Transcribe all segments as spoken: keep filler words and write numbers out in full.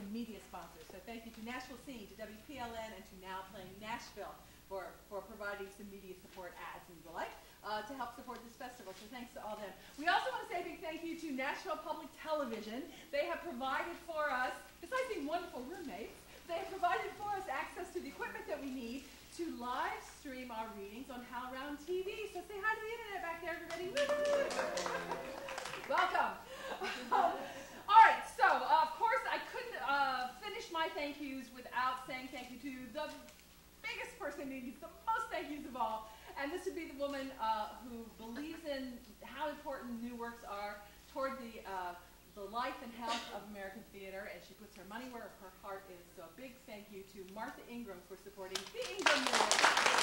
media sponsors. So thank you to Nashville Scene, to W P L N, and to Now Playing Nashville for, for providing some media support, ads, and the like, uh, to help support this festival. So thanks to all them. We also want to say a big thank you to Nashville Public Television. They have provided for us, besides being wonderful roommates, they have provided for us access to the equipment that we need to live stream our readings on HowlRound T V. So say hi to the internet back there, everybody. Welcome. All right, so uh, of course I couldn't uh, finish my thank yous without saying thank you to the biggest person who needs the most thank yous of all, and this would be the woman uh, who believes in how important new works are toward the uh, the life and health of American theater, and she puts her money where her heart is. So a big thank you to Martha Ingram for supporting the Ingram New Works.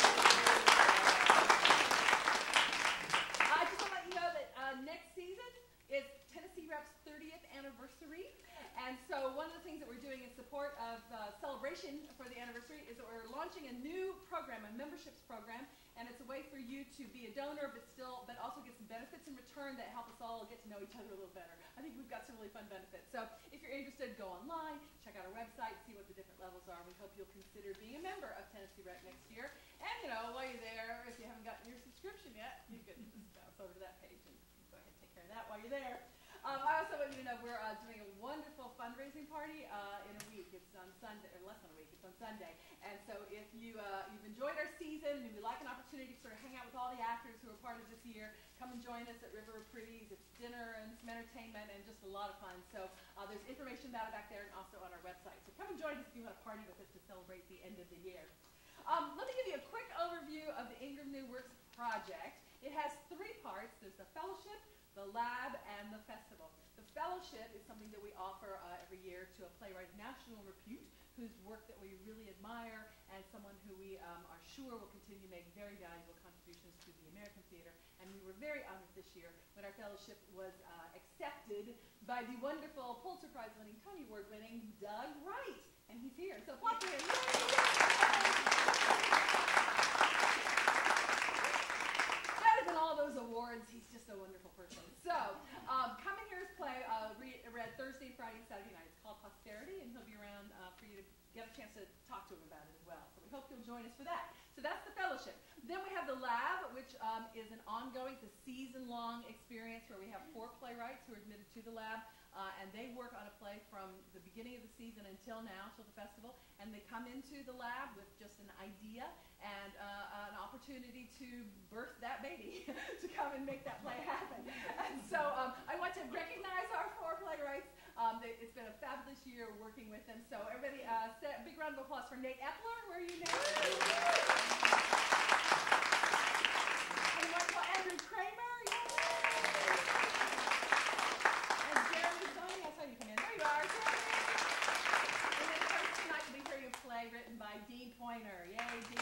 I just want to let you know that uh, next season is Tennessee Rep's thirtieth anniversary, and so one of the things that we're doing in support of uh, celebration for the anniversary is that we're launching a new program, a memberships program, and it's a way for you to be a donor, but still, but also get some benefits in return that help us all get to know each other a little better. I think we've got some really fun benefits. So if you're interested, go online, check out our website, see what the different levels are. We hope you'll consider being a member of Tennessee Rep next year. And you know, while you're there, if you haven't gotten your subscription yet, you can just bounce over to that page and go ahead and take care of that while you're there. Um, I also want you to know we're uh, doing a wonderful fundraising party uh, in a week. It's on Sunday, or less than a week. It's on Sunday. And so if you, uh, you've enjoyed our season and you'd like an opportunity to sort of hang out with all the actors who are part of this year, come and join us at River of Pretties. It's dinner and some entertainment and just a lot of fun. So uh, there's information about it back there and also on our website. So come and join us if you want to party with us to celebrate the end of the year. Um, let me give you a quick overview of the Ingram New Works Project. It has three parts. There's the fellowship, the lab, and the festival. The fellowship is something that we offer uh, every year to a playwright of national repute whose work that we really admire and someone who we um, are sure will continue to make very valuable contributions to the American theater. And we were very honored this year when our fellowship was uh, accepted by the wonderful Pulitzer Prize winning, Tony Award winning Doug Wright. And he's here. So applause for him. Than all those awards, he's just a wonderful person. So, um, come and hear his play, uh, read, read Thursday, Friday, and Saturday night. It's called Posterity, and he'll be around uh, for you to get a chance to talk to him about it as well. So we hope you'll join us for that. So that's the fellowship. Then we have the lab, which um, is an ongoing, it's a season-long experience where we have four playwrights who are admitted to the lab, uh, and they work on a play from the beginning of the season until now, till the festival, and they come into the lab with just an idea and uh, an opportunity to birth that baby, to come and make that play happen. And so um, I want to recognize our four playwrights. Um, they, it's been a fabulous year working with them. So everybody, uh, set a big round of applause for Nate Epler. Where are you, Nate? And wonderful Andrew Kramer. Yay! And Jeremy Sony. I saw you come in. There you are, Jeremy. And then of course tonight we'll be hearing a play written by Dean Poynor. Yay, Dean.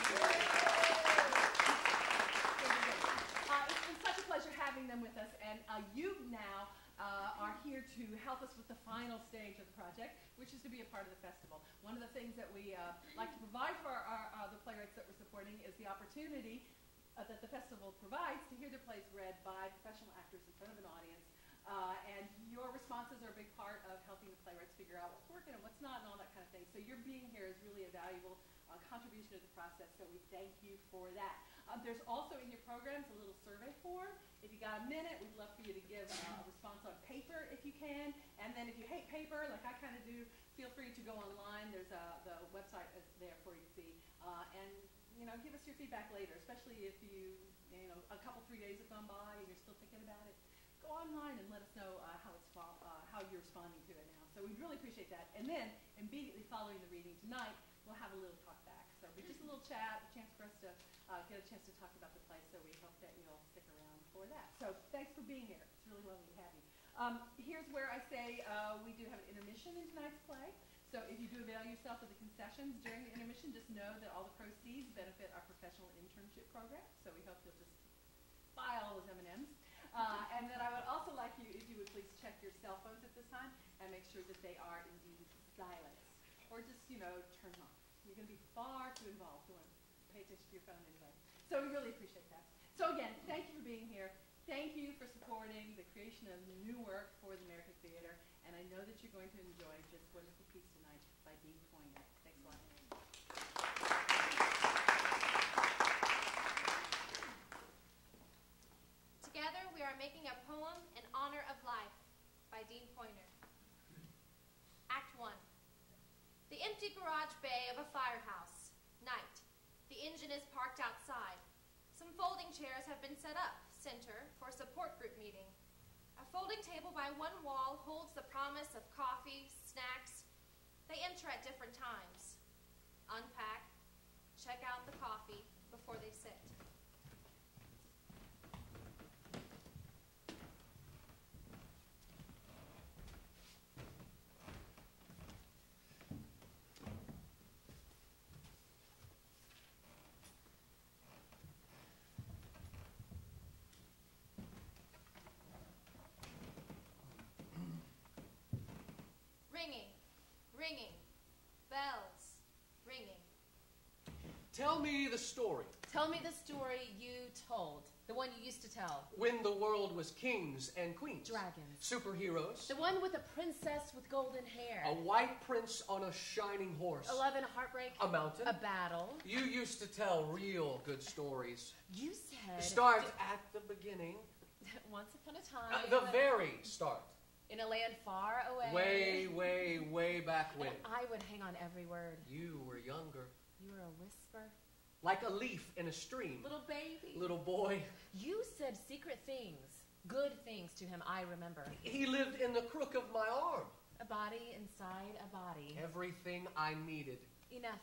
Uh, it's been such a pleasure having them with us, and uh, you now uh, are here to help us with the final stage of the project, which is to be a part of the festival. One of the things that we uh, like to provide for our, our, uh, the playwrights that we're supporting is the opportunity uh, that the festival provides to hear their plays read by professional actors in front of an audience. Uh, and your responses are a big part of helping the playwrights figure out what's working and what's not and all that kind of thing. So your being here is really a valuable uh, contribution to the process, so we thank you for that. Uh, there's also in your programs a little survey form. If you got a minute, we'd love for you to give uh, a response on paper if you can. And then if you hate paper, like I kind of do, feel free to go online. There's a, the website is there for you to see. Uh, and you know, give us your feedback later, especially if you, you know, a couple, three days have gone by and you're still thinking about it. Go online and let us know uh, how it's uh, how you're responding to it now. So we'd really appreciate that. And then immediately following the reading tonight, we'll have a little talk back. So it'll be just a little chat, a chance for us to uh, get a chance to talk about the play. So we hope that you'll stick around for that. So thanks for being here. It's really lovely to have you. Um, here's where I say uh, we do have an intermission in tonight's play. So if you do avail yourself of the concessions during the intermission, just know that all the proceeds benefit our professional internship program. So we hope you'll just buy all those M and M's. Uh, and then I would also like you, if you would please check your cell phones at this time and make sure that they are indeed silent. Or just, you know, turn them off. You're going to be far too involved to pay attention to your phone anyway. So we really appreciate that. So again, thank you for being here. Thank you for supporting the creation of new work for the American theater. And I know that you're going to enjoy this wonderful piece tonight. empty garage bay of a firehouse. Night. The engine is parked outside. Some folding chairs have been set up, center, for a support group meeting. A folding table by one wall holds the promise of coffee, snacks. They enter at different times. Unpack, check out the coffee before they sit. Ringing, ringing, bells, ringing. Tell me the story. Tell me the story you told, the one you used to tell. When the world was kings and queens. Dragons. Superheroes. The one with the princess with golden hair. A white prince on a shining horse. A love and a heartbreak. A mountain. A battle. You used to tell real good stories. You said... Start at the beginning. Once upon a time... Uh, the very start. In a land far away. Way, way, way back when. And I would hang on every word. You were younger. You were a whisper. Like a leaf in a stream. Little baby. Little boy. You said secret things. Good things to him, I remember. He lived in the crook of my arm. A body inside a body. Everything I needed. Enough.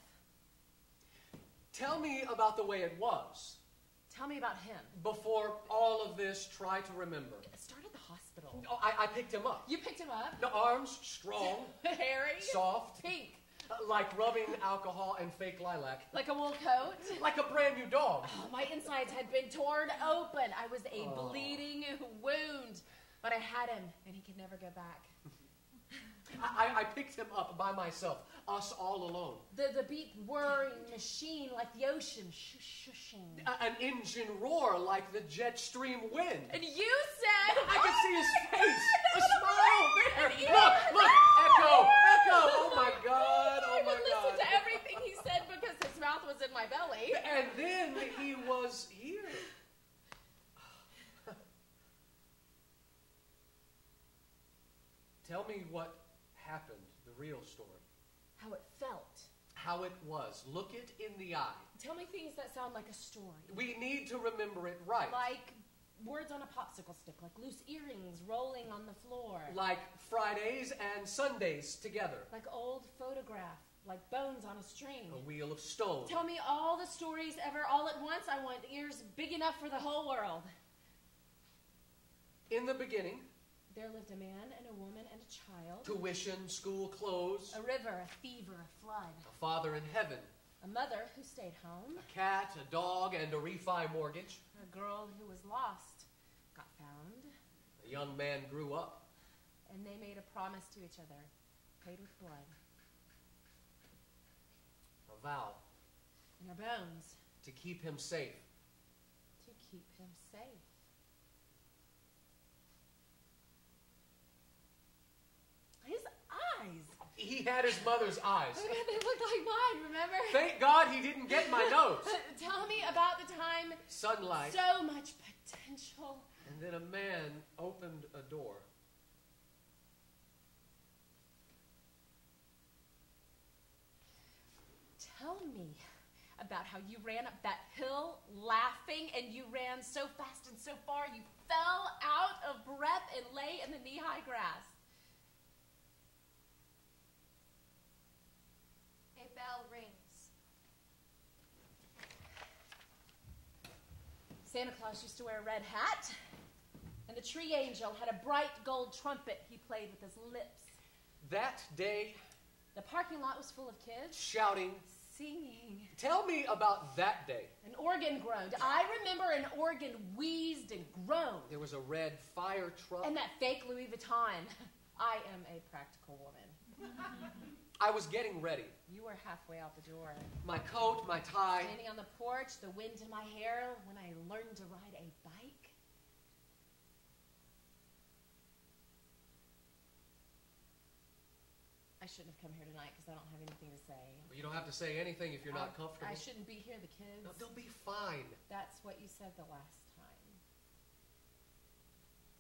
Tell me about the way it was. Tell me about him. Before all of this, try to remember. Start at the hospital. Oh, I, I picked him up. You picked him up? The arms strong. Hairy. Soft. Pink. Uh, like rubbing alcohol and fake lilac. Like a wool coat? Like a brand new dog. Oh, my insides had been torn open. I was a Oh. bleeding wound. But I had him, and he could never go back. I, I picked him up by myself, us all alone. The, the beat whirring machine like the ocean shush, shushing. A, an engine roar like the jet stream wind. And you said... I could see his face, a smile there. And you- Look, look, echo, echo. Oh my God, oh I my would God. listen to everything he said because his mouth was in my belly. And then he was here. Tell me what happened, the real story. How it felt. How it was. Look it in the eye. Tell me things that sound like a story. We need to remember it right. Like words on a popsicle stick, like loose earrings rolling on the floor. Like Fridays and Sundays together. Like old photograph, like bones on a string. A wheel of stone. Tell me all the stories ever all at once. I want ears big enough for the whole world. In the beginning, there lived a man and a woman and a child. tuition, school clothes. A river, a fever, a flood. A father in heaven. A mother who stayed home. A cat, a dog, and a refi mortgage. A girl who was lost got found. A young man grew up. And they made a promise to each other, paid with blood. A vow. In our bones. To keep him safe. To keep him safe. His eyes. He had his mother's eyes. They looked like mine, remember? Thank God he didn't get my nose. Tell me about the time. Sunlight. So much potential. And then a man opened a door. Tell me about how you ran up that hill laughing, and you ran so fast and so far you fell out of breath and lay in the knee-high grass. A bell rings. Santa Claus used to wear a red hat, and the tree angel had a bright gold trumpet he played with his lips. That day, the parking lot was full of kids. Shouting. Singing. Tell me about that day. An organ groaned. I remember an organ wheezed and groaned. There was a red fire truck. And that fake Louis Vuitton. I am a practical woman. I was getting ready. You were halfway out the door. My coat, my tie. Standing on the porch, the wind in my hair, when I learned to ride a bike. I shouldn't have come here tonight because I don't have anything to say. Well, you don't have to say anything if you're not I, comfortable. I shouldn't be here, the kids. No, they'll be fine. That's what you said the last time.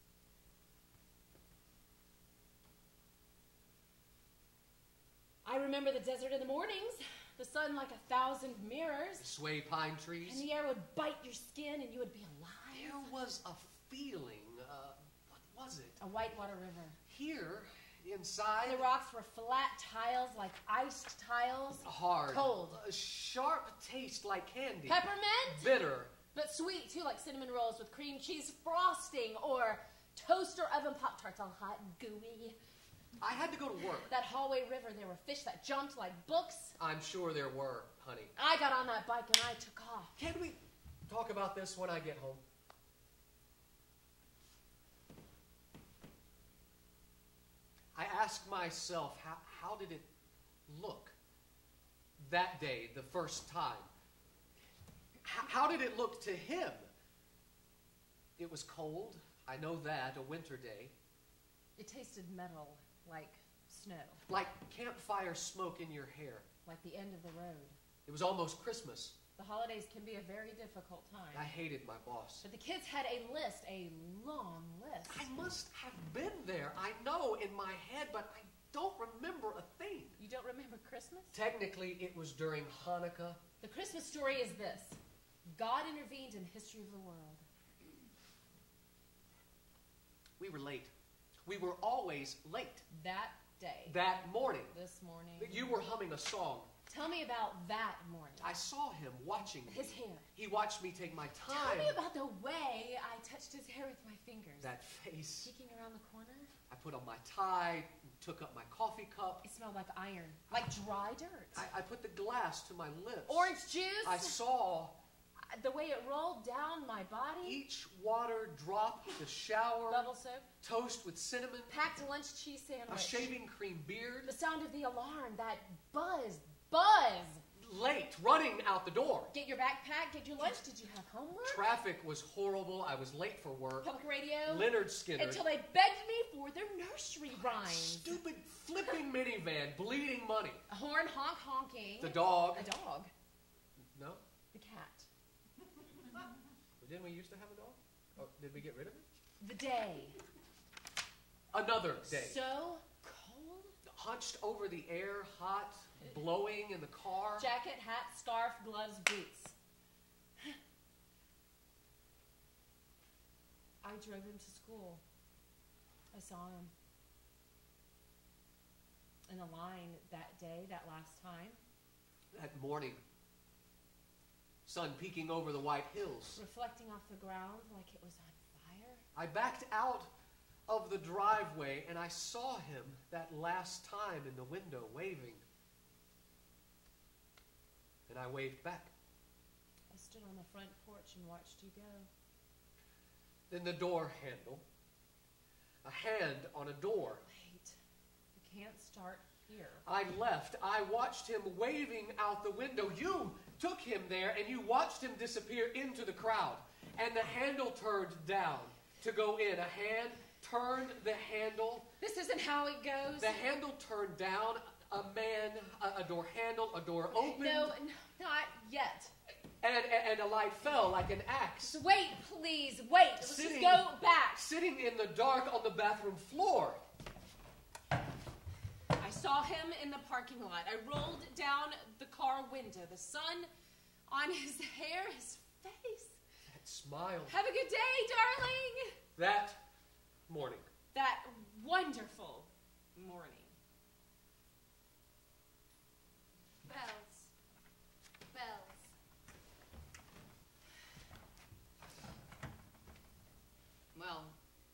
I remember the desert in the mornings, the sun like a thousand mirrors. The sway pine trees. And the air would bite your skin and you would be alive. There was a feeling, uh, what was it? A whitewater river. Here, inside. The rocks were flat tiles like iced tiles. Hard. Cold. A sharp taste like candy. Peppermint. Bitter. But sweet too, like cinnamon rolls with cream cheese frosting or toaster oven Pop-Tarts all hot and gooey. I had to go to work. That hallway river, there were fish that jumped like books. I'm sure there were, honey. I got on that bike and I took off. Can we talk about this when I get home? I ask myself, how, how did it look that day, the first time? H- how did it look to him? It was cold, I know that, a winter day. It tasted metal, like snow. Like campfire smoke in your hair. Like the end of the road. It was almost Christmas. The holidays can be a very difficult time. I hated my boss. But the kids had a list, a long list. I must have been there. I know in my head, but I don't remember a thing. You don't remember Christmas? Technically, it was during Hanukkah. The Christmas story is this. God intervened in the history of the world. We were late. We were always late. That day. That morning. This morning. You were humming a song. Tell me about that morning. I saw him watching me. His hair. He watched me take my time. Tell me about the way I touched his hair with my fingers. That face. Peeking around the corner. I put on my tie, took up my coffee cup. It smelled like iron, like dry dirt. I, I put the glass to my lips. Orange juice. I saw the way it rolled down my body. each water drop, the shower, Bubble soap. toast with cinnamon, Packed lunch cheese sandwich. a shaving cream beard. The sound of the alarm, that buzz, buzz. Late, running out the door. Get your backpack, get your lunch. Did you have homework? Traffic was horrible. I was late for work. Public radio. Leonard Skinner. Until they begged me for their nursery rhymes. Stupid flipping minivan, bleeding money. A horn honk honking. The dog. A dog. No? The cat. Didn't we used to have a dog? Oh, did we get rid of it? The day. Another day. So cold. Hunched over the air, hot, blowing in the car. Jacket, hat, scarf, gloves, boots. I drove him to school. I saw him. In a line that day, that last time. That morning. Sun peeking over the white hills. Reflecting off the ground like it was on fire. I backed out of the driveway and I saw him that last time in the window waving. And I waved back. I stood on the front porch and watched you go. Then the door handle. A hand on a door. Wait, you can't start here. I left. I watched him waving out the window. You took him there and you watched him disappear into the crowd. And the handle turned down to go in. A hand turned the handle. This isn't how it goes. The handle turned down. A man, a, a door handle, a door opened. No, n- not yet. And, and, and a light fell like an axe. Wait, please, wait. Let's Sitting- just go back. Sitting in the dark on the bathroom floor. I saw him in the parking lot. I rolled down the car window. The sun on his hair, his face. That smile. Have a good day, darling. That morning. That wonderful morning. Bells. Bells. Well,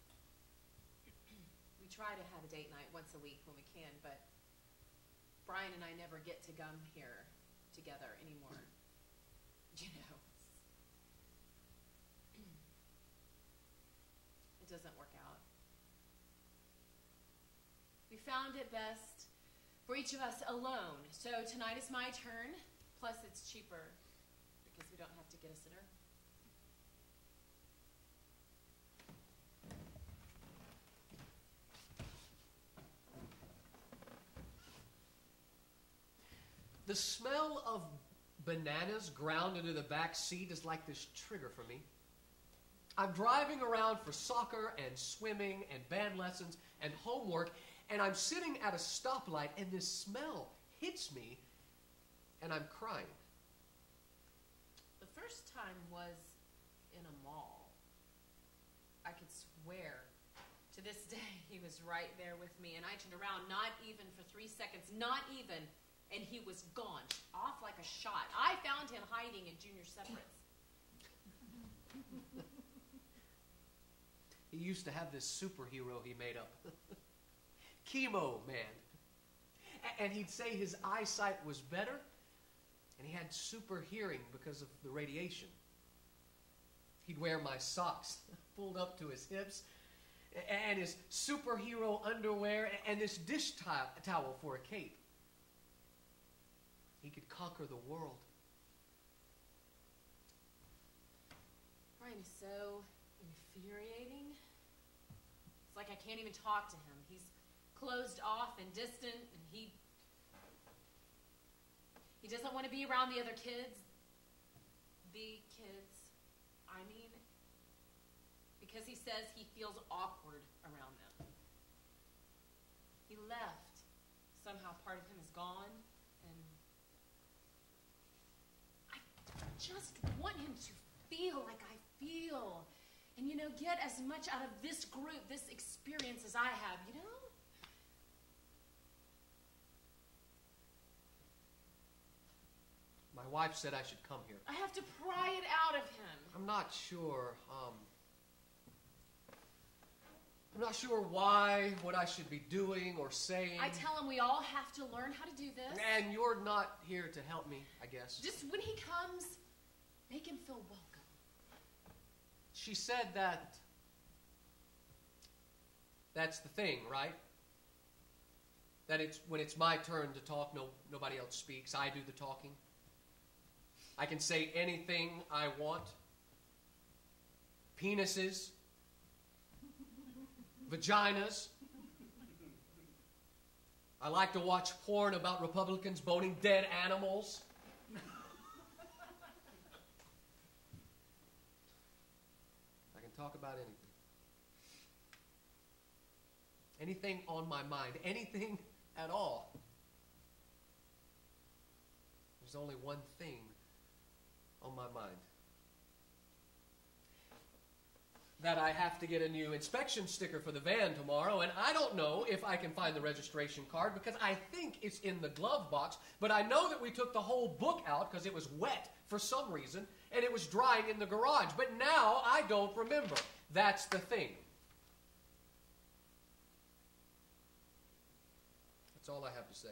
we try to have a date night once a week when we can, but Brian and I never get to come here together anymore. You know. It doesn't work out. We found it best for each of us alone. So tonight is my turn, plus it's cheaper because we don't have to get a sitter. The smell of bananas ground into the back seat is like this trigger for me. I'm driving around for soccer and swimming and band lessons and homework, and I'm sitting at a stoplight, and this smell hits me, and I'm crying. The first time was in a mall. I could swear to this day he was right there with me, and I turned around, not even for three seconds, not even, and he was gone, off like a shot. I found him hiding in junior separates. He used to have this superhero he made up. Chemo Man. A- and he'd say his eyesight was better, and he had super hearing because of the radiation. He'd wear my socks pulled up to his hips, a- and his superhero underwear, a- and this dish towel, towel for a cape. He could conquer the world. Brian is so infuriating. It's like I can't even talk to him. He's closed off and distant, and he he doesn't want to be around the other kids. The kids, I mean, because he says he feels awkward around them. He left. Somehow part of him is gone, and I just want him to feel like I feel. And, you know, get as much out of this group, this experience as I have, you know? My wife said I should come here. I have to pry it out of him. I'm not sure, um... I'm not sure why, what I should be doing or saying. I tell him we all have to learn how to do this. And you're not here to help me, I guess. Just when he comes, make him feel welcome. She said that that's the thing, right? That it's when it's my turn to talk, no, nobody else speaks. I do the talking. I can say anything I want. Penises. Vaginas. I like to watch porn about Republicans boning dead animals. I can talk about anything. Anything on my mind. Anything at all. There's only one thing on my mind. That I have to get a new inspection sticker for the van tomorrow, and I don't know if I can find the registration card because I think it's in the glove box, but I know that we took the whole book out because it was wet for some reason, and it was drying in the garage, but now I don't remember. That's the thing. That's all I have to say.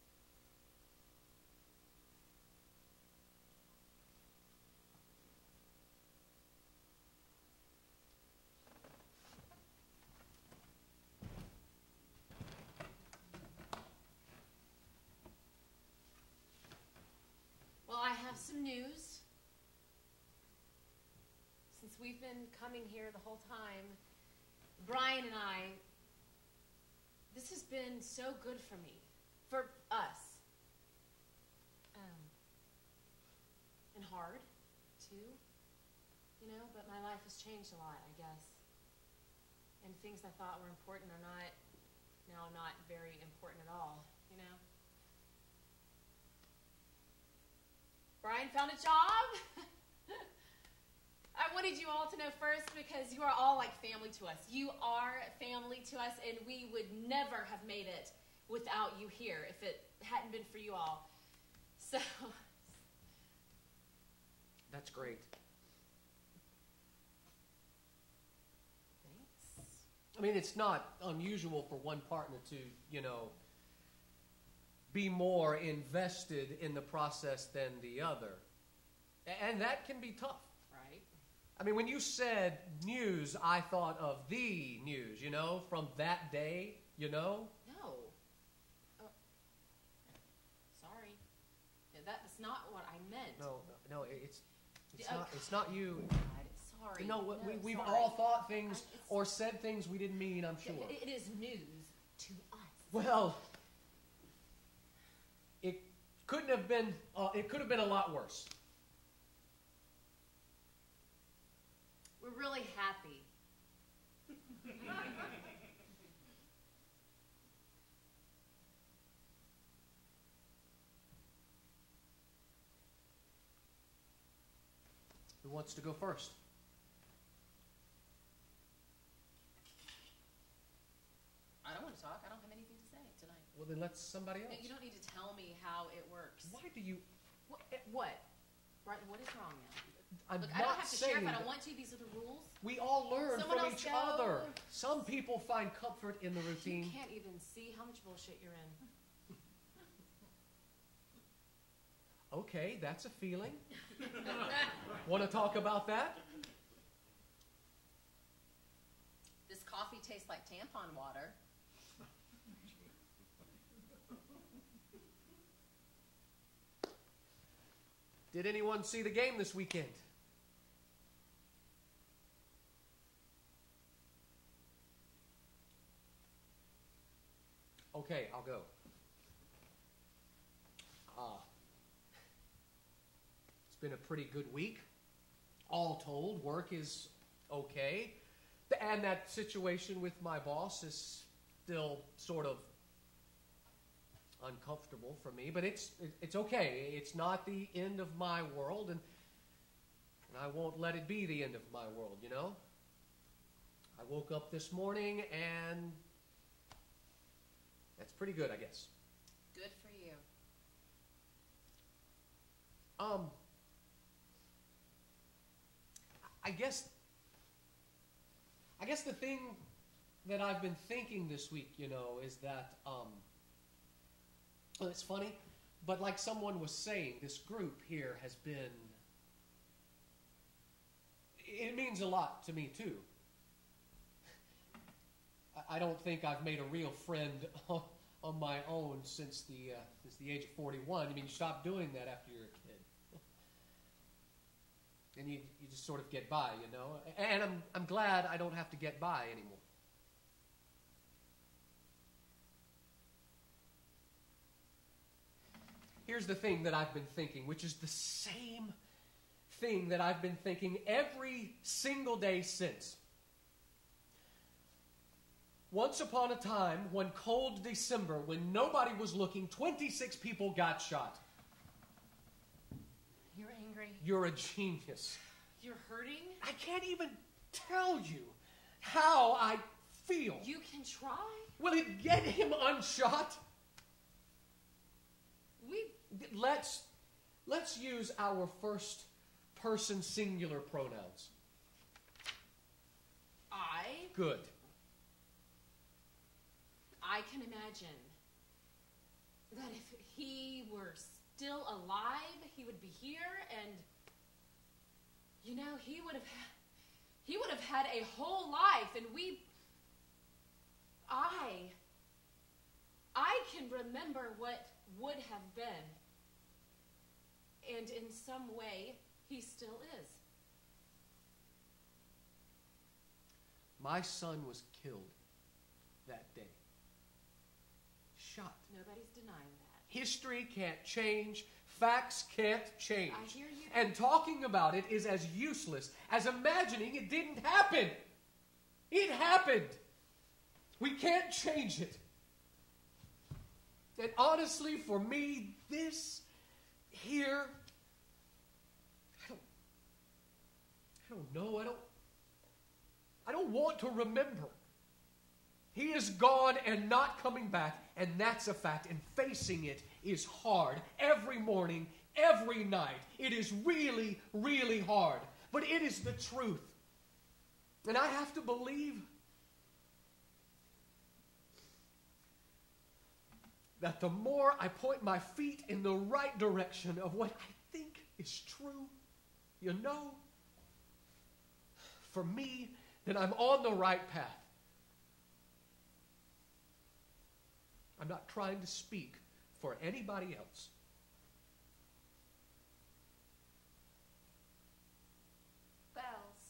Well, I have some news. Since we've been coming here the whole time, Brian and I, this has been so good for me, for us. Um, and hard, too, you know, but my life has changed a lot, I guess. And things I thought were important are not, now not very important at all, you know. Brian found a job. I wanted you all to know first because you are all like family to us. You are family to us, and we would never have made it without you here if it hadn't been for you all. So. That's great. Thanks. I mean, it's not unusual for one partner to, you know, be more invested in the process than the other. And that can be tough. Right. I mean, when you said news, I thought of the news, you know, from that day, you know? No. Oh. Sorry. Yeah, that's not what I meant. No, no, it's it's Oh, not it's not you. God, sorry. You know, no, we, we've sorry. all thought things I- it's- or said things we didn't mean, I'm sure. It, it is news to us. Well, it couldn't have been, uh, it could have been a lot worse. We're really happy. wants to go first? I don't want to talk. I don't have anything to say tonight. Well, then let somebody else. No, you don't need to tell me how it works. Why do you... What? What? Right, what is wrong now? I'm Look, not I don't have to share if I saying don't want to. These are the rules. we all learn Someone from else each go. other. Some people find comfort in the routine. You can't even see how much bullshit you're in. Okay, that's a feeling. Want to talk about that? This coffee tastes like tampon water. Did anyone see the game this weekend? Okay, I'll go. Uh, it's been a pretty good week. All told, work is okay. And that situation with my boss is still sort of uncomfortable for me, but it's it's okay. It's not the end of my world, and, and I won't let it be the end of my world, you know? I woke up this morning, and that's pretty good, I guess. Good for you. Um, I guess, I guess the thing that I've been thinking this week, you know, is that, um, well, it's funny, but like someone was saying, this group here has been, it means a lot to me too. I don't think I've made a real friend on my own since the uh, since the age of forty-one. I mean, you stop doing that after you're a kid, and you you just sort of get by, you know. And I'm I'm glad I don't have to get by anymore. Here's the thing that I've been thinking, which is the same thing that I've been thinking every single day since. Once upon a time, one cold December, when nobody was looking, twenty-six people got shot. You're angry. You're a genius. You're hurting. I can't even tell you how I feel. You can try. Will it get him unshot? We... Let's, let's use our first person singular pronouns. I... Good. I can imagine that if he were still alive, he would be here, and you know, he would have he would have had a whole life, and we I I can remember what would have been, and in some way he still is. My son was killed that day. Shot. Nobody's denying that. History can't change. Facts can't change. I hear you. And talking about it is as useless as imagining it didn't happen. It happened. We can't change it. And honestly, for me, this here, I don't, I don't know. I don't, I don't want to remember. He is gone and not coming back, and that's a fact, and facing it is hard. Every morning, every night, it is really, really hard. But it is the truth. And I have to believe that the more I point my feet in the right direction of what I think is true, you know, for me, then I'm on the right path. I'm not trying to speak for anybody else. Bells.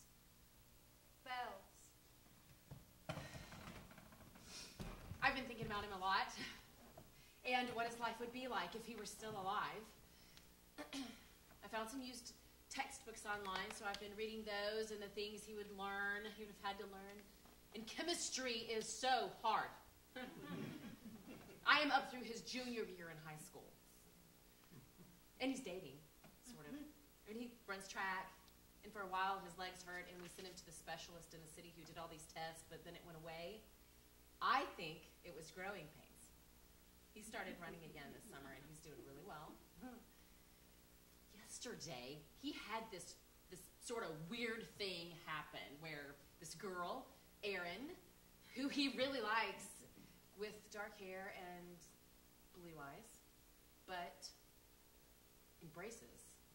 Bells. I've been thinking about him a lot, and what his life would be like if he were still alive. I found some used textbooks online, so I've been reading those and the things he would learn, he would have had to learn. And chemistry is so hard. I am up through his junior year in high school. And he's dating, sort of. And he runs track. And for a while, his legs hurt, and we sent him to the specialist in the city who did all these tests, but then it went away. I think it was growing pains. He started running again this summer, and he's doing really well. Yesterday, he had this, this sort of weird thing happen where this girl, Erin, who he really likes, with dark hair and blue eyes, but in braces.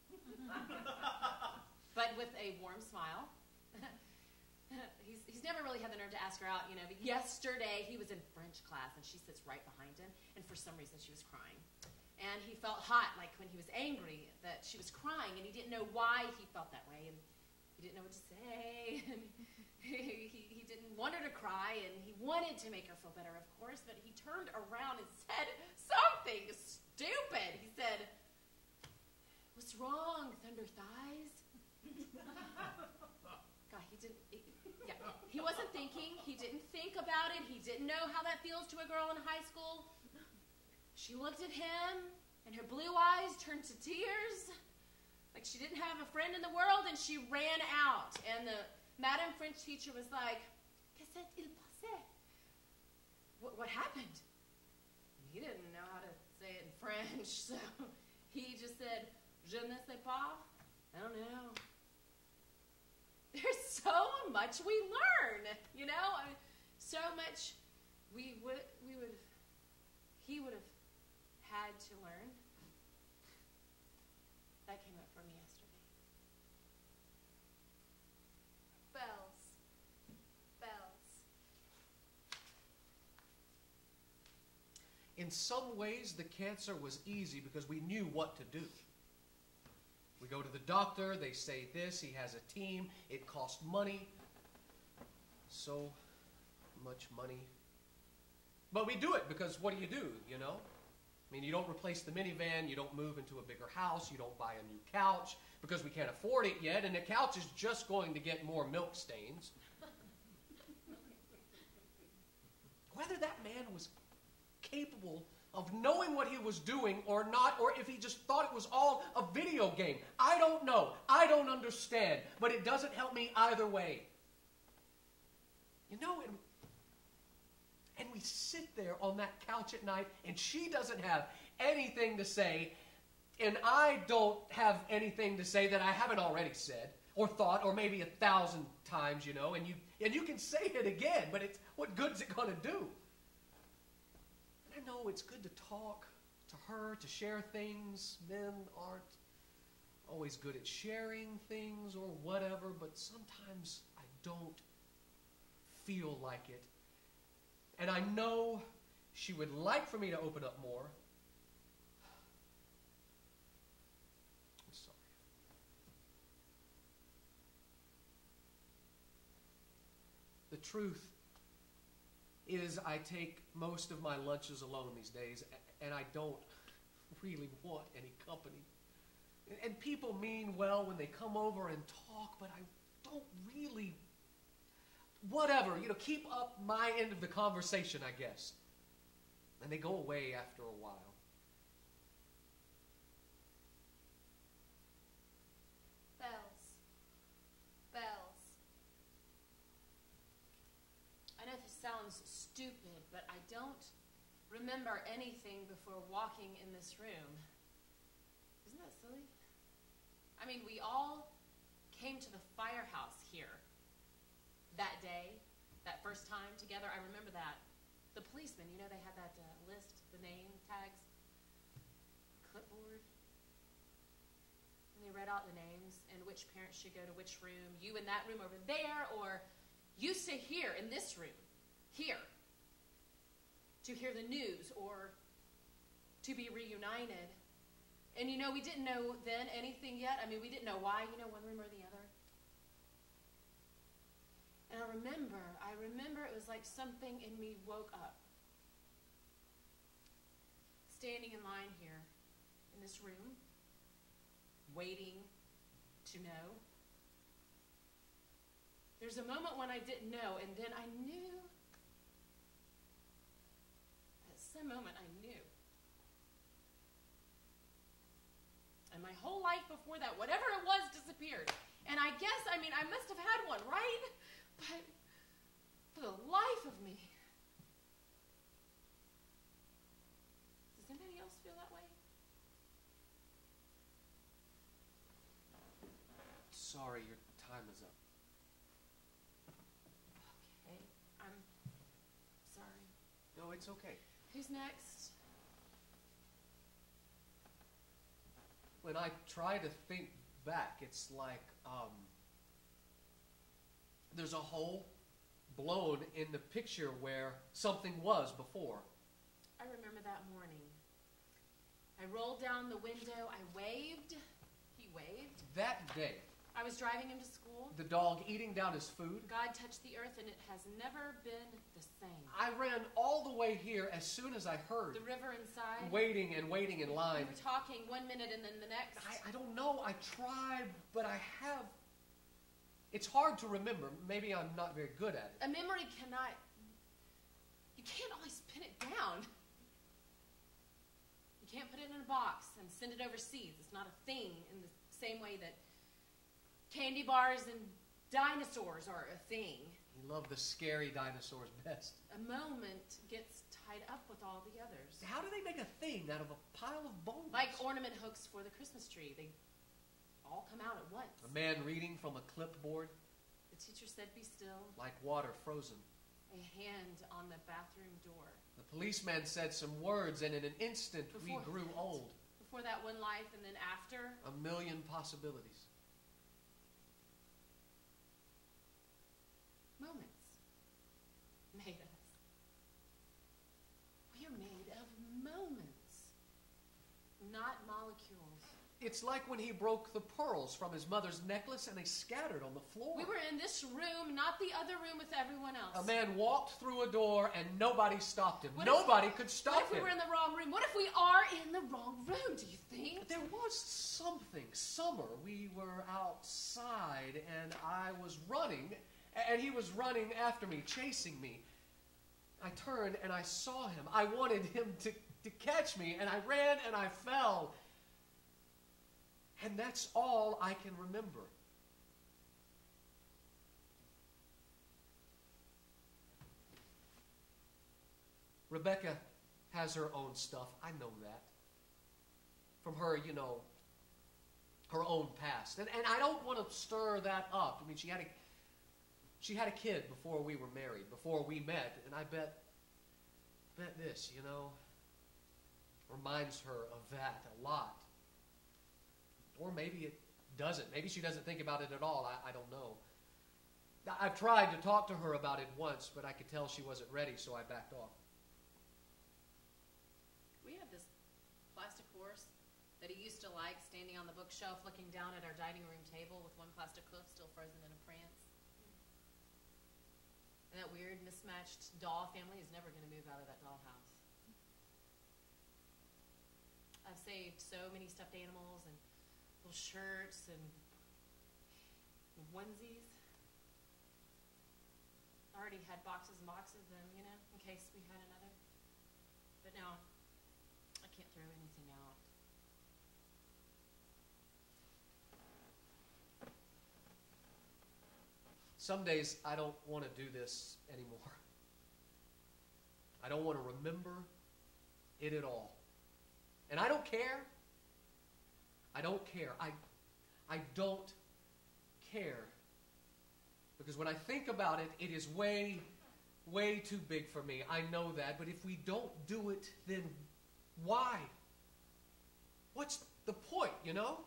But with a warm smile. he's, he's never really had the nerve to ask her out, you know, but yesterday he was in French class and she sits right behind him, and for some reason she was crying. And he felt hot, like when he was angry that she was crying, and he didn't know why he felt that way, and he didn't know what to say, and he, he, he didn't want her to cry, and he wanted to make her feel better, of course, but he turned around and said something stupid. He said, "What's wrong, Thunder Thighs?" God, he didn't, he, yeah, he wasn't thinking, he didn't think about it, he didn't know how that feels to a girl in high school. She looked at him, and her blue eyes turned to tears, like she didn't have a friend in the world, and she ran out. And the Madam French teacher was like, "Qu'est-ce qu'il passait?" What, what happened? He didn't know how to say it in French, so he just said, "Je ne sais pas." I don't know. There's so much we learn, you know? I mean, so much we would, we would, he would have had to learn. That came up for me yesterday. Bells. Bells. In some ways, the cancer was easy because we knew what to do. We go to the doctor, they say this, he has a team, it costs money. So much money. But we do it because what do you do, you know? I mean, you don't replace the minivan, you don't move into a bigger house, you don't buy a new couch because we can't afford it yet, and the couch is just going to get more milk stains. Whether that man was capable of knowing what he was doing or not, or if he just thought it was all a video game, I don't know. I don't understand. But it doesn't help me either way. You know, and, and we sit there on that couch at night, and she doesn't have anything to say, and I don't have anything to say that I haven't already said, or thought, or maybe a thousand times, you know, and you, and you can say it again, but it's, what good's it going to do? I know it's good to talk to her, to share things. Men aren't always good at sharing things or whatever, but sometimes I don't feel like it. And I know she would like for me to open up more. I'm sorry. The truth is I take most of my lunches alone these days, and I don't really want any company. And people mean well when they come over and talk, but I don't really, whatever, you know, keep up my end of the conversation, I guess. And they go away after a while. Bells. Bells. I know this sounds stupid, but I don't remember anything before walking in this room. Isn't that silly? I mean, we all came to the firehouse here that day, that first time together. I remember that. The policemen, you know, they had that uh, list, the name tags, clipboard. And they read out the names and which parents should go to which room. You in that room over there, or you sit here in this room, here, to hear the news or to be reunited. And, you know, we didn't know then anything yet. I mean, we didn't know why, you know, one room or the other. And I remember, I remember it was like something in me woke up. Standing in line here, in this room, waiting to know. There's a moment when I didn't know, and then I knew. At some moment, I knew. And my whole life before that, whatever it was, disappeared. And I guess, I mean, I must have had one, right? But for the life of me. Does anybody else feel that way? Sorry, your time is up. Okay, I'm sorry. No, it's okay. Who's next? When I try to think back, it's like um, there's a hole blown in the picture where something was before. I remember that morning. I rolled down the window. I waved. He waved. That day, I was driving him to school. the dog eating down his food. God touched the earth, and it has never been the same. I ran all the way here as soon as I heard. The river inside. Waiting and waiting in line. We were talking one minute and then the next. I, I don't know. I tried, but I have... It's hard to remember. Maybe I'm not very good at it. A memory cannot... You can't always pin it down. You can't put it in a box and send it overseas. It's not a thing in the same way that candy bars and dinosaurs are a thing. You love the scary dinosaurs best. A moment gets tied up with all the others. How do they make a thing out of a pile of bones? Like ornament hooks for the Christmas tree. They all come out at once. A man reading from a clipboard. The teacher said, "Be still." Like water frozen. A hand on the bathroom door. The policeman said some words, and in an instant Before we grew that, old. Before that one life, and then after. A million possibilities. Moments made us. We are made of moments, not molecules. It's like when he broke the pearls from his mother's necklace and they scattered on the floor. We were in this room, not the other room with everyone else. A man walked through a door and nobody stopped him. What Nobody if, could stop What if we him. were in the wrong room? What if we are in the wrong room, do you think? There was something. Summer. We were outside and I was running and he was running after me, chasing me. I turned and I saw him. I wanted him to, to catch me and I ran and I fell. And that's all I can remember. Rebecca has her own stuff. I know that. From her, you know, her own past. And, and I don't want to stir that up. I mean, she had a, she had a kid before we were married, before we met. And I bet, bet this, you know, reminds her of that a lot. Or maybe it doesn't. Maybe she doesn't think about it at all. I, I don't know. I've tried to talk to her about it once, but I could tell she wasn't ready, so I backed off. We had this plastic horse that he used to like, standing on the bookshelf looking down at our dining room table with one plastic hoof still frozen in a prance. And that weird mismatched doll family is never going to move out of that dollhouse. I've saved so many stuffed animals and little shirts and onesies. I already had boxes and boxes of them, you know, in case we had another. But now, I can't throw anything out. Some days I don't want to do this anymore. I don't want to remember it at all. And I don't care. I don't care. I, I don't care. Because when I think about it, it is way, way too big for me. I know that. But if we don't do it, then why? What's the point, you know?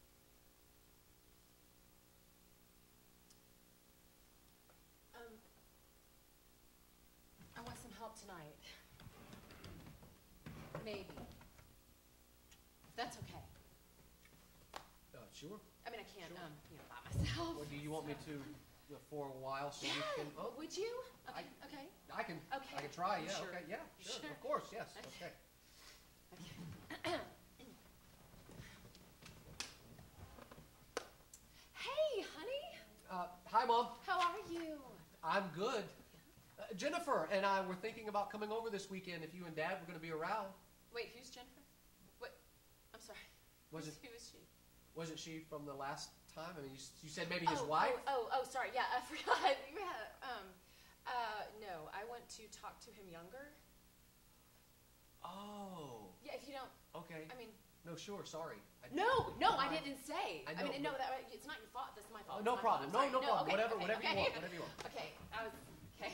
Um, I want some help tonight. Maybe. If that's okay. Uh, sure. I mean, I can't, Sure. um, you know, by myself. Or do you want me to uh, for a while so Yeah. you can... Oh, Would you? I- Okay. okay. I can, Okay. I can try, yeah, Sure. okay, yeah, sure, Sure. of course, yes, Okay. okay. Hey, honey. Uh, hi, Mom. How are you? I'm good. Uh, Jennifer and I were thinking about coming over this weekend if you and Dad were going to be around. Wait, who's Jennifer? What? I'm sorry. Was Who's- it? Who is she? wasn't she from the last time? I mean, you, you said maybe his oh, wife? Oh, oh, oh, sorry. Yeah, I forgot. Yeah, um, uh, no, I went to talk to him younger. Oh. Yeah, if you don't. Okay. I mean. No, sure. Sorry. I, No, no, I didn't say. I know. I mean, no, that, it's not your fault. That's my Oh, fault. no It's my problem. fault. No, no I'm sorry. problem. okay, whatever, okay, whatever okay. you want. Whatever you want. Okay, I was okay.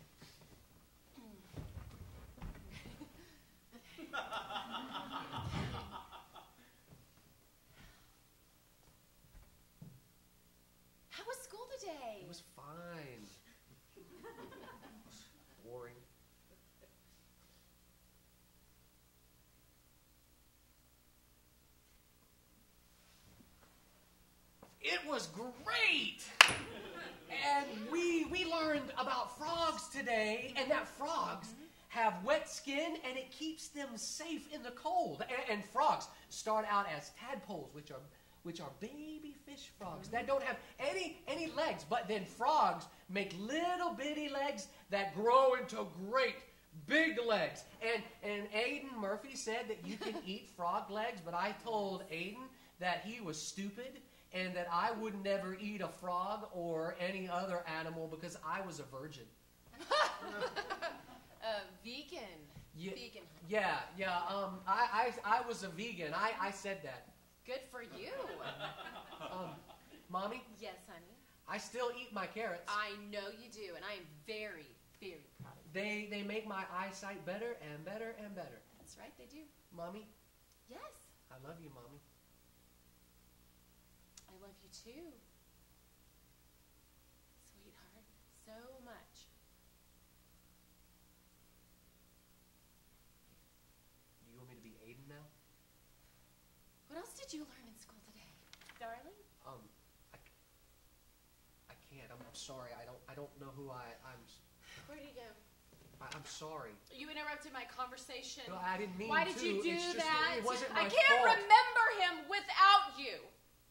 How was school today? It was fine. Boring. It was great! And we we learned about frogs today, and that frogs have wet skin, and it keeps them safe in the cold. And, and frogs start out as tadpoles, which are which are baby fish frogs that don't have any any legs, but then frogs make little bitty legs that grow into great big legs. And and Aiden Murphy said that you can eat frog legs, but I told Aiden that he was stupid and that I would never eat a frog or any other animal because I was a virgin. uh, vegan. Yeah, Vegan. yeah, yeah. Um, I, I, I was a vegan. I, I said that. Good for you. Um, Mommy, Yes, honey. I still eat my carrots. I know you do, and I am very, very proud of you. They they make my eyesight better and better and better. That's right, they do. Mommy, Yes, I love you, Mommy. I love you too. Sweetheart, so much. Do you want me to be Aiden now? What else did you learn in school today, darling? Um, I, I can't. I'm, I'm sorry. I don't I don't know who I I'm. Where did you go? I, I'm sorry. You interrupted my conversation. No, I didn't mean Why did to. you do It's just that? It wasn't my I can't fault. remember him without you.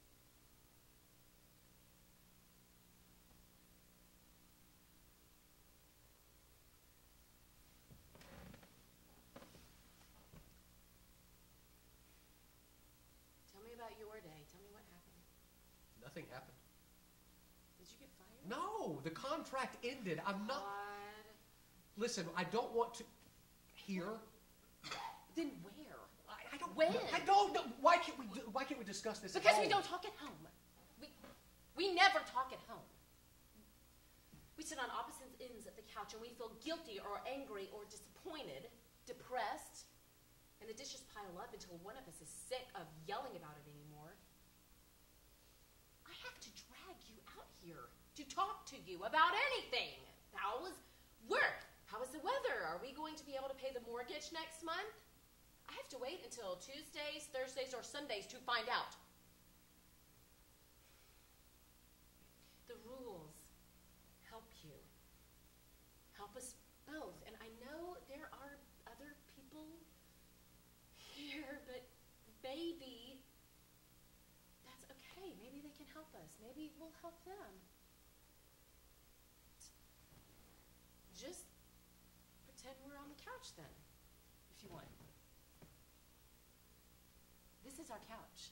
Tell me about your day. Tell me what happened. Nothing happened. Did you get fired? No, the contract ended. I'm not. God. Listen, I don't want to. Here. Then where? I, I don't. When? I don't. know. Why can't we? Do, why can't we discuss this? at Because we home? don't talk at home. We, we never talk at home. We sit on opposite ends of the couch and we feel guilty or angry or disappointed, depressed, and the dishes pile up until one of us is sick of yelling about it anymore. I have to drag you out here to talk to you about anything. How was work? How is the weather? Are we going to be able to pay the mortgage next month? I have to wait until Tuesdays, Thursdays, or Sundays to find out. The rules help you. Help us both. And I know there are other people here, but maybe that's okay. Maybe they can help us. Maybe we'll help them. Just pretend we're on the couch then, if you want. This is our couch.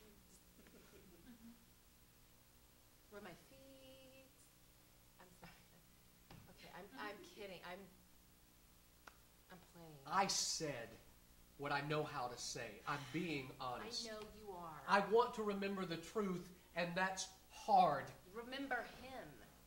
Where my feet. I'm sorry. Okay, I'm I'm kidding. I'm I'm playing. I said what I know how to say. I'm being honest. I know you are. I want to remember the truth, and that's hard. Remember him.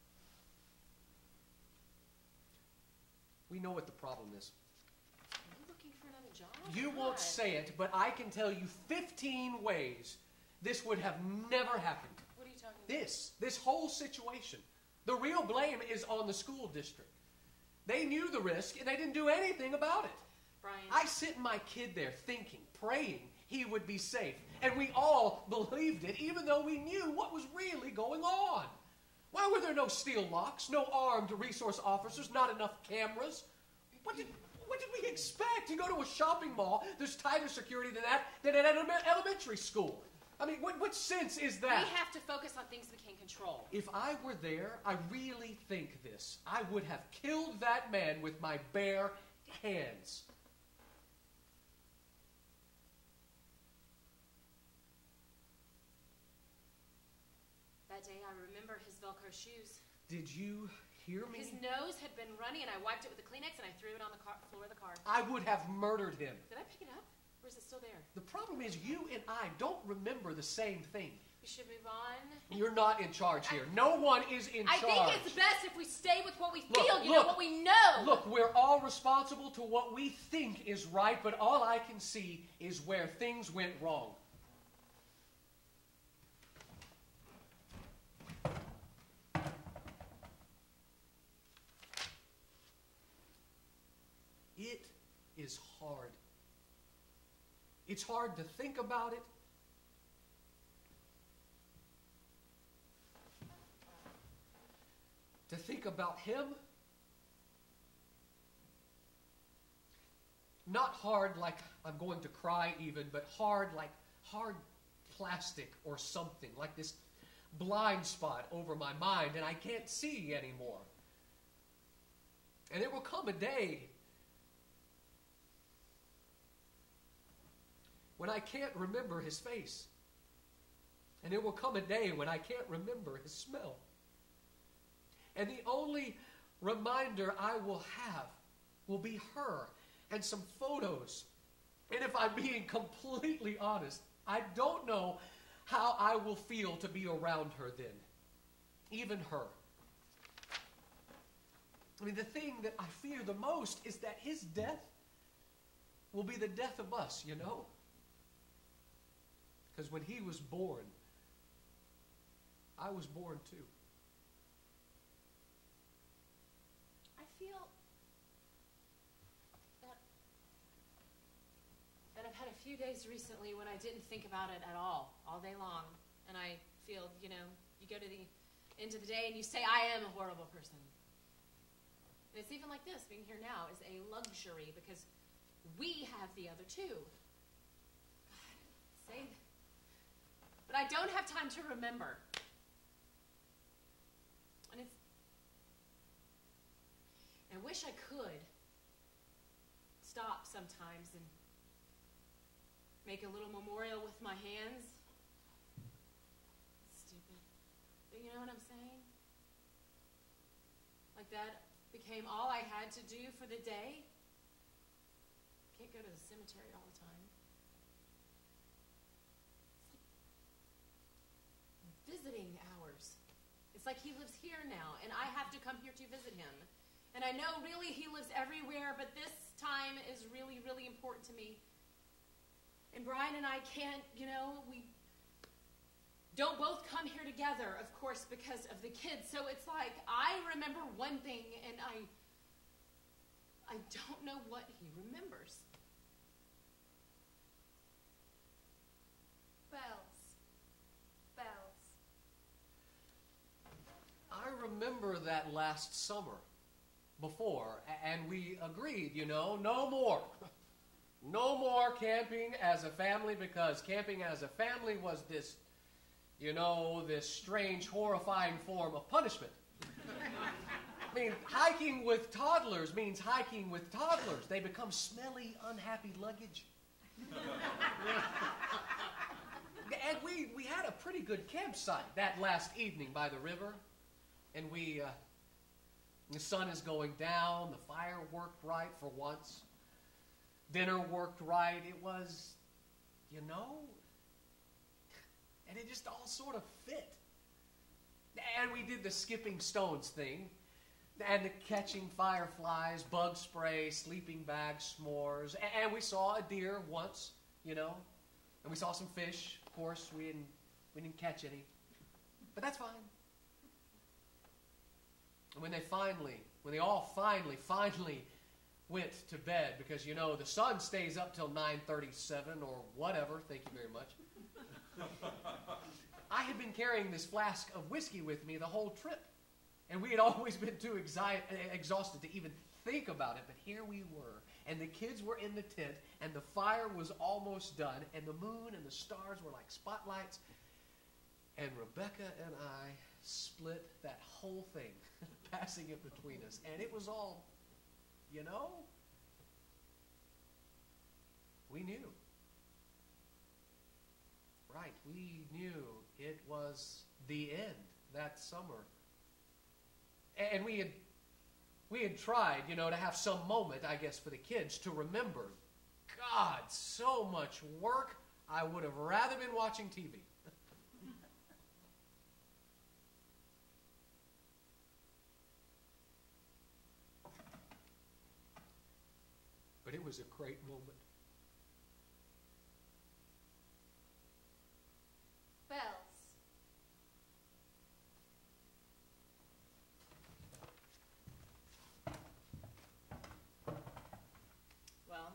We know what the problem is. Are you looking for another job? You or won't what? say it, but I can tell you fifteen ways this would have never happened. What are you talking about? This, this whole situation. The real blame is on the school district. They knew the risk, and they didn't do anything about it. Brian. I sent my kid there thinking, praying he would be safe. And we all believed it, even though we knew what was really going on. Why were there no steel locks, no armed resource officers, not enough cameras? What did, what did we expect? You go to a shopping mall, there's tighter security than that than at an elementary school. I mean, what, what sense is that? We have to focus on things we can control. If I were there, I really think this. I would have killed that man with my bare hands. That day, I remember his Velcro shoes. Did you hear me? His nose had been runny, and I wiped it with a Kleenex, and I threw it on the car floor of the car. I would have murdered him. Did I pick it up, or is it still there? The problem is you and I don't remember the same thing. We should move on. You're not in charge here. No one is in I charge. think it's best if we stay with what we Look, feel, you look, know, what we know. Look, we're all responsible to what we think is right, but all I can see is where things went wrong. It is hard. It's hard to think about it. To think about him. Not hard like I'm going to cry even, but hard like hard plastic or something, like this blind spot over my mind, and I can't see anymore. And there will come a day when I can't remember his face. And there will come a day when I can't remember his smell. And the only reminder I will have will be her and some photos. And if I'm being completely honest, I don't know how I will feel to be around her then. Even her. I mean, the thing that I fear the most is that his death will be the death of us, you know? Because when he was born, I was born too. I feel that, that I've had a few days recently when I didn't think about it at all, all day long. And I feel, you know, you go to the end of the day and you say, I am a horrible person. And it's even like this, being here now is a luxury because we have the other two. God, say that. But I don't have time to remember. And it's... I wish I could stop sometimes and make a little memorial with my hands. It's stupid. But you know what I'm saying? Like that became all I had to do for the day. Can't go to the cemetery all the time. Visiting hours. It's like he lives here now, and I have to come here to visit him. And I know really he lives everywhere, but this time is really, really important to me. And Brian and I can't, you know, we don't both come here together, of course, because of the kids. So it's like I remember one thing, and I, I don't know what he remembers. Bells. Bells. I remember that last summer before, and we agreed, you know, no more. No more camping as a family, because camping as a family was this, you know, this strange, horrifying form of punishment. I mean, hiking with toddlers means hiking with toddlers. They become smelly, unhappy luggage. And we, we had a pretty good campsite that last evening by the river. And we, uh, the sun is going down, the fire worked right for once. Dinner worked right. It was, you know, and it just all sort of fit. And we did the skipping stones thing, and the catching fireflies, bug spray, sleeping bag s'mores, and we saw a deer once, you know, and we saw some fish. Of course, we didn't, we didn't catch any, but that's fine. And when they finally, when they all finally, finally went to bed, because, you know, the sun stays up till nine thirty-seven or whatever, thank you very much. I had been carrying this flask of whiskey with me the whole trip, and we had always been too exi- exhausted to even think about it, but here we were, and the kids were in the tent, and the fire was almost done, and the moon and the stars were like spotlights, and Rebecca and I split that whole thing, passing it between us, and it was all, you know, we knew. Right, we knew it was the end that summer. And we had, we had tried, you know, to have some moment, I guess, for the kids to remember. God, so much work. I would have rather been watching T V. But it was a great moment. Bells. Well,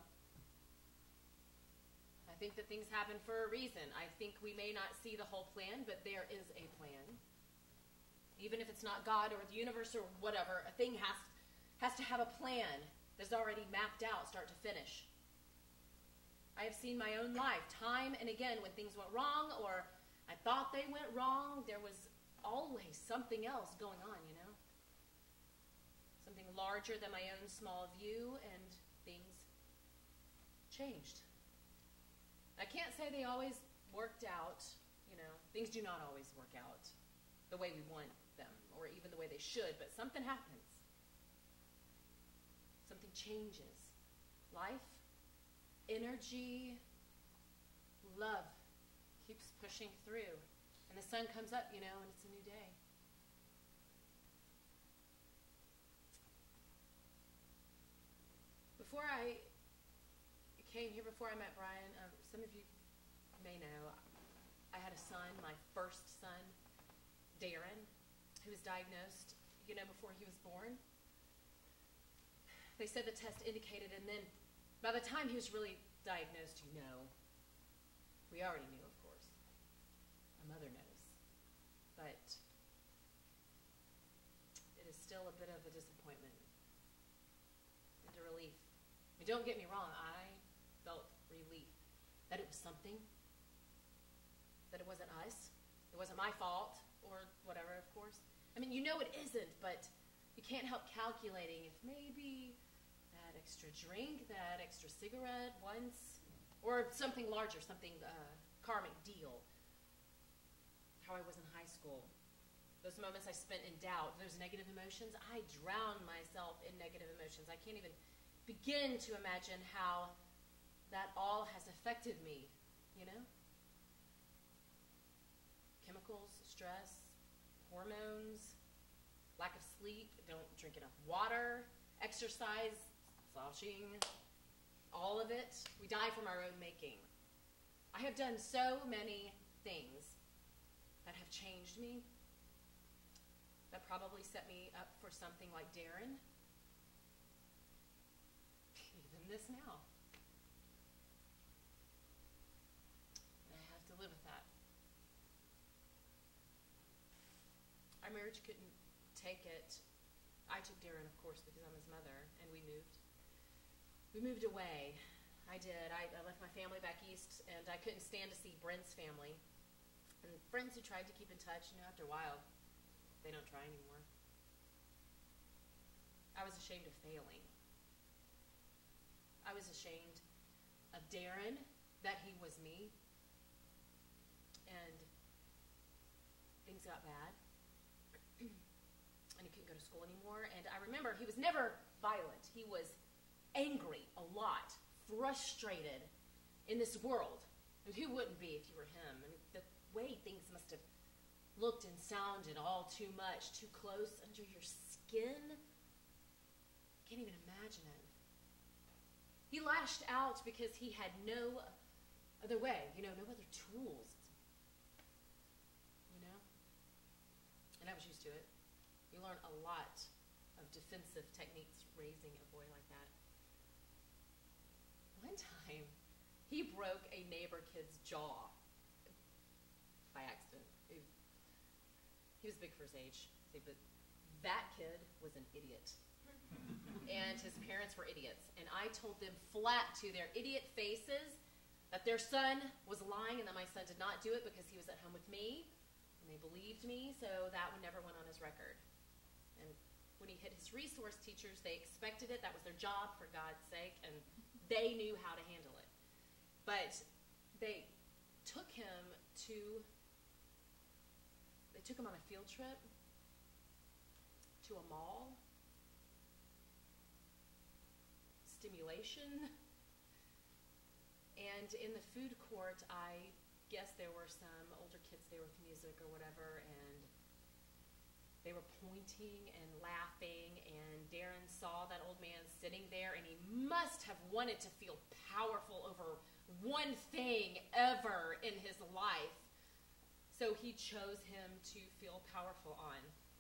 I think that things happen for a reason. I think we may not see the whole plan, but there is a plan. Even if it's not God or the universe or whatever, a thing has, has to have a plan that's already mapped out, start to finish. I have seen my own life, time and again, when things went wrong or I thought they went wrong, there was always something else going on, you know? Something larger than my own small view, and things changed. I can't say they always worked out, you know. Things do not always work out the way we want them, or even the way they should, but something happens. Something changes. Life, energy, love keeps pushing through. And the sun comes up, you know, and it's a new day. Before I came here, before I met Brian, um, some of you may know, I had a son, my first son, Darren, who was diagnosed, you know, before he was born. They said the test indicated, and then by the time he was really diagnosed, you know, we already knew, of course. A mother knows. But it is still a bit of a disappointment and a relief. I mean, don't get me wrong, I felt relief that it was something, that it wasn't us, it wasn't my fault, or whatever, of course. I mean, you know it isn't, but you can't help calculating if maybe that extra drink, that extra cigarette once, or something larger, something uh, karmic deal. How I was in high school. Those moments I spent in doubt, those negative emotions, I drowned myself in negative emotions. I can't even begin to imagine how that all has affected me, you know? Chemicals, stress, hormones, lack of sleep, don't drink enough water, exercise, slouching, all of it. We die from our own making. I have done so many things that have changed me, that probably set me up for something like Darren. Even this now. And I have to live with that. Our marriage couldn't take it. I took Darren, of course, because I'm his mother, and we moved. We moved away. I did. I, I left my family back east, and I couldn't stand to see Brent's family. And friends who tried to keep in touch, you know, after a while, they don't try anymore. I was ashamed of failing. I was ashamed of Darren, that he was me. And things got bad. And he couldn't go to school anymore. And I remember he was never violent. He was angry a lot, frustrated in this world. And who wouldn't be if you were him? And the way things must have looked and sounded all too much, too close under your skin. I can't even imagine it. He lashed out because he had no other way, you know, no other tools. You know? And I was used to it. You learn a lot of defensive techniques raising a boy like that. One time, he broke a neighbor kid's jaw by accident. He, he was big for his age, see, but that kid was an idiot. And his parents were idiots. And I told them flat to their idiot faces that their son was lying and that my son did not do it because he was at home with me. And they believed me, so that one never went on his record. And when he hit his resource teachers, they expected it. That was their job, for God's sake, and they knew how to handle it. But they took him to, they they took him on a field trip to a mall, stimulation, and in the food court, I guess there were some older kids there with music or whatever, and they were pointing and laughing, and Darren saw that old man sitting there, and he must have wanted to feel powerful over one thing ever in his life. So he chose him to feel powerful on.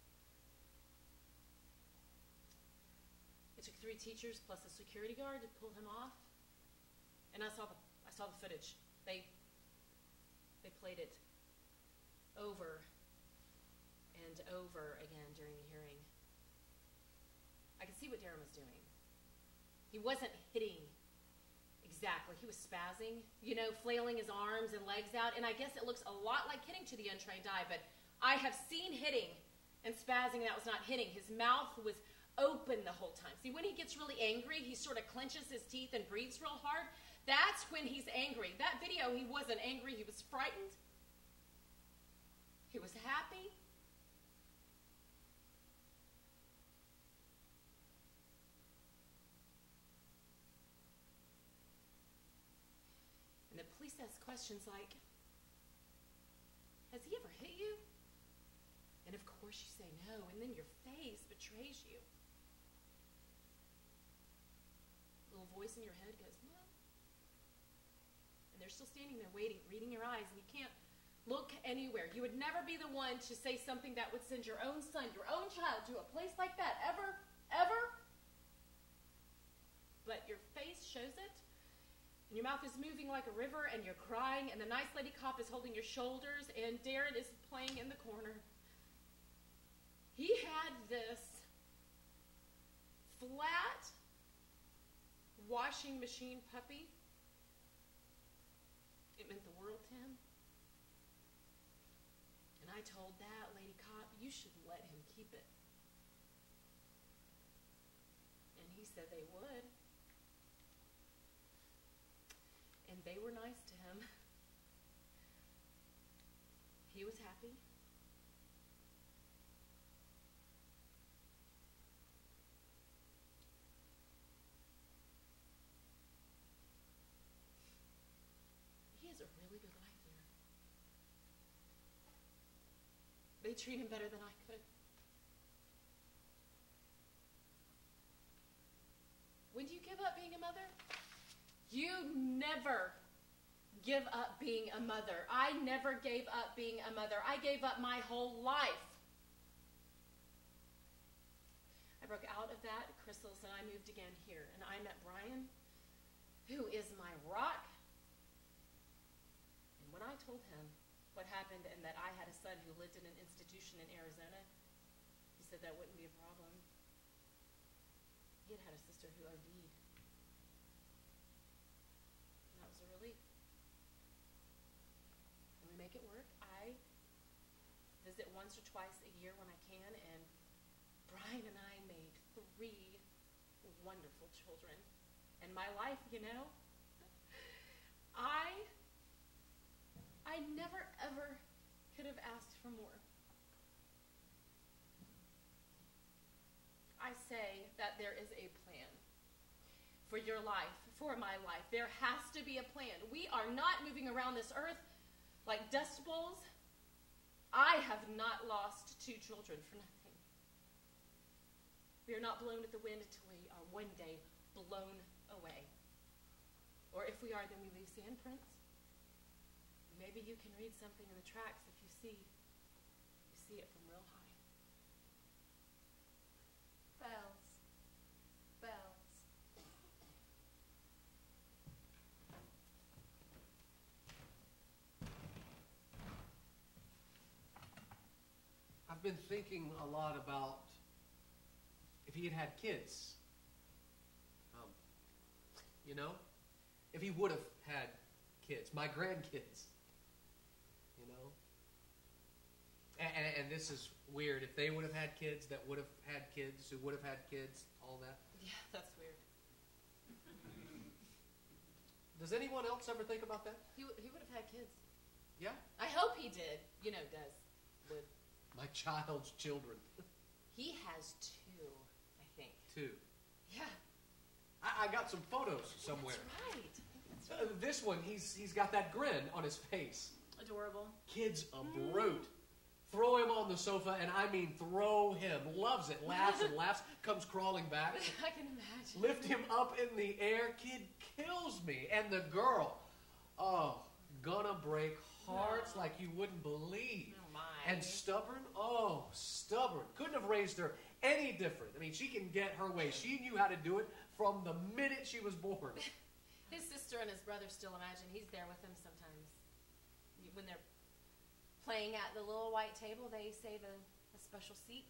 It took three teachers plus a security guard to pull him off. And I saw the I saw the footage. They they played it over and over again during the hearing. I could see what Darren was doing. He wasn't hitting exactly. He was spazzing, you know, flailing his arms and legs out, and I guess it looks a lot like hitting to the untrained eye, but I have seen hitting and spazzing that was not hitting. His mouth was open the whole time. See, when he gets really angry, he sort of clenches his teeth and breathes real hard. That's when he's angry. That video, he wasn't angry. He was frightened. He was happy. And the police ask questions like, has he ever hit you? And of course you say no, and then your face betrays you. A little voice in your head goes, no. And they're still standing there waiting, reading your eyes, and you can't look anywhere. You would never be the one to say something that would send your own son, your own child to a place like that, ever, ever. But your face shows it, and your mouth is moving like a river, and you're crying, and the nice lady cop is holding your shoulders, and Darren is playing in the corner. He had this flat washing machine puppy. It meant the world to him. And I told that lady cop, you should let him keep it. And he said they would. And they were nice to him. He was happy. He has a really good life there. They treat him better than I could. When do you give up being a mother? You never give up being a mother. I never gave up being a mother. I gave up my whole life. I broke out of that at Crystal's and I moved again here. And I met Brian, who is my rock. And when I told him what happened and that I had a son who lived in an institution in Arizona, he said that wouldn't be a problem. He had had a sister who O D'd. That was a relief. And we make it work. I visit once or twice a year when I can, and Brian and I made three wonderful children. And my life, you know, I, I never ever could have asked for more. I say that there is a plan for your life, for my life. There has to be a plan. We are not moving around this earth like dust bowls. I have not lost two children for nothing. We are not blown at the wind until we are one day blown away. Or if we are, then we leave sandprints. Maybe you can read something in the tracks if you see, you see it from real high. Bells. Bells. I've been thinking a lot about if he had had kids. Um, you know? If he would have had kids, my grandkids. You know? And, and, and this is weird. If they would have had kids that would have had kids who would have had kids, all that. Yeah, that's weird. Does anyone else ever think about that? He, w- he would have had kids. Yeah? I hope he did. You know, does. Would. My child's children. He has two, I think. Two. Yeah. I, I got some photos somewhere. That's right. That's Uh, this one, he's he's got that grin on his face. adorable. Kid's a brute. Throw him on the sofa, and I mean throw him. Loves it. Laughs and laughs. Comes crawling back. I can imagine. Lift him up in the air. Kid kills me. And the girl, oh, gonna break hearts like you wouldn't believe. Oh, my. And stubborn, oh, stubborn. Couldn't have raised her any different. I mean, she can get her way. She knew how to do it from the minute she was born. His sister and his brother still imagine he's there with them sometimes. When they're playing at the little white table, they say the, the special seat.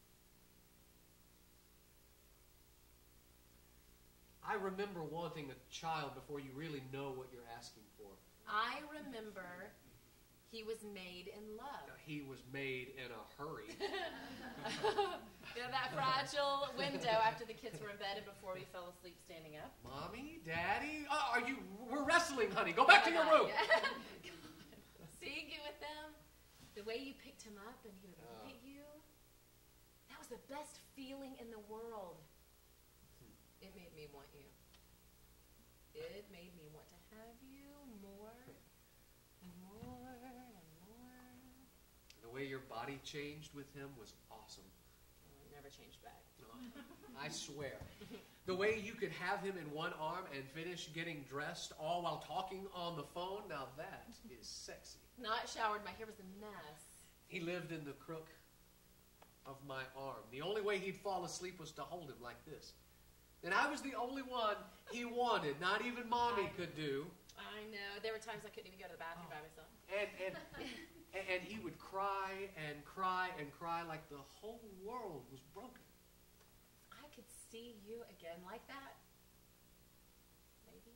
I remember wanting a child before you really know what you're asking for. I remember he was made in love. He was made in a hurry. You know, that fragile window after the kids were in bed and before we fell asleep standing up. Mommy, Daddy, oh, are you? We're wrestling, honey. Go back to your room. See, get with them. The way you picked him up and he would look Uh. at you. That was the best feeling in the world. It made me want you. It made me want to have you more and more and more. The way your body changed with him was awesome. Oh, it never changed back. No, I swear. The way you could have him in one arm and finish getting dressed all while talking on the phone, now that is sexy. Not showered, my hair was a mess. He lived in the crook of my arm. The only way he'd fall asleep was to hold him like this. And I was the only one he wanted. Not even Mommy could do. I know. There were times I couldn't even go to the bathroom by myself. And, and, and he would cry and cry and cry like the whole world was broken. I could see you again like that. Maybe.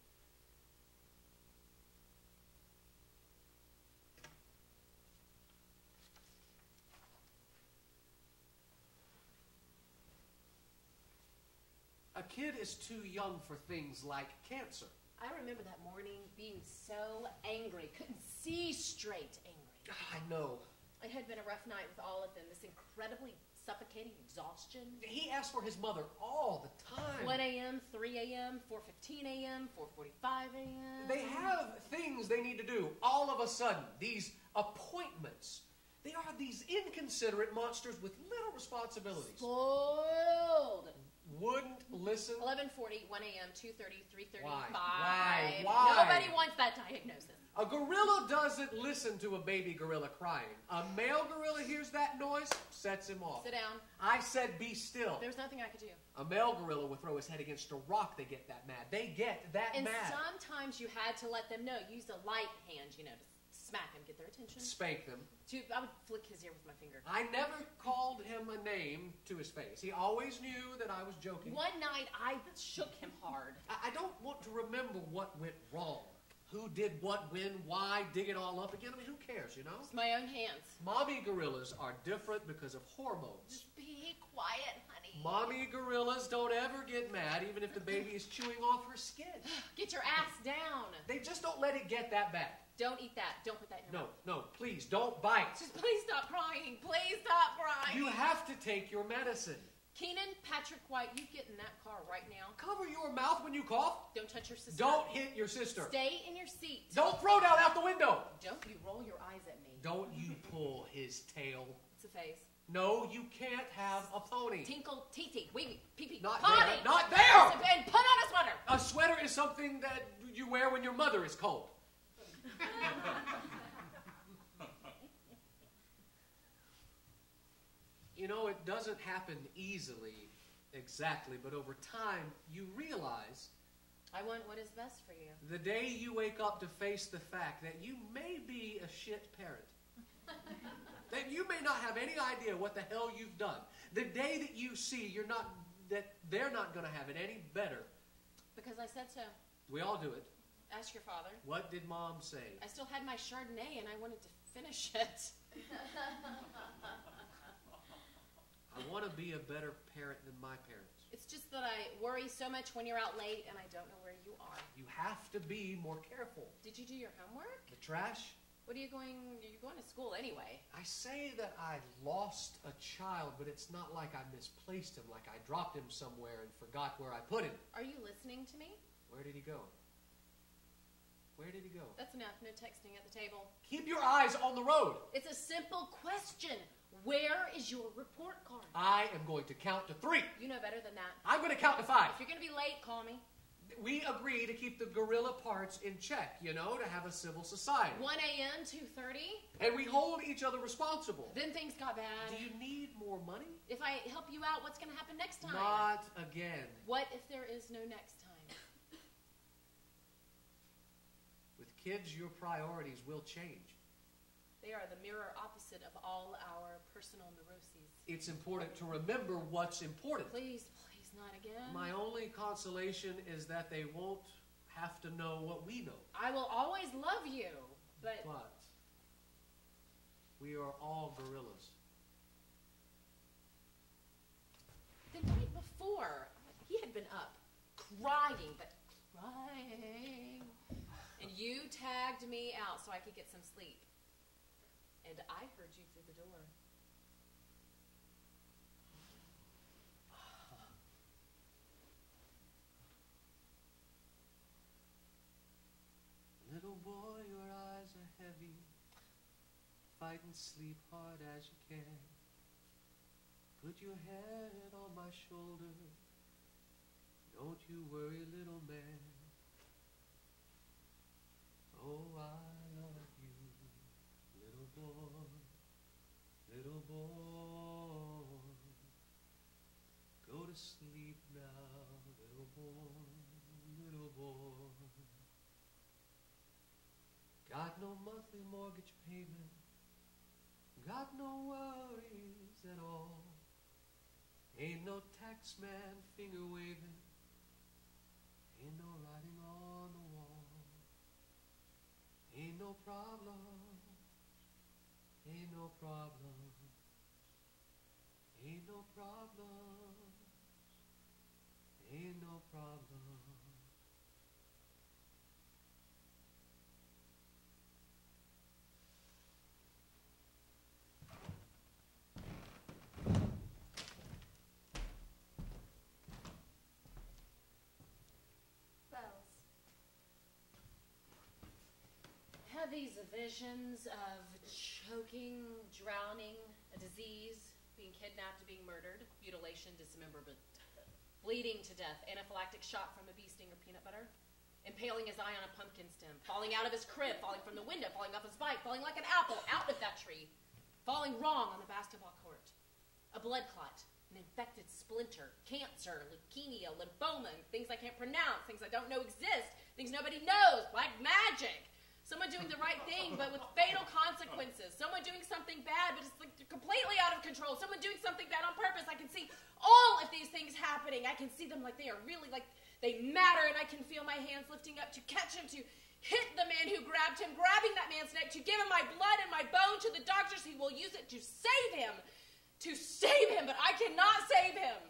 A kid is too young for things like cancer. I remember that morning being so angry, couldn't see straight angry. I know. It had been a rough night with all of them, this incredibly suffocating exhaustion. He asked for his mother all the time. one a.m., three a.m., four fifteen a.m., four forty-five a.m. They have things they need to do all of a sudden. These appointments. They are these inconsiderate monsters with little responsibilities. Spoiled. Wouldn't listen. eleven forty, one a.m., two thirty, three thirty-five. Why? Why? Why? Nobody wants that diagnosis. A gorilla doesn't listen to a baby gorilla crying. A male gorilla hears that noise, sets him off. Sit down. I said be still. There was nothing I could do. A male gorilla would throw his head against a rock, they get that mad. They get that And mad. sometimes you had to let them know. Use a light hand, you know, to smack them, get their attention. Spank them. To, I would flick his ear with my finger. I never called him a name to his face. He always knew that I was joking. One night, I shook him hard. I, I don't want to remember what went wrong. Who did what, when, why, dig it all up again. I mean, who cares, you know? It's my own hands. Mommy gorillas are different because of hormones. Just be quiet, honey. Mommy gorillas don't ever get mad, even if the baby is chewing off her skin. Get your ass down. They just don't let it get that bad. Don't eat that. Don't put that in your No, mouth. no, please, don't bite. Just please stop crying. Please stop crying. You have to take your medicine. Keenan, Patrick White, you get in that car right now. Cover your mouth when you cough. Don't touch your sister. Don't hit your sister. Stay in your seat. Don't throw down out the window. Don't you roll your eyes at me. Don't you pull his tail. It's a face. No, you can't have a pony. Tinkle, tee-tee, wee-wee, pee-pee, Not potty. there. Not there. And put on a sweater. A sweater is something that you wear when your mother is cold. You know, it doesn't happen easily, exactly, but over time, you realize I want what is best for you. the day you wake up to face the fact that you may be a shit parent. That you may not have any idea what the hell you've done. The day that you see you're not, that they're not going to have it any better. Because I said so. We all do it. Ask your father. What did Mom say? I still had my Chardonnay and I wanted to finish it. I want to be a better parent than my parents. It's just that I worry so much when you're out late and I don't know where you are. You have to be more careful. Did you do your homework? The trash? What are you going, you're going to school anyway. I say that I lost a child, but it's not like I misplaced him, like I dropped him somewhere and forgot where I put him. Are you listening to me? Where did he go? Where did he go? That's enough. No texting at the table. Keep your eyes on the road. It's a simple question. Where is your report card? I am going to count to three. You know better than that. I'm going to count to five. If you're going to be late, call me. We agree to keep the gorilla parts in check, you know, to have a civil society. one a m, two thirty. And we hold each other responsible. Then things got bad. Do you need more money? If I help you out, what's going to happen next time? Not again. What if there is no next time? With kids, your priorities will change. They are the mirror opposite of all our personal neuroses. It's important to remember what's important. Please, please, not again. My only consolation is that they won't have to know what we know. I will always love you, but... But we are all gorillas. The night before, he had been up, crying, but crying. And you tagged me out so I could get some sleep. And I heard you through the door. Little boy, your eyes are heavy. Fight and sleep hard as you can. Put your head on my shoulder. Don't you worry, little man. Oh, I love you, little boy, little boy. Go to sleep now, little boy, little boy. Got no monthly mortgage payment, got no worries at all. Ain't no tax man finger waving, ain't no writing on the wall. Ain't no problem, ain't no problem, ain't no problem, ain't no problem. Have these visions of choking, drowning, a disease, being kidnapped, being murdered, mutilation, dismemberment, bleeding to death, anaphylactic shock from a bee sting or peanut butter, impaling his eye on a pumpkin stem, falling out of his crib, falling from the window, falling off his bike, falling like an apple out of that tree, falling wrong on the basketball court, a blood clot, an infected splinter, cancer, leukemia, lymphoma, things I can't pronounce, things I don't know exist, things nobody knows, black magic. Someone doing the right thing, but with fatal consequences. Someone doing something bad, but it's like completely out of control. Someone doing something bad on purpose. I can see all of these things happening. I can see them like they are really, like they matter, and I can feel my hands lifting up to catch him, to hit the man who grabbed him, grabbing that man's neck, to give him my blood and my bone to the doctors who will use it to save him. To save him, but I cannot save him.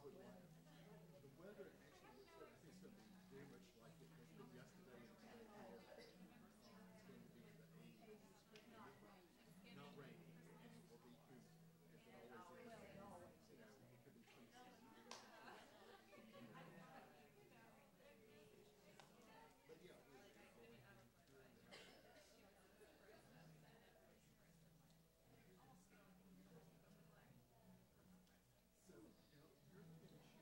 would like, the weather actually looks like, I think it's going to be very much like it has been yesterday and today here. Uh, it's going to be in the eighties, not rainy, and it will be humid, as it always is. You know, it could be twenty-six degrees. But yeah, we- so, you know, you're finished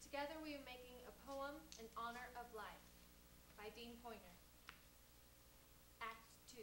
Together we are making a poem in honor of life by Dean Poynor. Act two.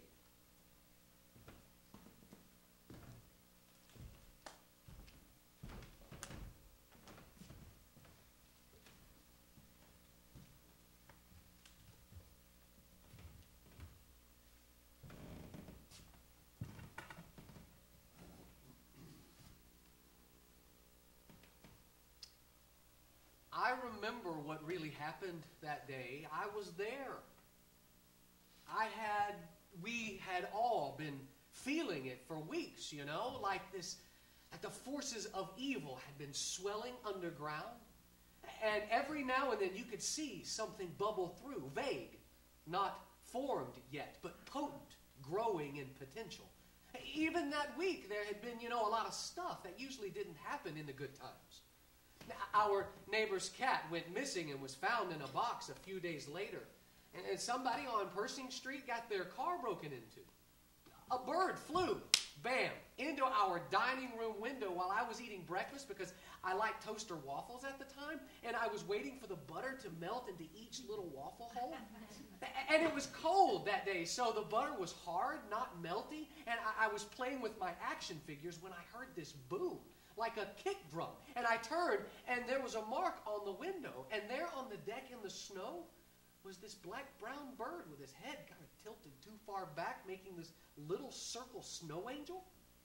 I remember what really happened that day. I was there. I had, we had all been feeling it for weeks, you know, like this, like the forces of evil had been swelling underground. And every now and then you could see something bubble through, vague, not formed yet, but potent, growing in potential. Even that week there had been, you know, a lot of stuff that usually didn't happen in the good times. Our neighbor's cat went missing and was found in a box a few days later. And somebody on Pershing Street got their car broken into. A bird flew, bam, into our dining room window while I was eating breakfast because I liked toaster waffles at the time, and I was waiting for the butter to melt into each little waffle hole. And it was cold that day, so the butter was hard, not melty, and I, I was playing with my action figures when I heard this boom, like a kick drum. And I turned, and there was a mark on the window, and there on the deck in the snow was this black-brown bird with his head kind of tilted too far back, making this little circle snow angel.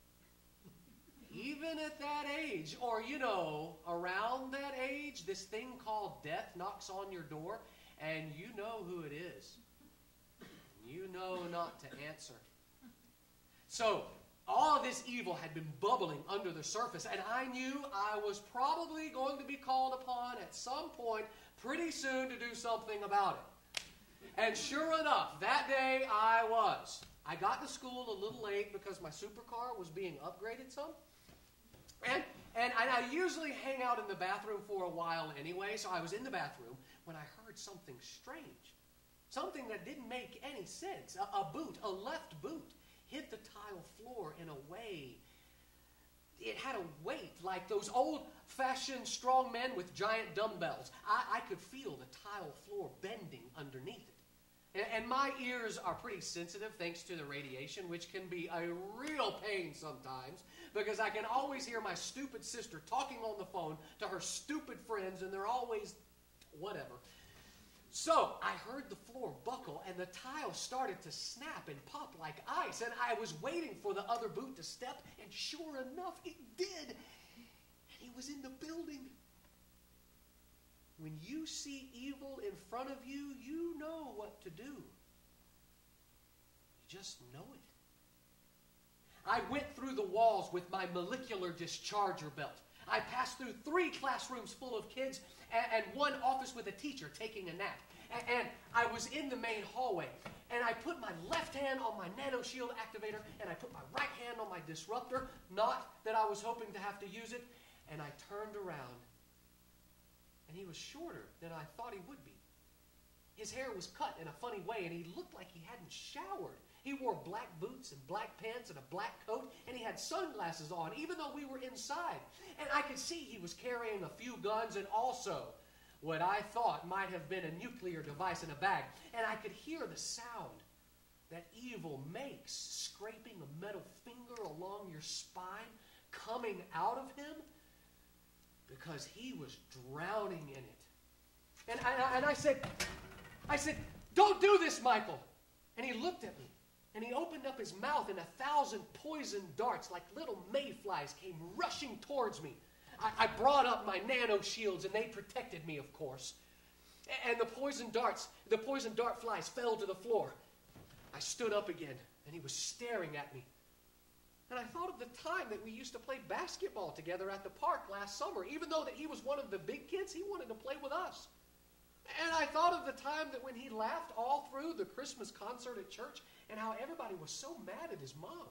Even at that age, or, you know, around that age, this thing called death knocks on your door, and you know who it is. You know not to answer. So, all this evil had been bubbling under the surface, and I knew I was probably going to be called upon at some point pretty soon to do something about it. And sure enough, that day I was. I got to school a little late because my supercar was being upgraded some. And, and I usually hang out in the bathroom for a while anyway, so I was in the bathroom when I heard something strange. Something that didn't make any sense. A, a boot, a left boot, hit the tile floor in a way. It had a weight like those old-fashioned strong men with giant dumbbells. I, I could feel the tile floor bending underneath it. And, and my ears are pretty sensitive thanks to the radiation, which can be a real pain sometimes, because I can always hear my stupid sister talking on the phone to her stupid friends, and they're always whatever. So I heard the floor buckle, and the tile started to snap and pop like ice, and I was waiting for the other boot to step, and sure enough, it did. And he was in the building. When you see evil in front of you, you know what to do. You just know it. I went through the walls with my molecular discharger belt. I passed through three classrooms full of kids and, and one office with a teacher taking a nap. And, and I was in the main hallway. And I put my left hand on my nano shield activator, and I put my right hand on my disruptor. Not that I was hoping to have to use it. And I turned around. And he was shorter than I thought he would be. His hair was cut in a funny way, and he looked like he hadn't showered. He wore black boots and black pants and a black coat, and he had sunglasses on, even though we were inside. And I could see he was carrying a few guns and also what I thought might have been a nuclear device in a bag. And I could hear the sound that evil makes, scraping a metal finger along your spine, coming out of him, because he was drowning in it. And I, and I said, I said, "Don't do this, Michael." And he looked at me. And he opened up his mouth, and a thousand poison darts like little mayflies came rushing towards me. I, I brought up my nano shields, and they protected me, of course. And the poison darts, the poison dart flies fell to the floor. I stood up again, and he was staring at me. And I thought of the time that we used to play basketball together at the park last summer. Even though that he was one of the big kids, he wanted to play with us. And I thought of the time that when he laughed all through the Christmas concert at church, and how everybody was so mad at his mom.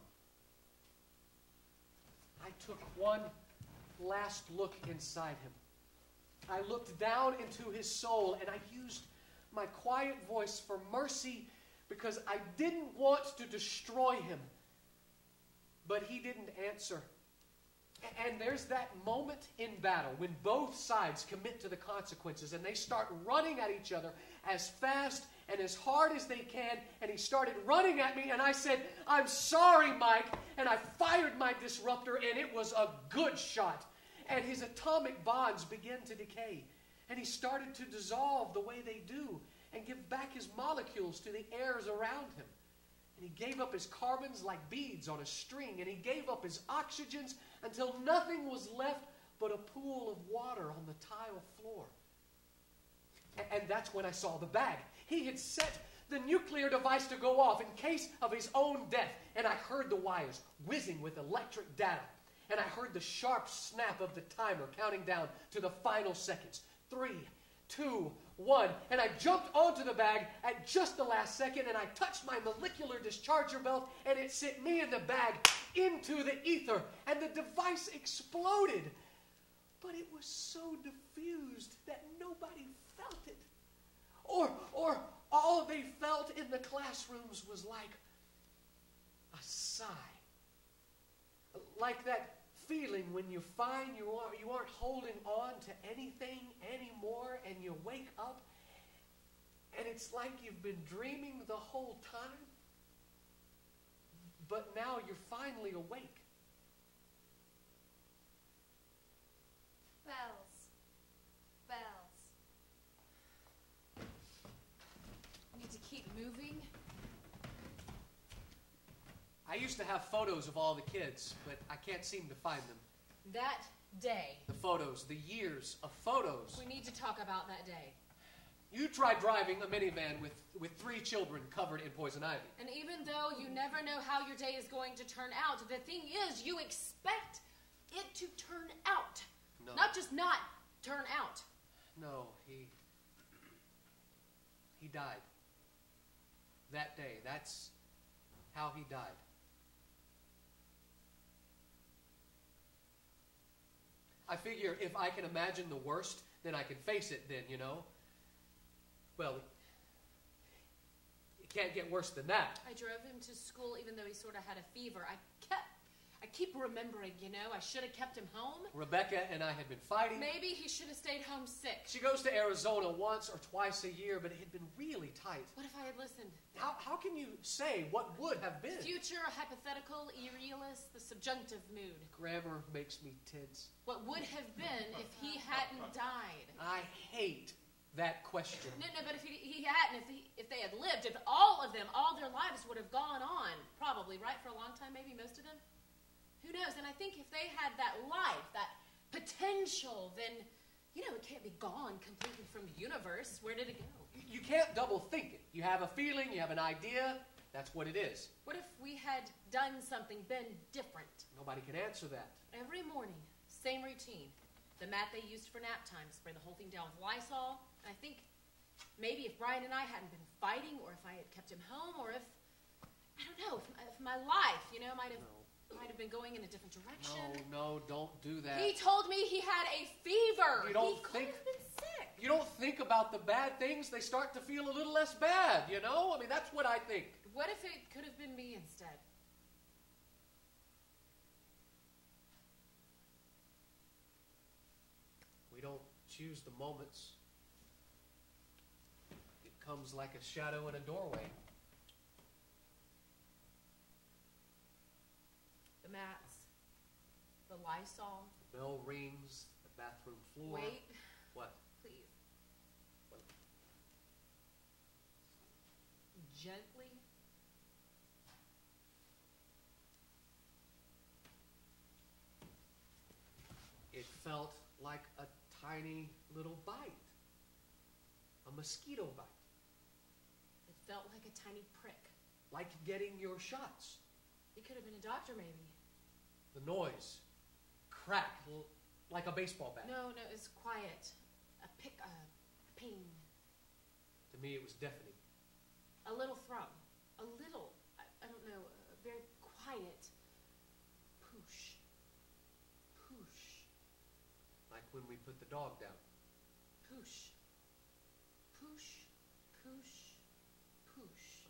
I took one last look inside him. I looked down into his soul, and I used my quiet voice for mercy because I didn't want to destroy him. But he didn't answer. And there's that moment in battle when both sides commit to the consequences and they start running at each other as fast and as hard as they can. And he started running at me and I said, "I'm sorry, Mike." And I fired my disruptor and it was a good shot. And his atomic bonds began to decay. And he started to dissolve the way they do and give back his molecules to the airs around him. And he gave up his carbons like beads on a string. And he gave up his oxygens until nothing was left but a pool of water on the tile floor. And, and that's when I saw the bag. He had set the nuclear device to go off in case of his own death. And I heard the wires whizzing with electric data. And I heard the sharp snap of the timer counting down to the final seconds. Three, two, one. And I jumped onto the bag at just the last second, and I touched my molecular discharger belt, and it sent me and the bag into the ether, and the device exploded. But it was so diffused that nobody felt it. Or, or all they felt in the classrooms was like a sigh. Like that feeling when you find you aren't, you aren't holding on to anything anymore and you wake up and it's like you've been dreaming the whole time, but now you're finally awake. Bells. Bells. I need to keep moving. I used to have photos of all the kids, but I can't seem to find them. That day. The photos, the years of photos. We need to talk about that day. You tried driving a minivan with, with three children covered in poison ivy. And even though you never know how your day is going to turn out, the thing is you expect it to turn out. No. Not just not turn out. No, he... He died. That day. That's how he died. I figure if I can imagine the worst, then I can face it then, you know? Well, it can't get worse than that. I drove him to school even though he sort of had a fever. I kept, I keep remembering, you know, I should have kept him home. Rebecca and I had been fighting. Maybe he should have stayed home sick. She goes to Arizona once or twice a year, but it had been really tight. What if I had listened? How, how can you say what would have been? Future, hypothetical, irrealist, the subjunctive mood. Grammar makes me tense. What would have been if he hadn't died? I hate that question. No, no, but if he, he hadn't, if, he, if they had lived, if all of them, all their lives would have gone on, probably, right, for a long time, maybe most of them? Who knows? And I think if they had that life, that potential, then, you know, it can't be gone completely from the universe. Where did it go? You can't double think it. You have a feeling, you have an idea, that's what it is. What if we had done something, been different? Nobody can answer that. Every morning, same routine. The mat they used for nap time, spray the whole thing down with Lysol. And I think maybe if Brian and I hadn't been fighting, or if I had kept him home, or if, I don't know, if, if my life, you know, might have... No. Might have been going in a different direction. No, no, don't do that. He told me he had a fever. You don't he think... could have been sick. You don't think about the bad things, they start to feel a little less bad, you know? I mean, that's what I think. What if it could have been me instead? We don't choose the moments. It comes like a shadow in a doorway. The mats, the Lysol. The bell rings, the bathroom floor. Wait. What? Please. What? Gently. It felt like a tiny little bite. A mosquito bite. It felt like a tiny prick. Like getting your shots. It could have been a doctor, maybe. The noise. Crack. l- Like a baseball bat. No, no, it's quiet. A pick, a ping. To me, it was deafening. A little thrum. A little, I, I don't know, a very quiet poosh. Poosh. Like when we put the dog down. Poosh. Poosh. Poosh. Poosh.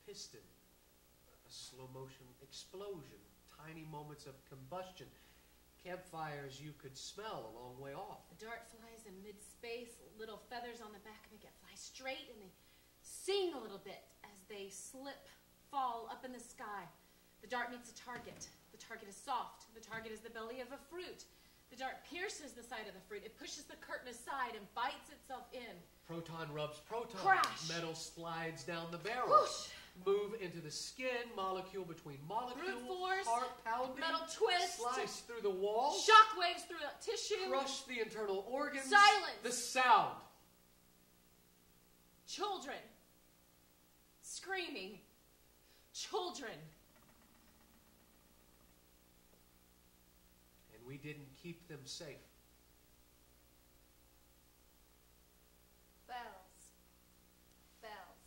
Piston. A slow motion explosion. Tiny moments of combustion. campfires you could smell a long way off. The dart flies in mid-space, little feathers on the back of it get fly straight, and they sing a little bit as they slip, fall up in the sky. The dart meets a target. The target is soft. The target is the belly of a fruit. The dart pierces the side of the fruit. It pushes the curtain aside and bites itself in. Proton rubs proton. Crash. Metal slides down the barrel. Whoosh. Move into the skin, molecule between molecules. Brute force. Heart pounding. Metal twist. Slice through the wall. Shock waves through the tissue. Crush the internal organs. Silence. The sound. Children. Screaming. Children. And we didn't keep them safe. Bells. Bells.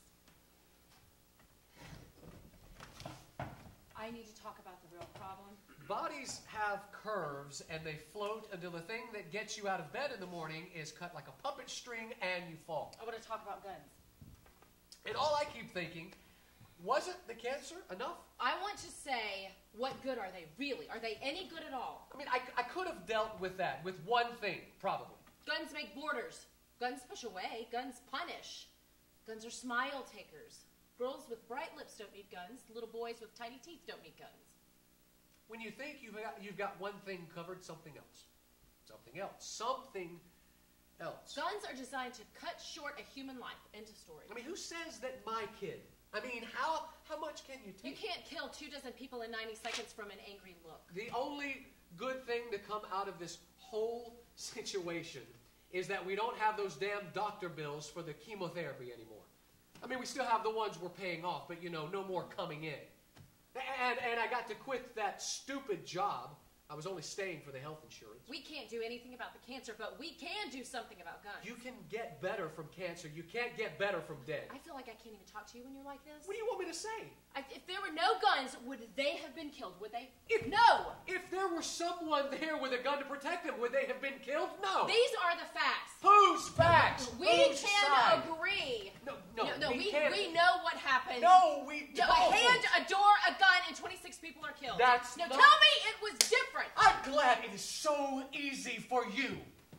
I need to talk about the real problem. Bodies have curves, and they float until the thing that gets you out of bed in the morning is cut like a puppet string, and you fall. I want to talk about guns. And all I keep thinking, wasn't the cancer enough? I want to say, what good are they, really? Are they any good at all? I mean, I, I could have dealt with that, with one thing, probably. Guns make borders. Guns push away. Guns punish. Guns are smile takers. Girls with bright lips don't need guns. Little boys with tiny teeth don't need guns. When you think you've got, you've got one thing covered, something else. Something else. Something else. Guns are designed to cut short a human life. End of story. I mean, who says that my kid? I mean, how how much can you take? You can't kill two dozen people in ninety seconds from an angry look. The only good thing to come out of this whole situation is that we don't have those damn doctor bills for the chemotherapy anymore. I mean, we still have the ones we're paying off, but, you know, no more coming in. And, and I got to quit that stupid job. I was only staying for the health insurance. We can't do anything about the cancer, but we can do something about guns. You can get better from cancer. You can't get better from dead. I feel like I can't even talk to you when you're like this. What do you want me to say? I, if there were no guns, would they have been killed? Would they? If, no! If there were someone there with a gun to protect them, would they have been killed? No. These are the facts. Whose facts? We Whose can side? agree. No, no, no, no we, we, can't. we know what happened. No, we No, don't. a hand, a door, a gun, and twenty-six people are killed. That's no, not... tell me it was different. I'm glad it is so easy for you.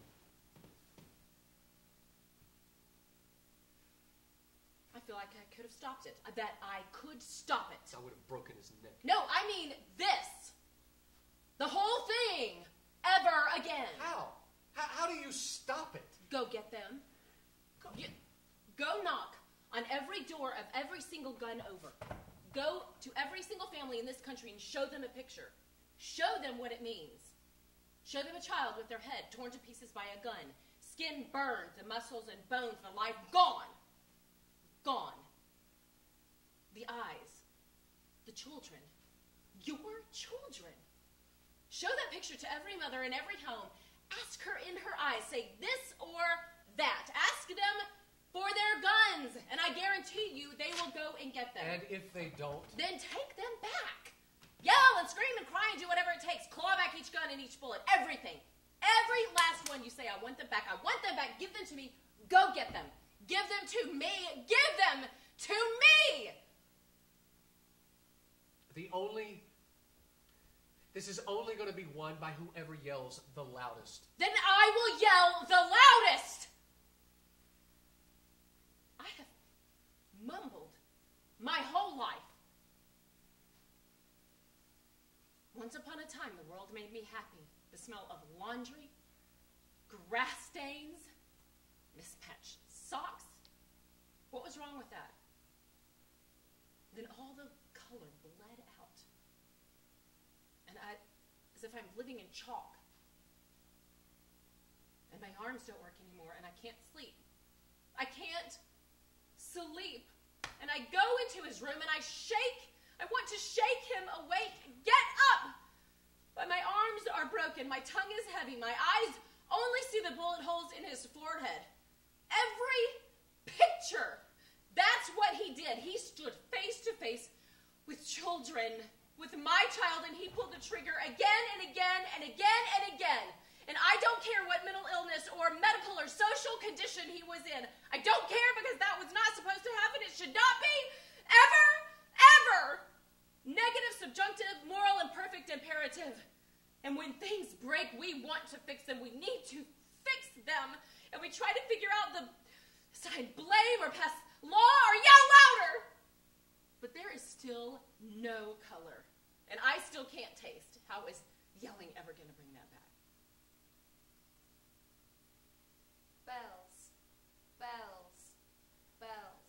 I feel like I could have stopped it. That I could stop it. I would have broken his neck. No, I mean this. The whole thing. Ever again. How? How, how do you stop it? Go get them. Go, you, go knock on every door of every single gun over. Go to every single family in this country and show them a picture. Show them what it means. Show them a child with their head torn to pieces by a gun. Skin burned, the muscles and bones, the life gone. Gone. The eyes. The children. Your children. Show that picture to every mother in every home. Ask her in her eyes. Say this or that. Ask them for their guns. And I guarantee you they will go and get them. And if they don't? Then take them back. Yell and scream and cry and do whatever it takes. Claw back each gun and each bullet. Everything. Every last one you say, I want them back. I want them back. Give them to me. Go get them. Give them to me. Give them to me. The only... This is only going to be won by whoever yells the loudest. Then I will yell the loudest. I have mumbled my whole life. Once upon a time, the world made me happy. The smell of laundry, grass stains, mispatched socks. What was wrong with that? Then all the color bled out. And I, as if I'm living in chalk. And my arms don't work anymore, and I can't sleep. I can't sleep. And I go into his room, and I shake. I want to shake him awake. Get up! But my arms are broken. My tongue is heavy. My eyes only see the bullet holes in his forehead. Every picture. That's what he did. He stood face to face with children, with my child, and he pulled the trigger again and again and again and again. And I don't care what mental illness or medical or social condition he was in. I don't care because that was not supposed to happen. It should not be ever, ever. Negative, subjunctive, moral, imperfect, imperative. And when things break, we want to fix them. We need to fix them. And we try to figure out the side blame or pass law or yell louder. But there is still no color. And I still can't taste. How is yelling ever going to bring that back? Bells, bells, bells.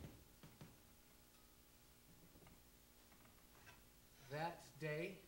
That day,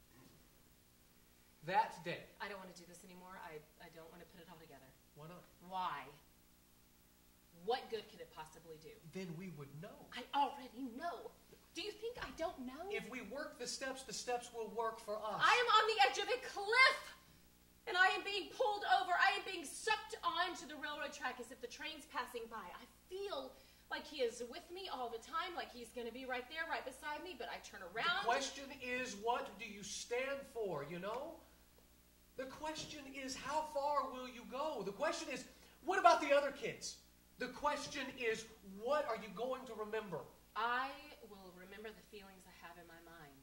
that day. I don't want to do this anymore. I, I don't want to put it all together. Why not? Why? What good could it possibly do? Then we would know. I already know. Do you think I don't know? If we work the steps, the steps will work for us. I am on the edge of a cliff, and I am being pulled over. I am being sucked onto the railroad track as if the train's passing by. I feel like he is with me all the time, like he's going to be right there, right beside me, but I turn around. The question is, what do you stand for, you know? The question is, how far will you go? The question is, what about the other kids? The question is, what are you going to remember? I will remember the feelings I have in my mind.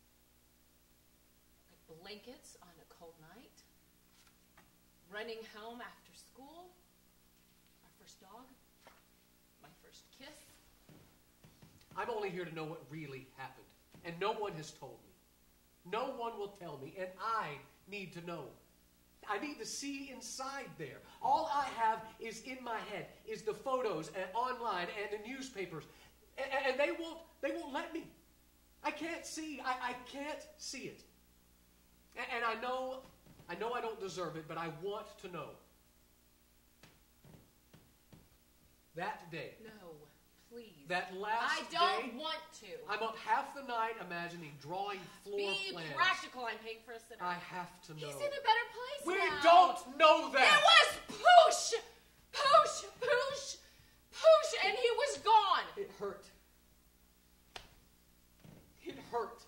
Like blankets on a cold night, running home after school, our first dog, my first kiss. I'm only here to know what really happened, and no one has told me. No one will tell me, and I need to know. I need to see inside there. All I have is in my head is the photos and online and the newspapers, and, and they won't. They won't let me. I can't see. I, I can't see it. And, and I know, I know I don't deserve it, but I want to know. That day. No, please. That last I don't day, want to. I'm up half the night imagining, drawing floor Be plans. practical. I'm paying for a sitter. I have to know. He's in a better place we now. don't know that. It was poosh, poosh, poosh, poosh, and he was gone. It hurt. It hurt.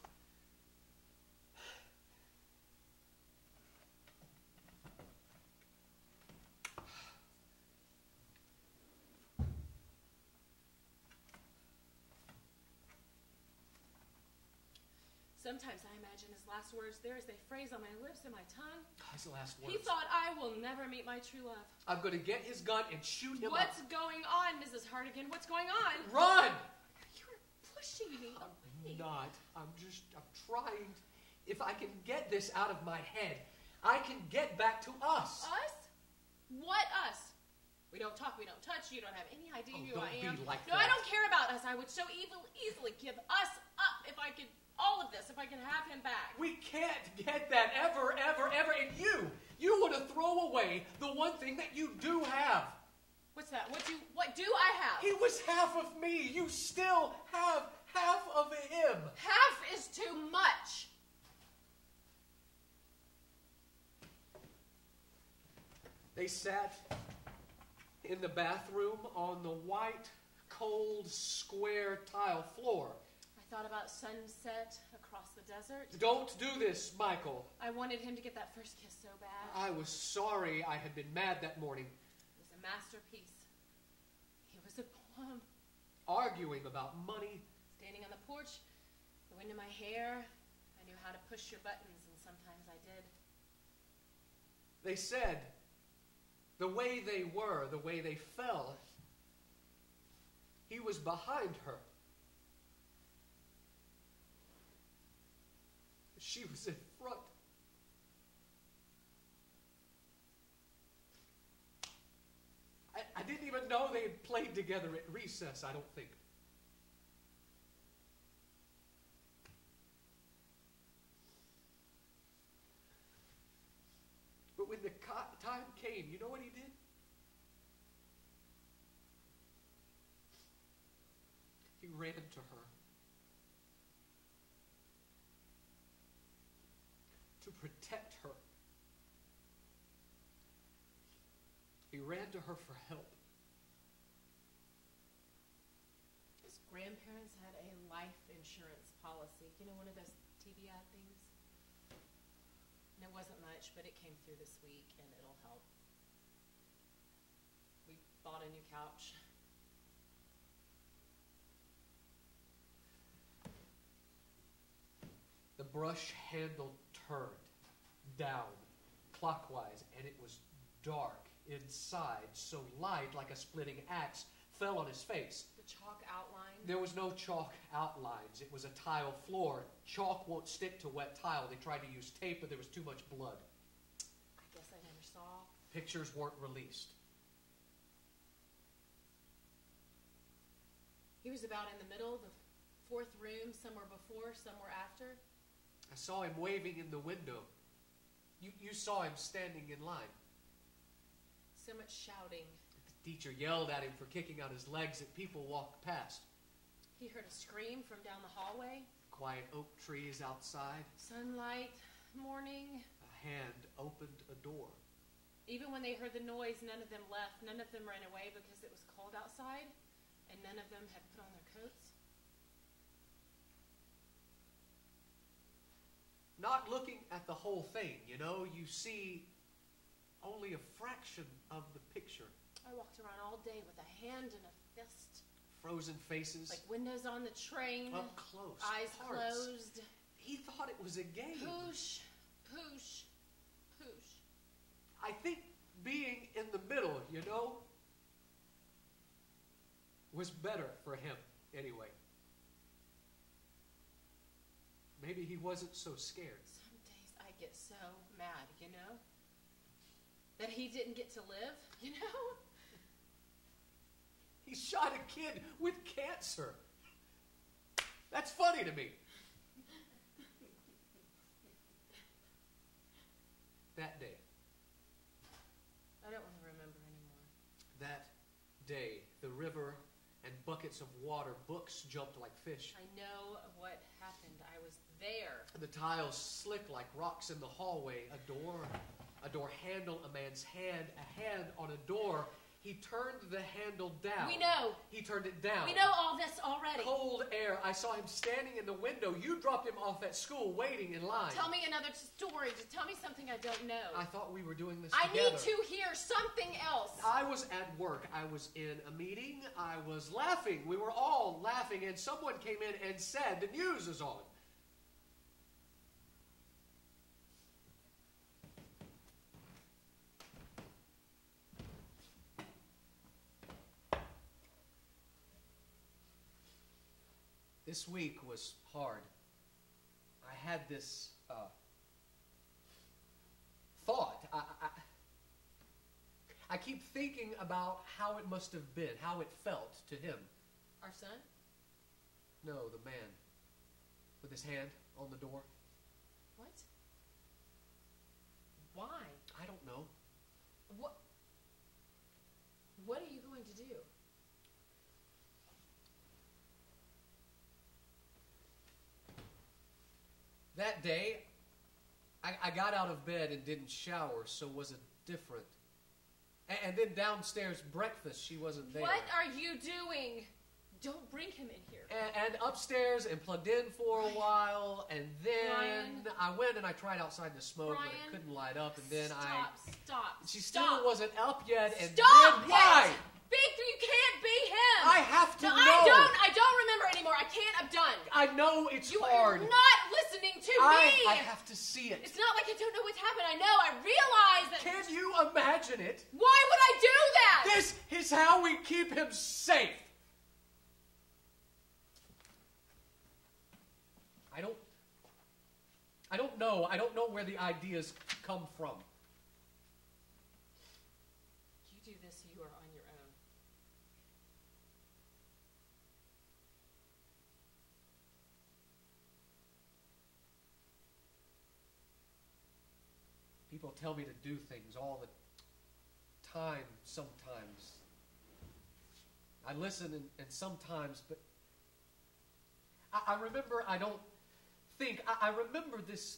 Sometimes I imagine his last words. There is a phrase on my lips and my tongue. His last words. He thought, I will never meet my true love. I'm going to get his gun and shoot him What's up. going on, Missus Hartigan? What's going on? Run! You're pushing me I'm away. not. I'm just, I'm trying. If I can get this out of my head, I can get back to us. Us? What us? We don't talk, we don't touch. You don't have any idea Oh, who don't I be am. like no, that. I don't care about us. I would so evil, easily give us up if I could, all of this, if I could have him back. We can't get that ever, ever, ever. And you, you want to throw away the one thing that you do have. What's that? What do, what do I have? He was half of me. You still have half of him. Half is too much. They sat in the bathroom on the white, cold, square tile floor. I thought about sunset across the desert. Don't do this, Michael. I wanted him to get that first kiss so bad. I was sorry I had been mad that morning. It was a masterpiece. It was a poem. Arguing about money. Standing on the porch, the wind in my hair. I knew how to push your buttons, and sometimes I did. They said the way they were, the way they fell, he was behind her. She was in front. I, I didn't even know they had played together at recess, I don't think. But when the co- time came, you know what he did? He ran to her. To protect her. He ran to her for help. His grandparents had a life insurance policy. You know, one of those T V ad things? And it wasn't much, but it came through this week, and it'll help. We bought a new couch. The brush handle turned. down, clockwise, and it was dark inside, so light, like a splitting axe, fell on his face. The chalk outline? There was no chalk outlines. It was a tile floor. Chalk won't stick to wet tile. They tried to use tape, but there was too much blood. I guess I never saw. Pictures weren't released. He was about in the middle, the fourth room, somewhere before, somewhere after. I saw him waving in the window. You, you saw him standing in line. So much shouting. The teacher yelled at him for kicking out his legs as people walked past. He heard a scream from down the hallway. Quiet oak trees outside. Sunlight, morning. A hand opened a door. Even when they heard the noise, none of them left. None of them ran away because it was cold outside, and none of them had put on their coats. Not looking at the whole thing, you know, you see only a fraction of the picture. I walked around all day with a hand and a fist. Frozen faces. Like windows on the train. Up close. Eyes parts. closed. He thought it was a game. Poosh, poosh, poosh. I think being in the middle, you know, was better for him anyway. Maybe he wasn't so scared. Some days I get so mad, you know? That he didn't get to live, you know? He shot a kid with cancer. That's funny to me. That day. I don't want to remember anymore. That day, the river and buckets of water, books jumped like fish. I know what happened. I was there. The tiles slick like rocks in the hallway. A door, a door handle, a man's hand, a hand on a door. He turned the handle down. We know. He turned it down. We know all this already. Cold air. I saw him standing in the window. You dropped him off at school, waiting in line. Tell me another story. Just tell me something I don't know. I thought we were doing this I together. need to hear something else. I was at work. I was in a meeting. I was laughing. We were all laughing, and someone came in and said, "The news is on." This week was hard. I had this uh, thought. I, I, I keep thinking about how it must have been, how it felt to him. Our son? No, the man with his hand on the door. What? Why? I don't know. What? What are you going to do? That day, I, I got out of bed and didn't shower, so was it different? And, and then downstairs breakfast, she wasn't there. What are you doing? Don't bring him in here. And, and upstairs and plugged in for a while, and then Brian. I went and I tried outside to smoke, Brian. but it couldn't light up, and then stop, I... Stop, She stop. still wasn't up yet, and Stop then why? it! Victor, you can't be him! I have to no, know! I don't, I don't remember anymore. I can't, I'm done. I know it's You hard. are not listening to I, me! I have to see it. It's not like I don't know what's happened. I know, I realize that... Can you imagine it? Why would I do that? This is how we keep him safe. I don't... I don't know. I don't know where the ideas come from. You do this, you are on your own. People tell me to do things all the time, sometimes. I listen and, and sometimes, but I, I remember, I don't think, I, I remember this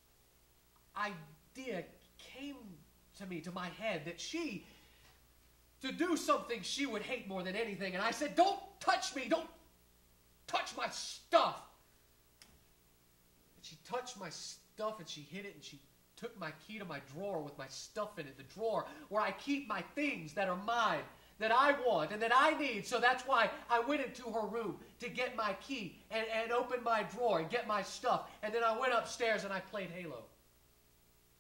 idea came to me, to my head, that she, to do something she would hate more than anything, and I said, don't touch me, don't touch my stuff. And she touched my stuff and she hid it and she took my key to my drawer with my stuff in it, the drawer where I keep my things that are mine, that I want and that I need. So that's why I went into her room to get my key and, and open my drawer and get my stuff. And then I went upstairs and I played Halo.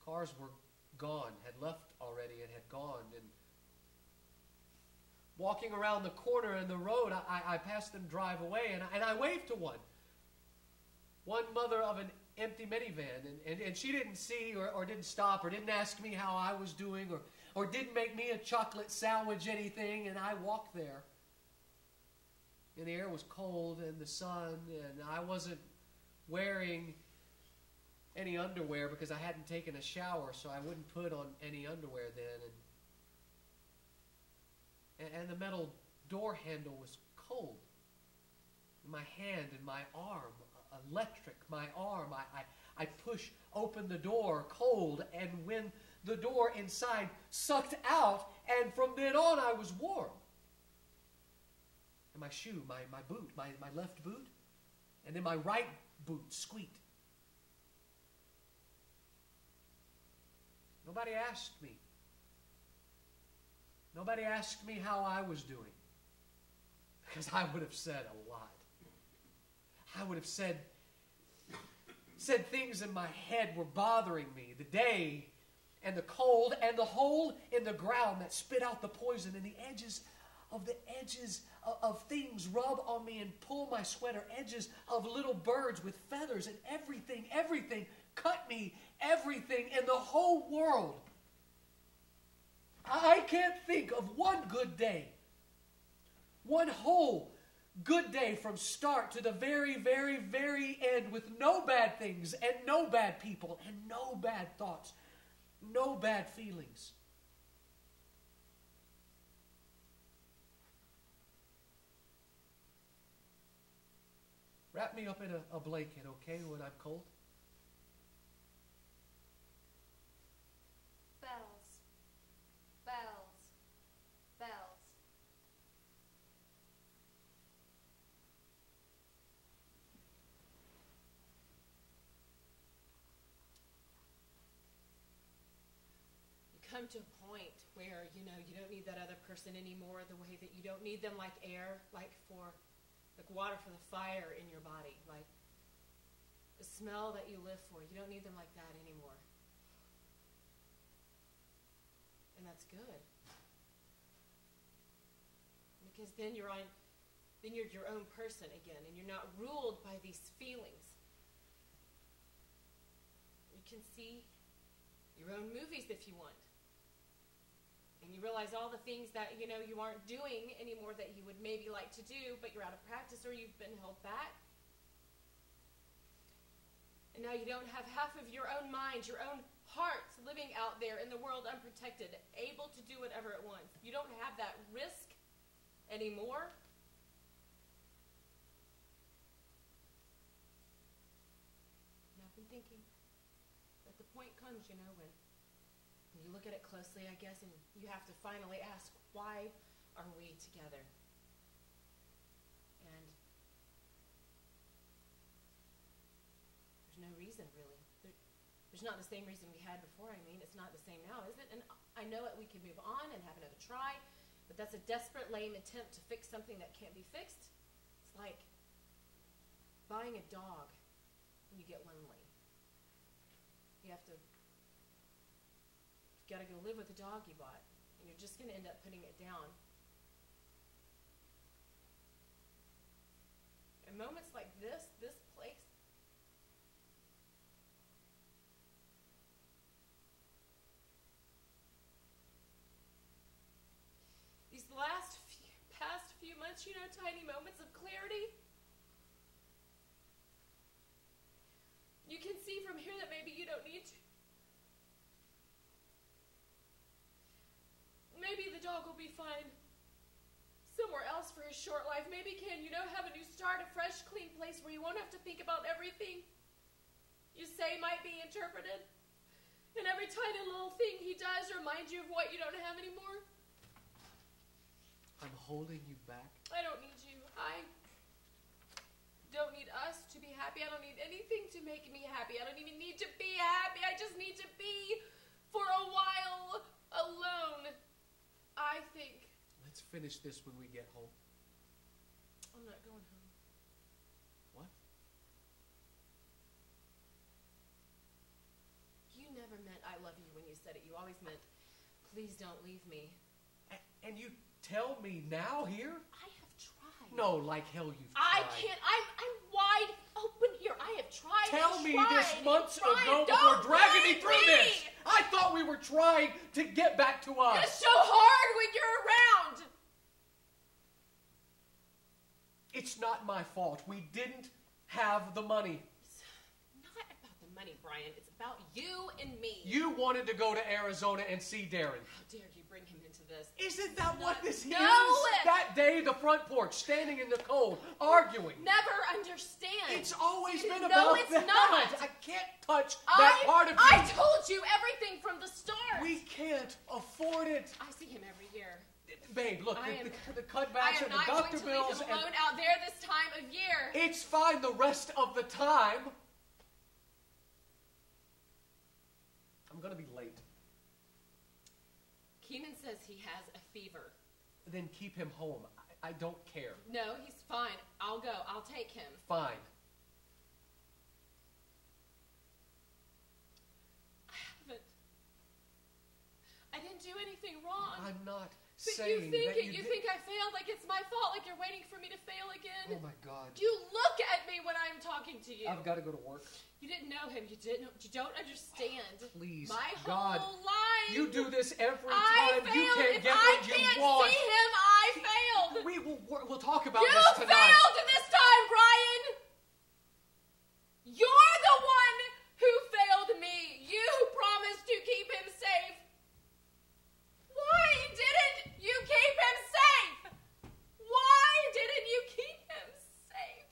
Cars were gone, had left already and had gone. And walking around the corner in the road, I, I passed them drive away, and I, and I waved to one. One mother of an empty minivan, and, and, and she didn't see or, or didn't stop or didn't ask me how I was doing or, or didn't make me a chocolate sandwich, anything, and I walked there. And the air was cold and the sun, and I wasn't wearing any underwear because I hadn't taken a shower, so I wouldn't put on any underwear then. And, and the metal door handle was cold. My hand and my arm, electric, my arm. I, I, I push open the door, cold, and when the door inside sucked out, and from then on I was warm. And my shoe, my, my boot, my, my left boot, and then my right boot squeaked. Nobody asked me. Nobody asked me how I was doing, because I would have said a lot. I would have said, said things in my head were bothering me. The day and the cold and the hole in the ground that spit out the poison, and the edges of the edges of, of things rub on me and pull my sweater, edges of little birds with feathers, and everything, everything cut me, everything in the whole world. I can't think of one good day, one whole good day from start to the very, very, very end, with no bad things and no bad people and no bad thoughts, no bad feelings. Wrap me up in a, a blanket, okay, when I'm cold? Bells. Bells. Bells. You come to a point where, you know, you don't need that other person anymore the way that you don't need them like air, like for, like water for the fire in your body, like the smell that you live for. You don't need them like that anymore. And that's good. Because then you're on, then you're your own person again, and you're not ruled by these feelings. You can see your own movies if you want. And you realize all the things that, you know, you aren't doing anymore that you would maybe like to do, but you're out of practice or you've been held back. And now you don't have half of your own mind, your own heart living out there in the world unprotected, able to do whatever it wants. You don't have that risk anymore. And I've been thinking that the point comes, you know, when you look at it closely, I guess, and you have to finally ask, why are we together? And there's no reason, really. There, there's not the same reason we had before. I mean, it's not the same now, is it? And I know that we can move on and have another try, but that's a desperate, lame attempt to fix something that can't be fixed. It's like buying a dog when you get lonely. You have to You've got to go live with the dog you bought, and you're just going to end up putting it down. In moments like this, this place, these last few, past few months, you know, tiny moments of clarity, you can see from here that maybe you don't need to. Maybe the dog will be fine somewhere else for his short life. Maybe can, you know, have a new start, a fresh, clean place where you won't have to think about everything you say might be interpreted. And every tiny little thing he does reminds you of what you don't have anymore. I'm holding you back. I don't need you. I don't need us to be happy. I don't need anything to make me happy. I don't even need to be happy. I just need to be for a while alone. I think. Let's finish this when we get home. I'm not going home. What? You never meant I you always meant, please don't leave me. And, and you tell me now here? I have tried. No, like hell you've I tried. can't. I'm, I'm wide open here. I have tried. Tell and me tried this months and tried. ago Don't before dragging me blame through me. this. I thought we were trying to get back to us. It's so hard when you're around. It's not my fault. We didn't have the money. It's not about the money, Brian. It's about you and me. You wanted to go to Arizona and see Darren. How dare you bring him into this? Isn't that what this No. is? That day, the front porch, standing in the cold, arguing. Never understand. It's always been No, about it's that. not. I can't touch that I, part of I you. told you everything from the start. We can't afford it. I see him every year. Babe, look, I the, am- the, the I cutbacks am and the not doctor going to bills. leave him and alone out there this time of year. it's fine the rest of the time. I'm going to be late. Keenan says he has a fever. Then keep him home. I, I don't care. No, he's fine. I'll go. I'll take him. Fine. I haven't. I didn't do anything wrong. I'm not but saying you think that it. you You did- think I failed like it's my fault, like you're waiting for me to fail again? Oh my God. You look at me when I'm talking to you. I've got to go to work. You didn't know him. You didn't. You don't understand. Please, My God. whole life. You do this every I time. failed. You can't if get I what you can't want. see him, I failed. We will. We'll talk about You this tonight. failed this time, Brian. You're the one who failed me. You promised to keep him safe. Why didn't you keep him safe? Why didn't you keep him safe?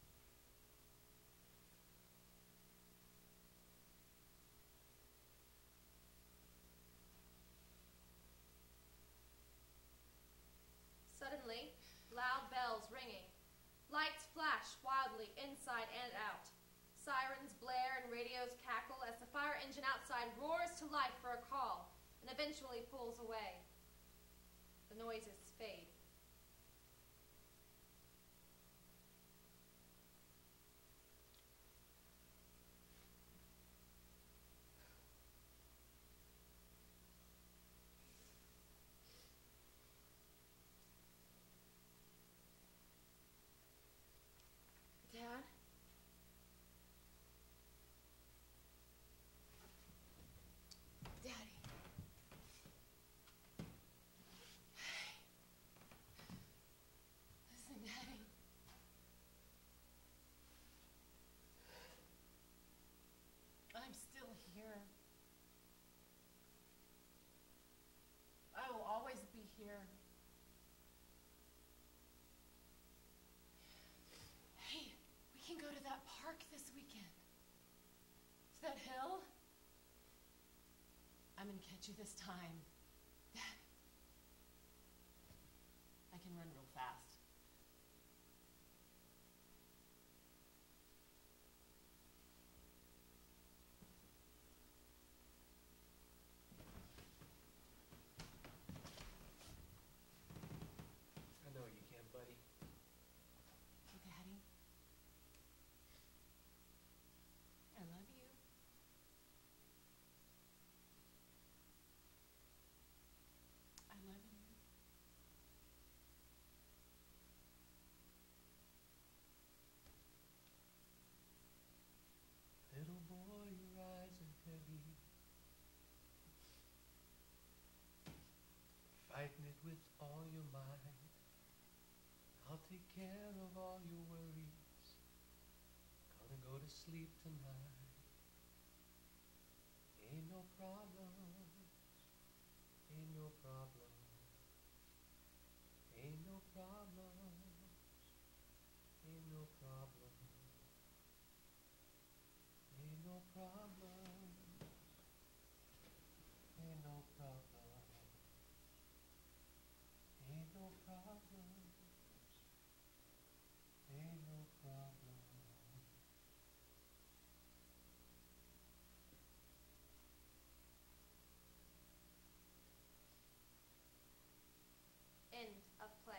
Suddenly, loud bells ringing. Lights flash wildly inside and out. Sirens blare and radios cackle as the fire engine outside roars to life for a call and eventually pulls away. The noises fade. Dad? Daddy. Listen, Daddy. I'm still here. I will always be here. Hey, we can go to that park this weekend. To that hill. I'm gonna catch you this time. Dad. I can run real fast. I know you can, buddy. Hey, Daddy. I love you. I love you. Little boy, your eyes are heavy. Fighting it with all your might. I'll take care of all your worries. Gonna go to sleep tonight. Ain't no problems. Ain't no problems. Ain't no problems. Ain't no problems. Ain't no problems. Ain't no problems. Ain't no problems. Ain't no problems. End of play.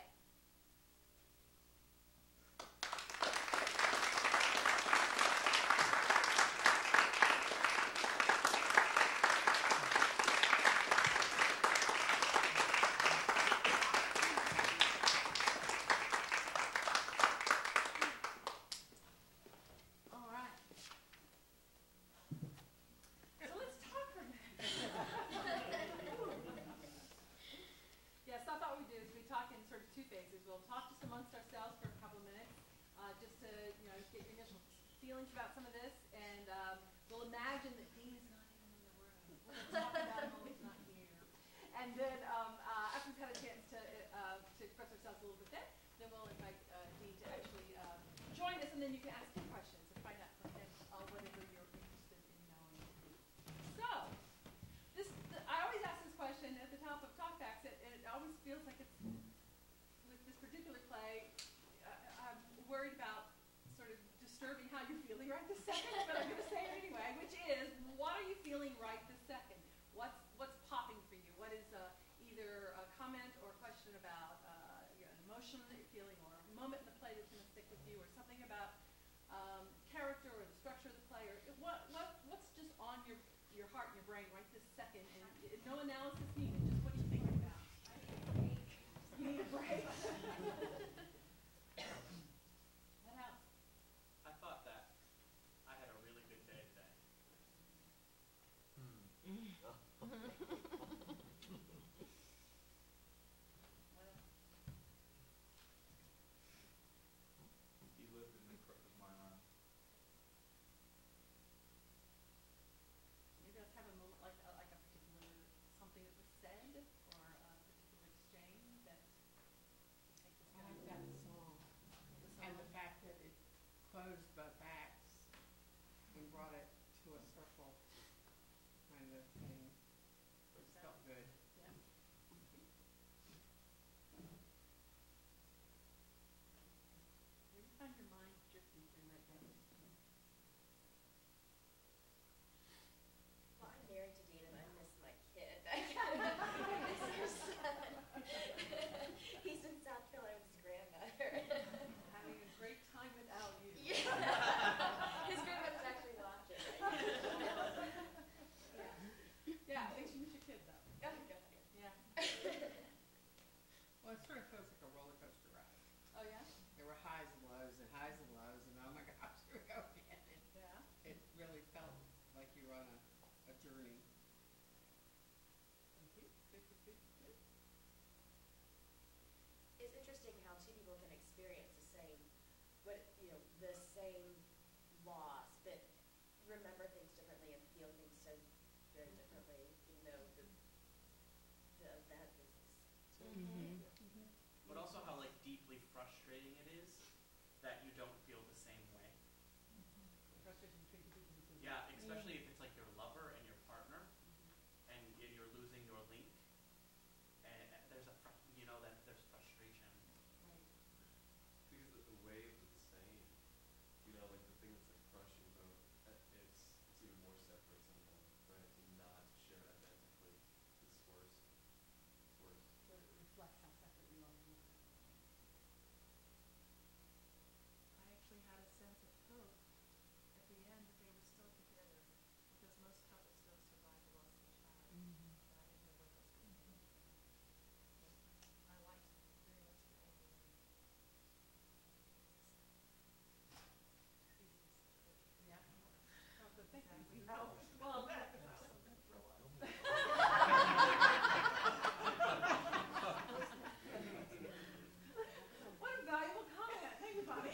feelings about some of this, and um, we'll imagine that Dean is not even in the room. We're going to talk about him when he's not here. And then um, uh, after we've had a chance to, uh, to express ourselves a little bit there, then we'll invite uh, Dean to actually uh, join us, and then you can ask him questions and find out from him uh, whatever you're interested in knowing. So, this the, I always ask this question at the top of talkbacks, and it always feels like it's, with this particular play, uh, I'm worried about sort of disturbing how you're feeling right this second, but I'm going to say it anyway, which is, what are you feeling right this second? What's what's popping for you? What is uh, either a comment or a question about uh, you know, an emotion that you're feeling, or a moment in the play that's going to stick with you, or something about um, character or the structure of the play, or what what what's just on your your heart and your brain right this second? And uh, no analysis needed. Just what are you thinking about? I need a break. You need a break. What else? I thought that I had a really good day today. What else? He lived in the crook of my eye. Maybe let's have a moment like uh, like a particular something that was said, or a particular exchange that take this I down. like that song, The and song. the fact that it closed both acts and brought it to a circle kind of thing. It felt good. Yeah. Where do you find your mind drifting during that day? Well, I'm married to Dean and I miss my kid. I miss her son. He's in South Carolina with his grandmother. Having a great time without you. Yeah. His grandmother's actually watching right now. Yeah. Yeah, it makes you miss your kid though. Oh, God. Yeah. Well, it sort of feels like a roller coaster ride. Oh yeah? There were highs and lows and highs and lows, and oh my gosh, here we go again. It, Yeah. it really felt like you were on a, a journey. Thank you. Good, good, good, good. It's interesting how two people can experience the same, but you know, the same loss, but remember things differently and feel things so very differently, even though the the event is so Mm-hmm. But also how like deeply frustrating it is that you don't feel the same way. Frustration between two people who feel Yeah, that. especially if it's like your lover and your partner, and y- you're losing your link, and uh, there's a fr- you know that there's frustration. Right. Because the, the waves are the same. You know, like the thing that's like crushing both, uh, it's it's even more separate sometimes, right? And not share identically. It's worse. It's worse. So it reflects how separate you are. I actually had a sense of hope at the end that they were still together, because most couples don't survive the loss of a child. And I didn't know where those were going. I liked very much the ending. Yeah. Oh, good, thank you. No. Well, that for a while. What a valuable comment. Thank you, Bonnie.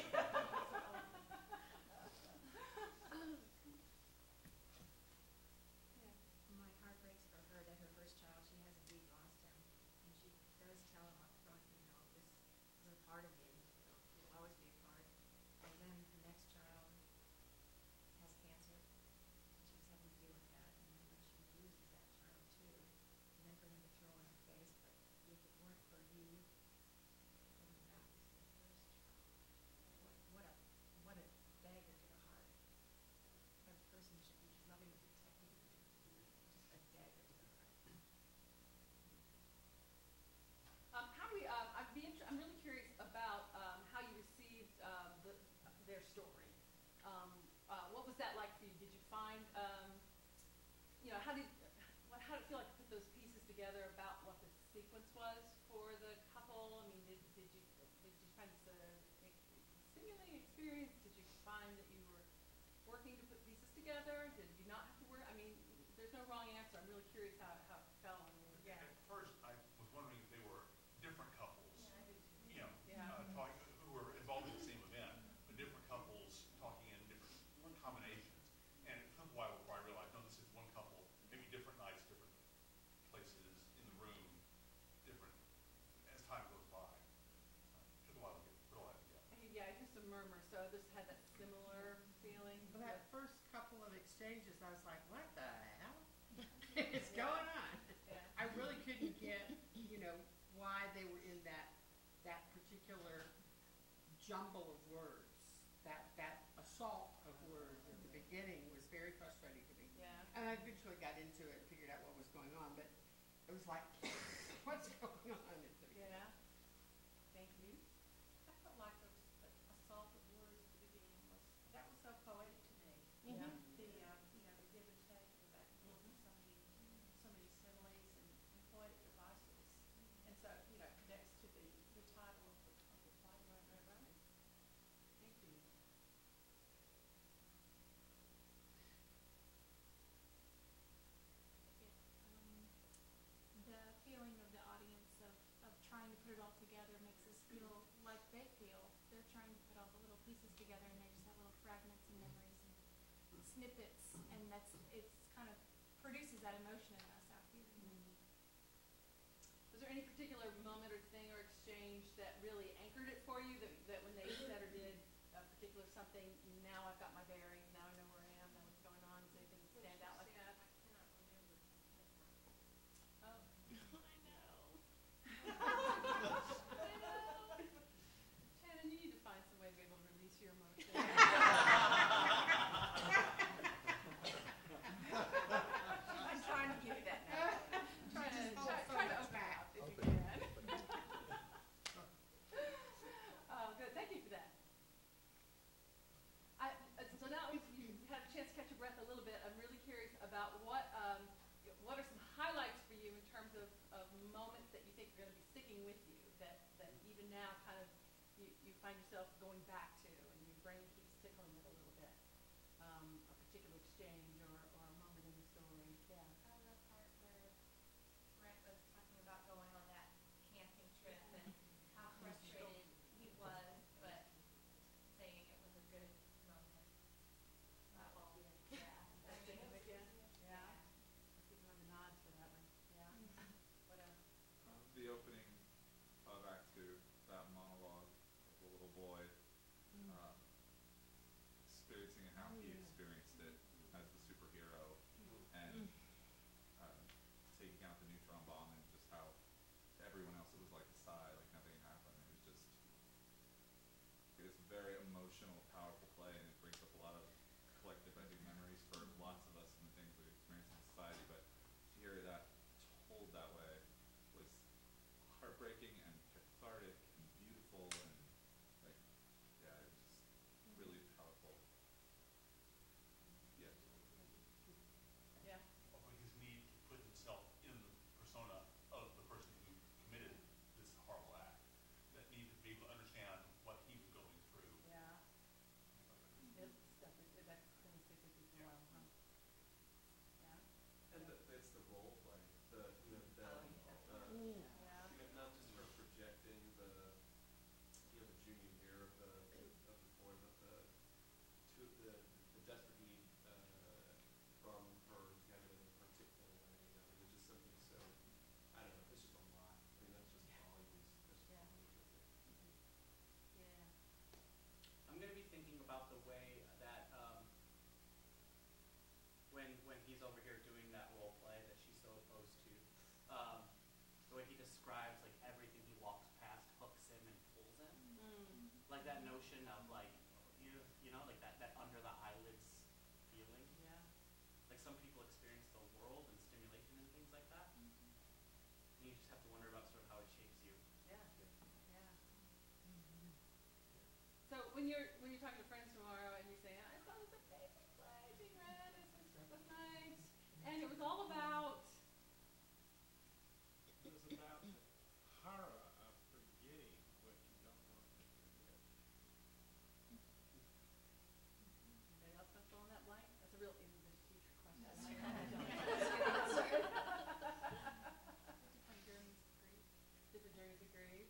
My heart breaks for her that her first child, she has indeed lost him. And she does tell him up front, you know, this is a part of me, you know, you'll always be a part. And then her next child has cancer, and she's having to deal with that. And then when she loses that child too, and then for him to throw in her face, but if it weren't for you, coming back to the first child, what, what a, what a dagger to the heart. As a person who should be loving and protecting you, just a dagger to the heart. Um, how do we, um, I'd be inter- I'm really curious about um, how you received um, the, their story. Um, uh, what was that like for you? Did you find, um, you know, how did, what, how did it feel like to put those pieces together about what the sequence was for the couple? I mean, did, did you did you find this a, a stimulating experience? Did you find that you were working to put pieces together? Did you not have to work? I mean, there's no wrong answer. I'm really curious how, how it felt. Yeah. At first, I was wondering if they were different couples, Yeah, I do too. you know, Yeah. uh, talking, who were involved in the same event, but different couples talking in different similar feeling? Well, that first couple of exchanges, I was like, what the hell is going on? Yeah. I really couldn't get, you know, why they were in that that particular jumble of words. That that assault of words at the beginning was very frustrating to me. Yeah. And I eventually got into it and figured out what was going on, but it was like, what's going on at the beginning? Yeah. Thank you. I felt like the, the assault of words at the beginning was, that was so poetic to me. Mhm. The, um, you know, the give and take, the back and forth, and so many, so many similes and, and poetic devices. And so, you know, it connects to the, the title of the, of the play, right, right, right. Thank you. um, the feeling of the audience of, of trying to put it all together makes us feel like they feel. They're trying to put all the little pieces together and they just have little fragments and memories and snippets, and that's, it's kind of produces that emotion in us out here. Was there any particular moment or thing or exchange that really anchored it for you, that, that when they said or did a particular something, now I've got my bearings, now I know where I am, know what's going on? Does anything stand out like that? I cannot remember. Oh. I know. I know. Shannon, you need to find some way to be able to release your emotions. I'm trying to give you that now. Try to, Just try, also try to much open back. up if Open you it. can. Oh, good. Thank you for that. I, uh, so now if you had a chance to catch your breath a little bit, I'm really curious about what um, what are some highlights for you in terms of, of moments that you think are going to be sticking with you, that, that even now kind of you, you find yourself going back to and your brain keeps tickling it a little bit. Um, a particular exchange or, or a moment in the story. Yeah. Oh, the part where Brent was talking about going on that camping trip and how frustrated he was, but saying it was a good moment. That will, yeah. That's sticking with you? Yeah. I'll keep on the nods for that one. Yeah. What else? Uh, the opening of Act Two, that monologue of the little boy, uh, experiencing how he experienced it as the superhero, and uh, taking out the neutron bomb, and just how to everyone else it was like a sigh, like nothing happened. It was just, it's a very emotional, powerful play, and it brings up a lot of collective, I think, memories for lots of us and the things we've experienced in society. But to hear that told that way was heartbreaking and cathartic and beautiful, and like, yeah, it was just really powerful. Yeah. Yeah. Of his need to put himself in the persona of the person who committed this horrible act, that needed to be able to understand what he was going through. Yeah. It's stuff that, that's going to stick with you for a while, huh? Yeah. And the, it's the role play, the, you know, the, Oh, yeah. uh, Mm. Yeah. you know, not just her projecting the, you know, the junior year of the, of the boy, but the, to the, the desperate need, uh, from her kind of in a particular way, you know, it was just something so, I don't know, it's just a lot. I mean, that's just volumes, there's Yeah. volumes of it. Yeah. I'm going to be thinking about the way that um, when when he's over here doing that role play that she's so opposed to, um, the way he describes like everything he walks past hooks him and pulls him, Mm. like that notion of like you you know like that that under the eyelids feeling. Yeah. Like some people experience the world and stimulation and things like that. And you just have to wonder about sort of how it shapes you. Yeah. Yeah. So when you're when you're talking to friends tomorrow and you say, I saw this amazing play being read at this this night, and it was all about. It was about the horror of forgetting what you don't want to forget. Anybody else want to fill in that blank? That's a real English teacher question. That's I right. don't know. Different journeys of grief. Different journeys of grief.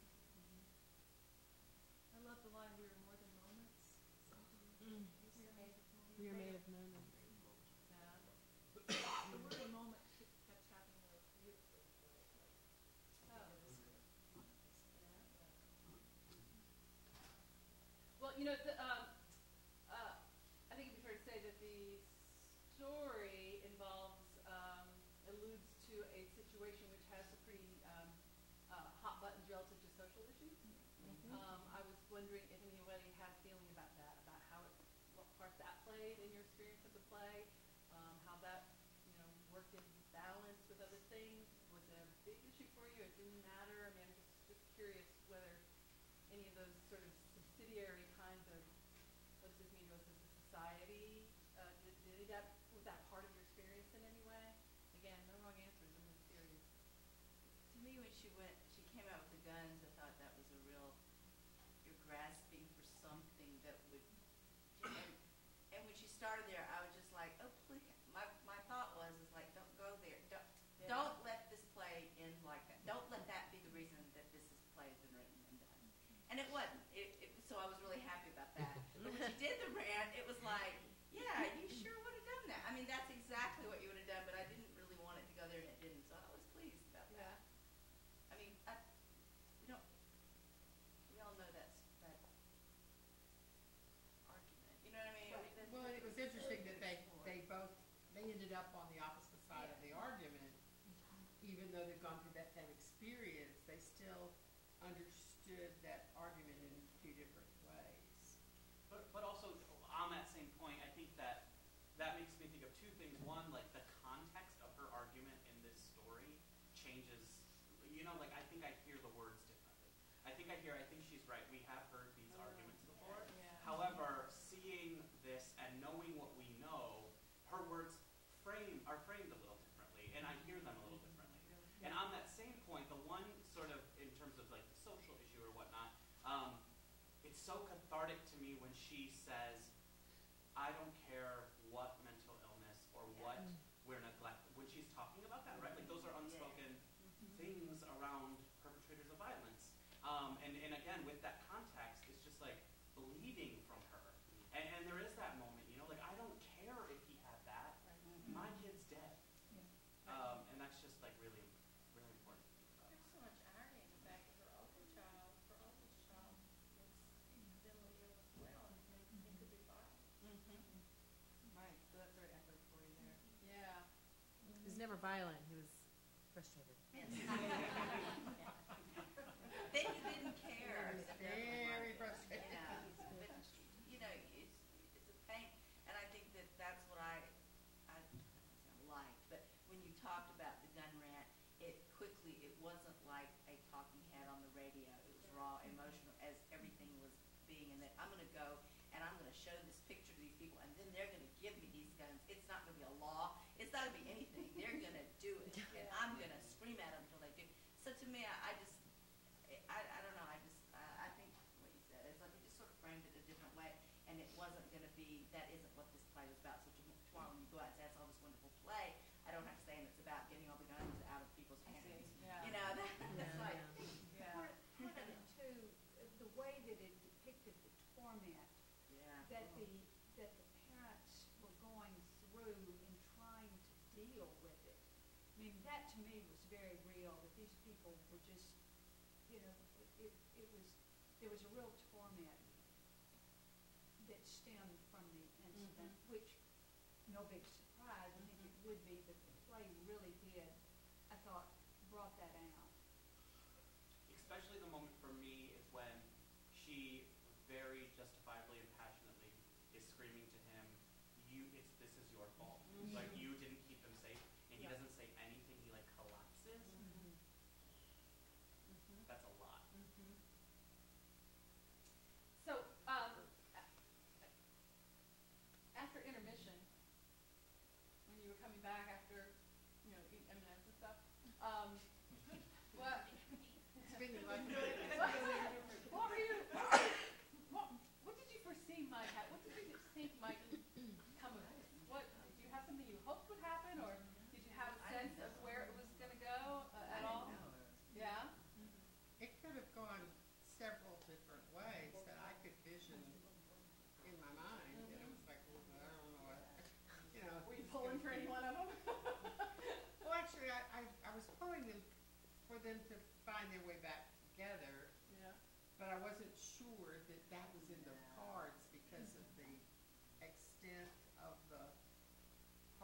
I love the line, we were more than moments. Mm. We are made of moments. We are made of moments. Yeah. The word moment kept happening there beautifully. Oh. Yeah. Well, you know, the, um, uh, story involves, um, alludes to a situation which has some pretty um, uh, hot buttons relative to social issues. Mm-hmm. Um, I was wondering if anybody had a feeling about that, about how it, what part that played in your experience of the play, um, how that, you know, worked in balance with other things. Was it a big issue for you? It didn't matter. I mean, I'm just just curious whether any of those sort of subsidiary kinds of what does this mean to us as a society, uh, did, did that, was that part of your experience in any way? Again, no wrong answers. I'm just curious. To me, when she went, she came out with the guns, I thought that was a real, you're grasping for something that would, and, and when she started there, I was just like, oh, please, my, my thought was, is like, don't go there, don't, Yeah. don't let this play end like that. Don't let that be the reason that this is, play has been written and done. And it wasn't, it, it, so I was really happy about that. But when she did the rant, it was like, yeah, you sure would have done that. I mean, that's exactly what you would have done, but I didn't really want it to go there and it didn't, so I was pleased about that. I mean, I, we don't, we all know that's, that argument, you know what I mean? Right. That- Well, it was interesting that they, they both, they ended up on the opposite side of the argument. Even though they've gone through that same experience, they still understood that argument in two different ways. But, but also, on that same point, I think that that makes me think of two things. One, like the context of her argument in this story changes, you know, like I think I hear the words differently. I think I hear, I think she's right. We have heard these Oh, arguments before. yeah. However, seeing this and knowing what we know, her words frame are framed a little differently, and I hear them a little differently. And on that same point, the one sort of, in terms of like the social issue or whatnot, um, it's so cathartic to me when she says, I don't care what mental illness or what we're neglecting. When she's talking about that, right? Like those are unspoken things around perpetrators of violence. Um, and, and again, with that context, it's just like bleeding from her. And, and there is that moment, you know, like I don't care if he had that. My kid's dead. Um, and that's just like really, really important to think about. There's so much irony in the fact that her older child, her oldest child, is mentally ill as well, and it, it could be violent. Right, so that's very echoed for you there. Yeah. He was never violent. He was frustrated. Yes. Then you didn't care. Very frustrating. You know, but, you know, it's, it's a pain, and I think that that's what I, I, I don't like, but when you talked about the gun rant, it quickly, it wasn't like a talking head on the radio. It was raw, emotional, as everything was being, and that I'm gonna go and I'm gonna show this picture to these people, and then they're gonna give me these guns. It's not gonna be a law. It's not gonna be anything. They're gonna do it, and I'm gonna scream at them until they do. So to me, I, I just, I, I don't know. I just, I, I think what you said. It's like you just sort of framed it a different way, and it wasn't gonna be. That isn't what this play was about. So tomorrow when you go out and say, "I saw this wonderful play," I don't have to say, and it's about getting all the guns out of people's I hands. see, yeah. You know, that, that's Yeah, like. Yeah. Part, part of it too, the way that it depicted the torment Yeah. that the, that the parents were going through in trying to deal with it. I mean, that to me was very real, that these people were just, you know, it, it was, there was a real torment that stemmed from the incident, which, no big surprise, I think it would be, but the play really did, I thought, brought that out. Especially the moment for me is when she very justifiably and passionately is screaming to him, "You, it's this is your fault. Like you didn't keep them safe," and he Yeah. doesn't say anything. He like collapses. That's a lot. So, um, after intermission, when you were coming back after, you know, eating M and M's and stuff, um, what, Spending like. what were you, what, what did you foresee might happen? What did you think might come of this? What, did you have something you hoped would happen, or did you have a I sense didn't of know. where it was gonna go uh, I at didn't all? know. Yeah? It could have gone several different ways that I could vision in my mind, and it was like, well, I don't know what, you know. Were you it's pulling gonna for any be- one of them? Well, actually, I, I, I was pulling them for them to find their way back together, Yeah. but I wasn't sure that that was in the cards because of the extent of the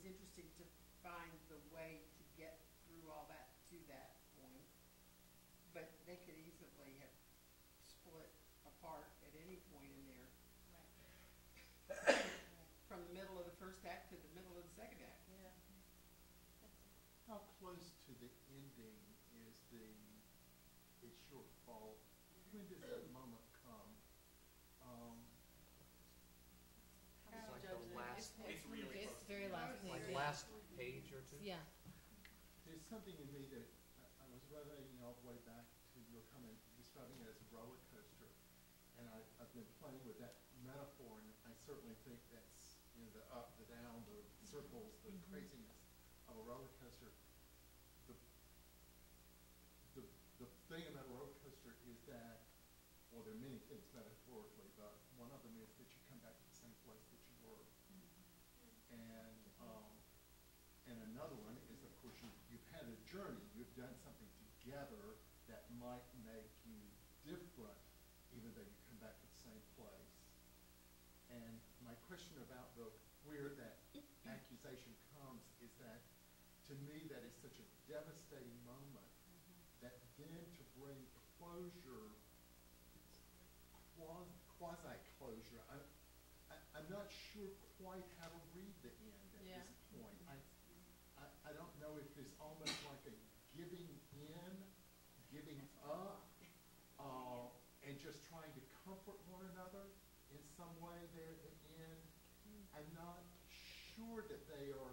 interesting to find the way to get through all that to that point. But they could easily have split apart at any point in there. Right. From the middle of the first act to the middle of the second act. Yeah. How close to the ending is the a shortfall? When does that moment come? Um, It's like Judge the it. last, It's really It's close. very last like page. last page or two? Yeah. There's something in me that I, I was relating all the way back to your comment describing it as a roller coaster, and I, I've been playing with that metaphor, and I certainly think that's, you know, the up, the down, the circles, the Mhm. craziness of a roller coaster. The, the, the thing about a roller coaster is that, well, there are many things metaphorically, but one of them is that you come back to the same place that you were. And, um, and another one is, of course, you, you've had a journey, you've done something together that might make you different, even though you come back to the same place. And my question about the where that accusation comes is that, to me, that is such a devastating moment that then to bring closure, quasi, quasi-closure, I, I, I'm not sure quite how to read the end at Yeah. this point. I, I, I don't know if there's almost like a giving in, giving up, uh, and just trying to comfort one another in some way there at the end. I'm not sure that they are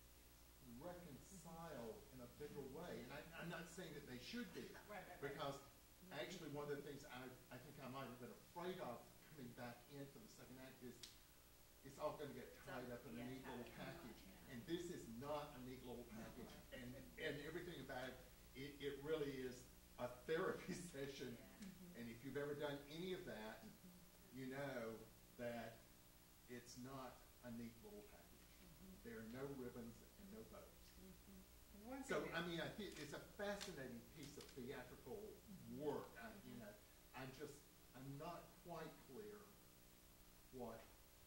reconciled in a bigger way, and I, I'm not saying that they should be, Right, right, right. because actually one of the things I, I think I might have been afraid of coming back in for the second act is it's all going to get tied up in a yeah, neat little tied up. package, and this is not a neat little package, and, and everything about it, it, it really is a therapy session, and if you've ever done any of that, you know that it's not a neat little package. There are no ribbons and no bows. One So, thing I that- mean, I think it's a fascinating piece of theatrical work. I, you know, I'm just, I'm not quite clear what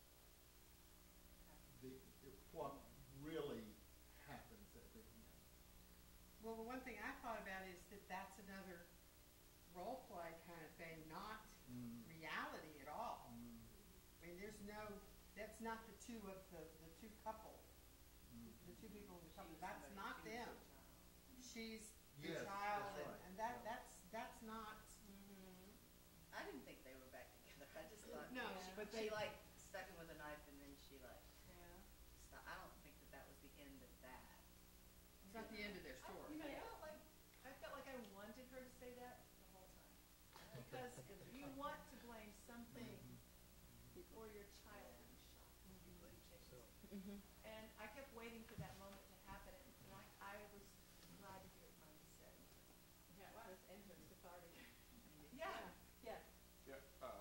the, what really happens at the end. Well, the one thing I thought about is that that's another role play kind of thing, not Mm. reality at all. Mm. I mean, there's no, that's not the two of the, the two couple, Mm. the two people in the couple, that's not them. She's the Yes, child, that's and, right. and that, Yeah. that's, that's not, I didn't think they were back together. I just thought No, she, but she they- like stuck him with a knife and then she like, Yeah. sto- I don't think that that was the end of that. it's not the end of their story. You know, I felt like, I felt like I wanted her to say that the whole time. Because you want to blame something for your child being shot. You blame So, Mm-hmm. And I kept waiting for that moment to happen, and I, I was glad to hear it finally said. Yeah, wow, this ends with cathartic. Yeah, yeah. Yeah, um,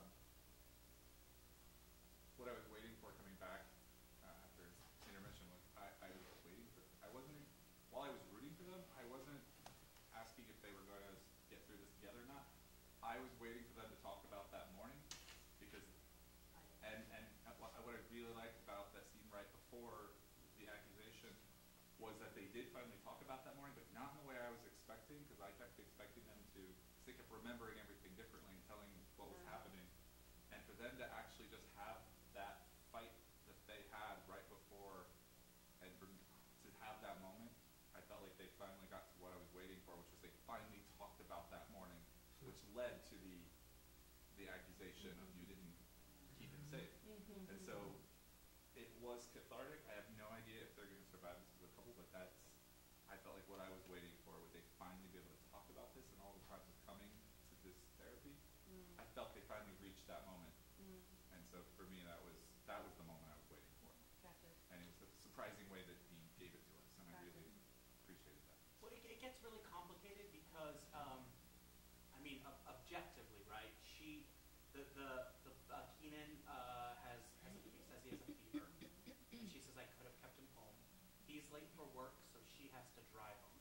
what I was waiting for coming back uh, after intermission was I, I was waiting for, I wasn't, while I was rooting for them, I wasn't asking if they were going to get through this together or not. I was waiting for them to talk about that morning, because, and, and what what I really liked about that scene right before the accusation was that they did finally talk about that morning, but not in the way I was expecting, because I kept expecting them to, because they kept remembering everything differently and telling what was happening. And for them to actually just have that fight that they had right before, and for, to have that moment, I felt like they finally got to what I was waiting for, which was they finally talked about that morning, which led to the the accusation of you didn't keep him safe. And so it was cathartic. I have no idea if they're going to survive this as a couple, but that's, I felt like what I was waiting for, would they finally be able to talk about this and all the times of coming to this therapy. I felt they finally reached that moment. And so for me, that was, that was the moment I was waiting for. Gotcha. And it was a surprising way that he gave it to us, and I really appreciated that. Well, it, it gets really complicated because, um, I mean, ob- objectively, right? She, the the the uh, Keenan uh, has has a, fe- says he has a fever, and she says I could have kept him home. He's late for work, so she has to drive him.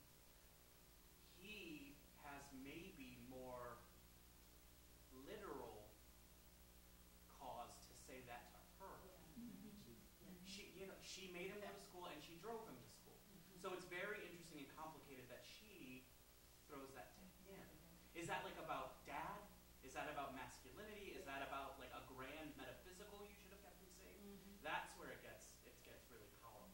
He has maybe more literal cause to say that to her. She, you know, she made him go to school and she drove him to school. So it's very interesting and complicated that she throws that to him. Is that like about dad? Is that about masculinity? Is that about like a grand metaphysical you should have kept him safe? Mhm. That's where it gets it gets really powerful.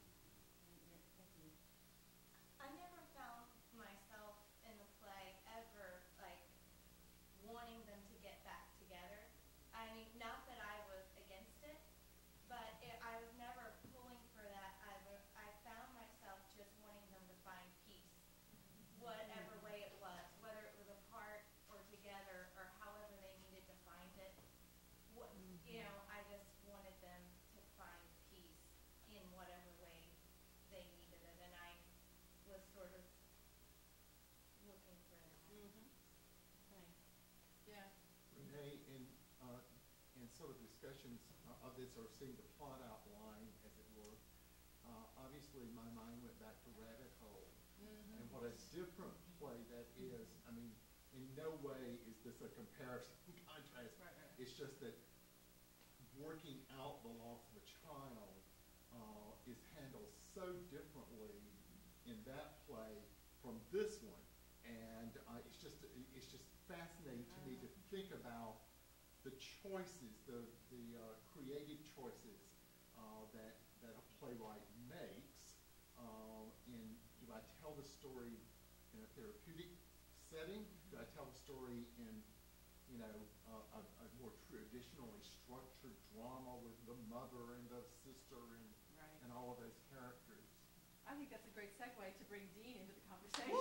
I never found myself in the play ever like wanting them to get back together. I mean, not that I was against it, but it, I was never pulling for that. I, wa- I found myself just wanting them to find peace, whatever way it was, whether it was apart or together or however they needed to find it. What, you know, I just wanted them to find peace in whatever way they needed it, and I was sort of looking for that. Mhm. Right. Yeah. Renee, in, uh, in sort of discussions uh, of this, or seeing the plot outline, as it were, uh, obviously my mind went back to Rabbit Hole. Mhm. And what a different play that is. I mean, in no way is this a comparison contrast. Right, right. It's just that working out the loss of a child uh, is handled so differently in that play from this one. And uh, it's just it's just fascinating to me to think about the choices, the the uh, creative choices uh, that that a playwright makes. Um, in do I tell the story in a therapeutic setting? Do I tell the story in you know uh, a, a more traditionally structured drama with the mother and the sister and Right. and all of those characters? I think that's a great segue to bring Dean into the conversation.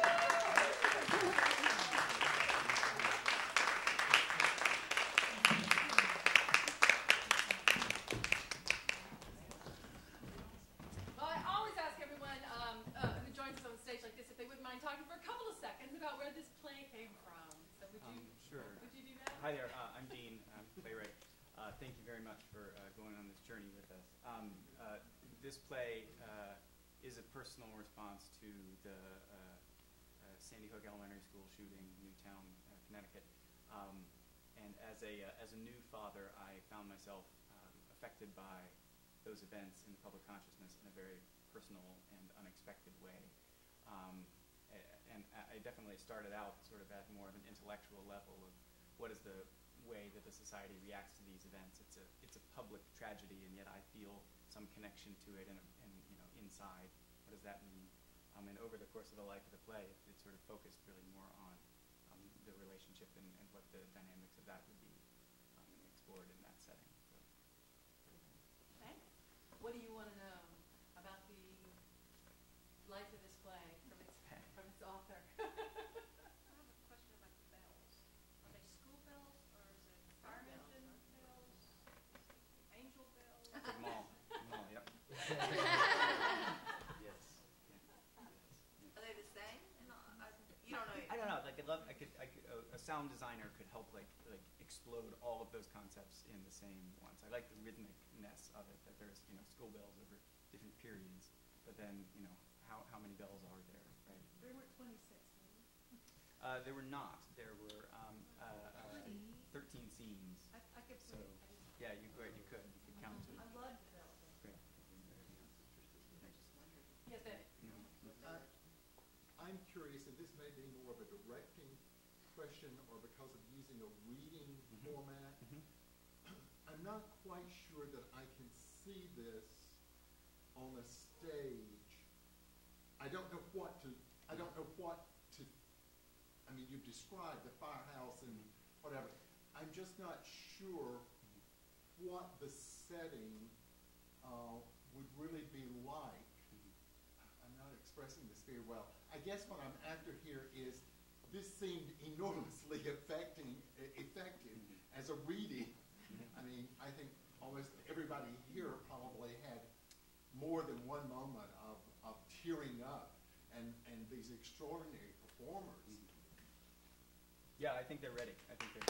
Well, I always ask everyone um, uh, who joins us on the stage like this if they wouldn't mind talking for a couple of seconds about where this play came from. So would you, Um, sure. would you do that? Hi there. Uh, I'm Dean. I'm a playwright. Uh, thank you very much for uh, going on this journey with us. Um, uh, this play uh, is a personal response to the uh, uh, Sandy Hook Elementary School shooting in Newtown, uh, Connecticut. Um, and as a uh, as a new father, I found myself um, affected by those events in the public consciousness in a very personal and unexpected way. Um, a- and I definitely started out sort of at more of an intellectual level of what is the way that the society reacts to these events. It's a it's a public tragedy, and yet I feel some connection to it, and, and you know, inside, what does that mean? Um, and over the course of the life of the play, it, it sort of focused really more on um, the relationship and, and what the dynamics of that would be um, and explored in that setting. So. Thanks. What do you want to know about the life of this play from its from its author? I have a question about the bells. Are they school bells or is it fire engine bells? Angel bells? Them all. Them all, yep. Yes. Are they the same? No, I, you don't know. I don't know. Like, I'd love. I could. I could. A, a sound designer could help, like, like explode all of those concepts in the same ones. I like the rhythmicness of it. That there's, you know, school bells over different periods, but then, you know, how how many bells are there, right? There were twenty-six, maybe. Uh, there were not. There were um, uh, uh, thirteen scenes. I, I could So, see. I just- yeah, you could. You could. You could count it. I loved the bells. Great. Yes, Ed. Uh, I'm curious, and this may be more of a directing question or because of using a reading Mhm. format. Mhm. I'm not quite sure that I can see this on a stage. I don't know what to, I don't know what to, I mean, you've described the firehouse and whatever. I'm just not sure what the setting uh, would really be like. I'm not expressing this very well. I guess what I'm after here is this seemed enormously affecting, e- effective as a reading. I mean, I think almost everybody here probably had more than one moment of, of tearing up and, and these extraordinary performers. Yeah, I think they're ready. I think they're.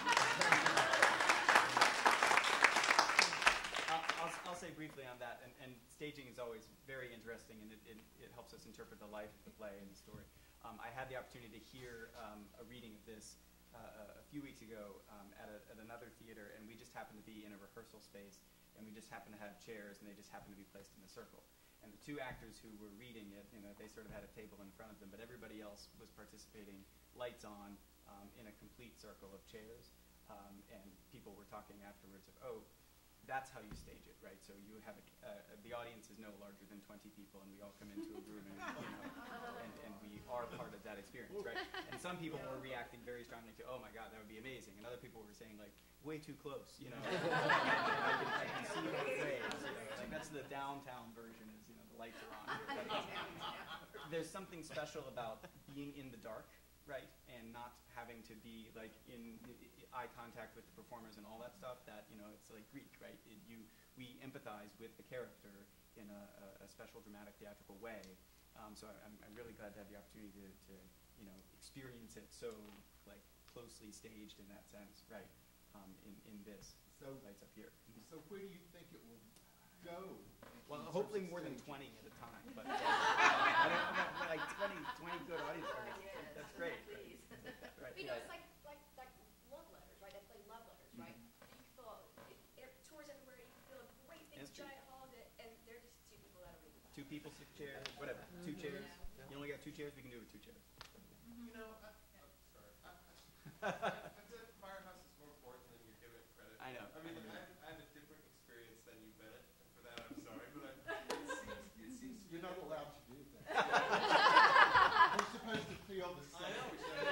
I'll, I'll, I'll say briefly on that, and, and staging is always very interesting, and it, it, it helps us interpret the life of the play and the story. Um, I had the opportunity to hear um, a reading of this uh, a few weeks ago um, at, a, at another theater, and we just happened to be in a rehearsal space, and we just happened to have chairs, and they just happened to be placed in a circle. And the two actors who were reading it, you know, they sort of had a table in front of them, but everybody else was participating, lights on, um, in a complete circle of chairs. Um, and people were talking afterwards of, oh, that's how you stage it, right? So you have a, uh, the audience is no larger than twenty people, and we all come into a room, and, you know, and, and we are part of that experience, right? And some people were reacting very strongly to, oh my God, that would be amazing, and other people were saying like, way too close, you know. And I, can, I can see both ways. You know? Like that's the downtown version, is you know the lights are on. But there's something special about being in the dark, right, and not having to be like in eye contact with the performers and all that stuff. That you know, it's like Greek, right? It, you we empathize with the character in a, a, a special dramatic theatrical way. Um, so I'm, I'm really glad to have the opportunity to, to you know experience it so like closely staged in that sense, right? Um, in in this So lights up here. So where do you think it will go? Well, hopefully more than twenty at a time. But uh, I don't know, like twenty, twenty good audience members. Yes, That's great. please. Right. You know, Yeah. it's like like like love letters, right? I play love letters, right? You feel it, it tours everywhere. You feel a great big That's true. giant hall, that, and they're just two people that are reading about. Two people, six chairs, whatever. Two chairs. You only got two chairs. We can do it with two chairs. You know, I, oh, sorry. I, I, I think Firehouse is more important than you're giving it credit. I know. I mean, like, I, have, I have a different experience than you, Bennett, and for that I'm sorry, but I, it seems, it seems You're not allowed to do that. We're supposed to feel the same. I know.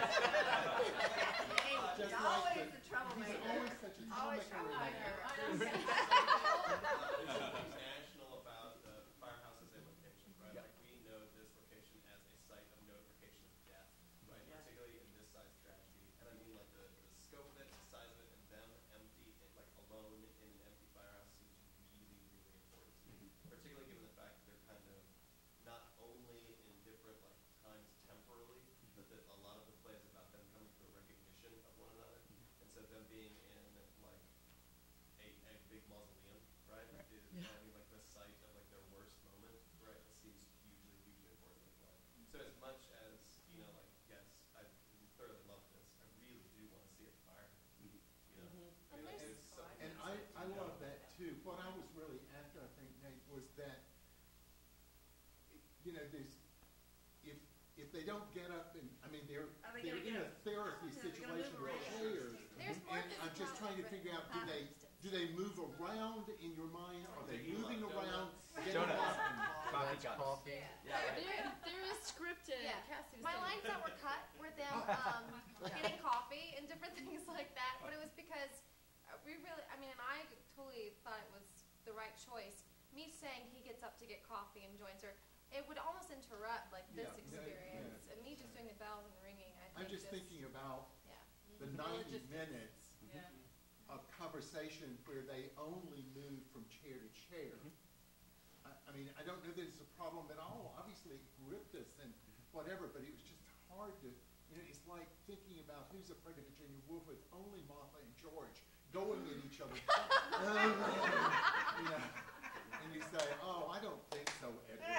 Just You're like always the- the troublemaker. He's always such a Always troublemaker. troublemaker. There's something national about the Firehouse as a location, right? Yeah. Like we know this location as a site of notification of death, right? Yeah. Particularly in this size tragedy. And I mean like the, the scope of it, the size of it, and them empty, like alone in an empty firehouse seems really, really important to me. Particularly given the fact that they're kind of not only in different like times temporally, but that a lot of the play is about them coming to a recognition of one another. And so them being in like a, a big mausoleum, right? Right. Is, Yeah. I mean, like the site of like their worst moment, right? It seems hugely, hugely important to play. So as much as you know, like yes, I thoroughly love this. I really do want to see it fire. You know, I mean, like, there's- it's so, And I, I love that too. What I was really after, I think, Nate, was that, you know, there's, if, if they don't get up and, I mean, they're, Are they they're gonna in get a therapy They're gonna situation move with around. chairs. There's more And I'm just trying to figure out, do they, do they move around in your mind? Are they moving around? Getting Donuts. up and- Coffee cups. Coffee. Yeah, right. There, there is scripted. Yeah. Cassie was My saying. lines that were cut were them um, getting coffee and different things like that, but it was because uh, we really, I mean, and I totally thought it was the right choice. Me saying he gets up to get coffee and joins her, it would almost interrupt like this Yeah, yeah, experience, yeah. and me just doing the bells and ringing. I think I'm just thinking about yeah. the ninety minutes Yeah. of conversation where they only move from chair to chair. I, I mean, I don't know that it's a problem at all. Obviously, it gripped us and whatever, but it was just hard to, you know, it's like thinking about Who's Afraid of Virginia Woolf with only Martha and George going at each other. You know, and you say, oh, I don't think so, Edward.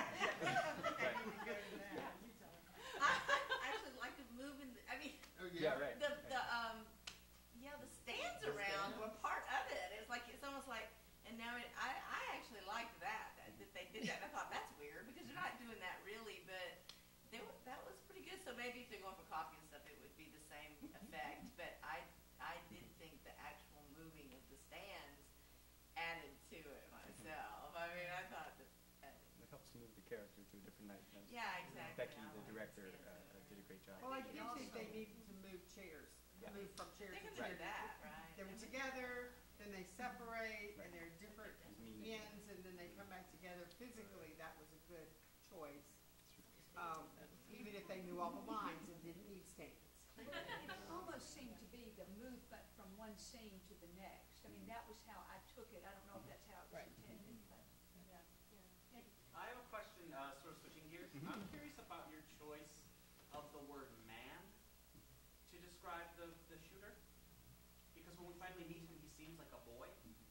I, I actually like to move in, the, I mean, Oh, Yeah, right. the, the, um, yeah, the stands The around stands. were part of it. It's like, it's almost like, and now it, I, I actually liked that, that, that they did that. I thought, that's weird, because you're not doing that really, but they were, that was pretty good. So maybe if they're going for coffee and stuff, it would be the same effect, but I, I did think the actual moving of the stands added to it myself. I mean, I thought that, that It helps move the character to a different night. That's- yeah, exactly. Becky, I the like director, the stands uh, of it. did a great job. Well, I do Also- think they needed to move chairs, Yeah. move from chair They to can chair. do that, right? They were together, then they separate, and they're different Meaning. ends, and then they come back together. Physically, that was a good choice. Um, even if they knew all the lines and didn't need stands. It almost seemed to be the movement from one scene to the next. I mean, that was how I took it. I don't know if that's how it was intended, but, yeah. I have a question, uh, sort of switching gears. I'm curious about your choice of the word man to describe the, the shooter. Because when we finally meet him, he seems like a boy.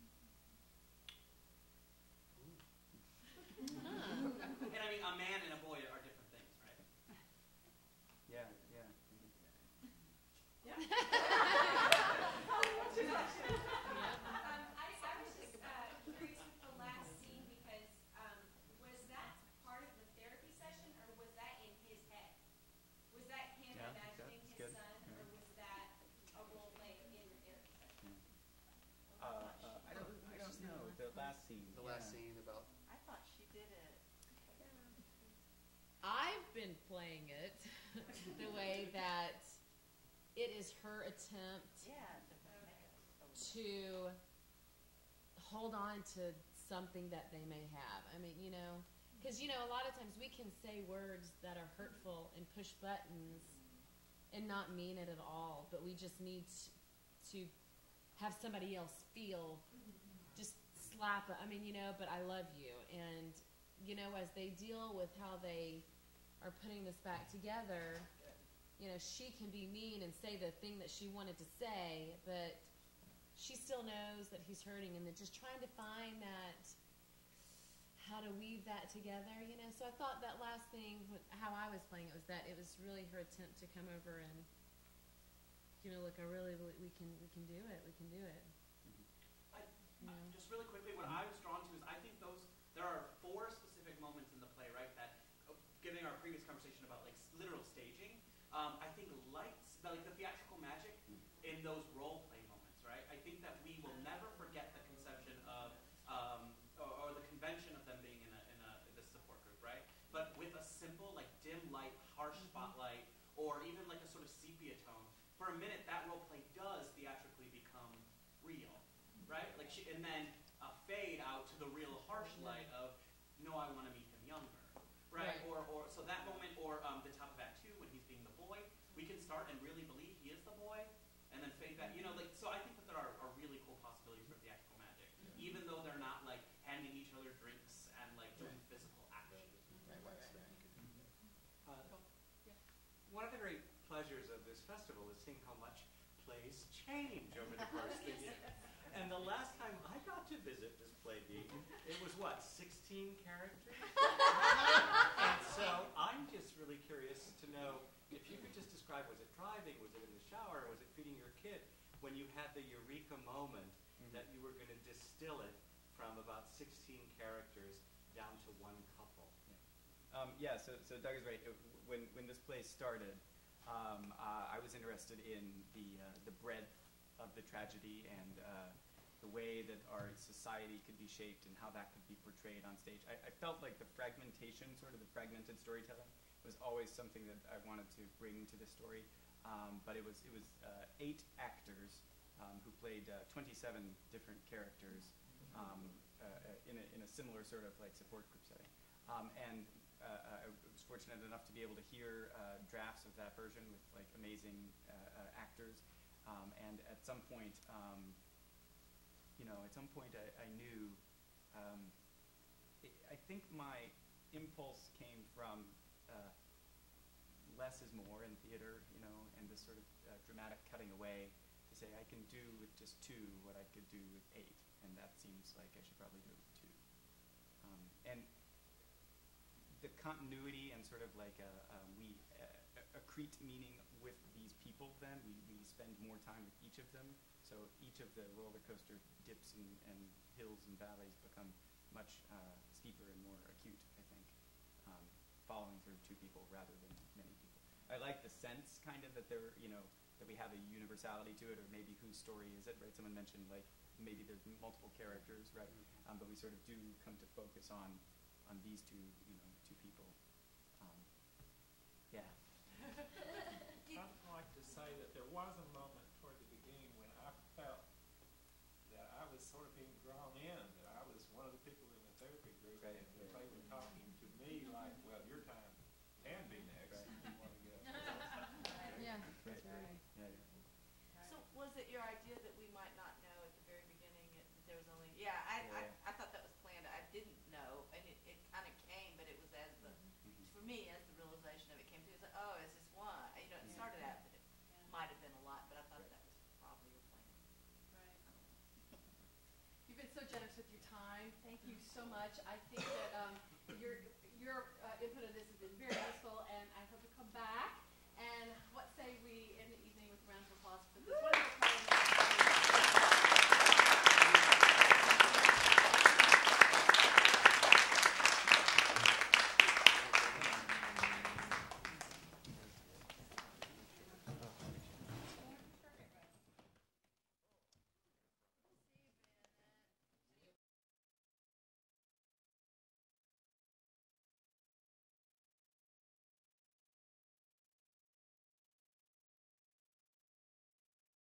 And I mean, a man and a boy are different things, right? Yeah, yeah. Yeah. Um, I, I was just uh, curious scene. The last yeah. scene about. I thought she did it. I've been playing it the way that it is her attempt Yeah. to make it- to hold on to something that they may have. I mean, you know, because, you know, a lot of times we can say words that are hurtful and push buttons and not mean it at all, but we just need to have somebody else feel, just slap it. I mean, you know, but I love you. And, you know, as they deal with how they are putting this back together, you know, she can be mean and say the thing that she wanted to say, but she still knows that he's hurting, and they're just trying to find that, how to weave that together, you know. So I thought that last thing, how I was playing it, was that it was really her attempt to come over and, you know, look, I really believe we can, we can do it, we can do it. I, You know? uh, just really quickly, what I was drawn to is I think those, there are four specific moments in the play, right, that, uh, given our previous conversation about, like, literal staging, um, I think lights, the, like the theatrical magic in those role play moments, right? I think that we will never forget the conception of, um, or, or the convention of them being in a, in a in this support group, right? But with a simple, like, dim light, harsh spotlight, or even like a sort of sepia tone, for a minute that role play does theatrically become real, right? Like, she, and then a fade out to the real harsh light of, no, I want to meet him younger, right? Right. Or, or so that moment, or um, the top of Act Two when he's being the boy, we can start and really believe he is the boy, and then fade back. You know, like, so I think that there are, are really cool possibilities for theatrical magic, even though they're not like handing each other drinks and like doing physical action. Uh, one of the great pleasures of this festival is seeing how much plays change over the course of the year. And the last time I got to visit this play beat, it was what, sixteen characters? And so I'm just really curious to know if you could just describe, was it driving, was it in the shower, was it feeding your kid, when you had the eureka moment mm-hmm. that you were going to distill it from about sixteen characters down to one couple? Yeah, um, yeah so, so Doug is right. It, when, when this play started, um, uh, I was interested in the, uh, the breadth of the tragedy and uh, the way that our society could be shaped and how that could be portrayed on stage. I, I felt like the fragmentation, sort of the fragmented storytelling, was always something that I wanted to bring to the story. Um, but it was, it was uh, eight actors um, who played uh, twenty-seven different characters um, uh, in, a, in a similar sort of like support group setting. Um, and uh, I was fortunate enough to be able to hear uh, drafts of that version with like amazing uh, uh, actors. Um, and at some point, um, you know, at some point I, I knew, um, it, I think my impulse came from uh, less is more in theater, you know, and this sort of uh, dramatic cutting away to say I can do with just two what I could do with eight, and that seems like I should probably do it with two. Um, and the continuity and sort of like a, um, we uh, accrete meaning with these people then, we, we spend more time with each of them, so each of the roller coaster dips and, and hills and valleys become much uh, steeper and more acute, I think, um, following through two people rather than many people. I like the sense kind of that there, you know, that we have a universality to it, or maybe whose story is it, right? Someone mentioned like maybe there's multiple characters, right? Um, but we sort of do come to focus on on these two, you know, two people. Um, yeah. I'd like to say that there was a moment toward the beginning when I felt that I was sort of being drawn in, that I was one of the people in the therapy group, right, and that right. they were talking to me like, well, your time can be next Right. if you want to get up. Yeah, Right. that's right. Yeah, yeah. So was it your idea that we might not know at the very beginning it, that there was only, yeah, I, Yeah. I, I thought that was planned. I didn't know, and it, it kind of came, but it was as the, Mhm. for me, as the realization of it came to, it's like, oh, it's just one. You know, it Yeah. started out that it might have been a lot, but I thought that was probably your plan. Right. You've been so generous with your time. Thank you so much. I think that um, your your uh, input on this has been very useful, and I hope you come back. And what say we end the evening with a round of applause for this one?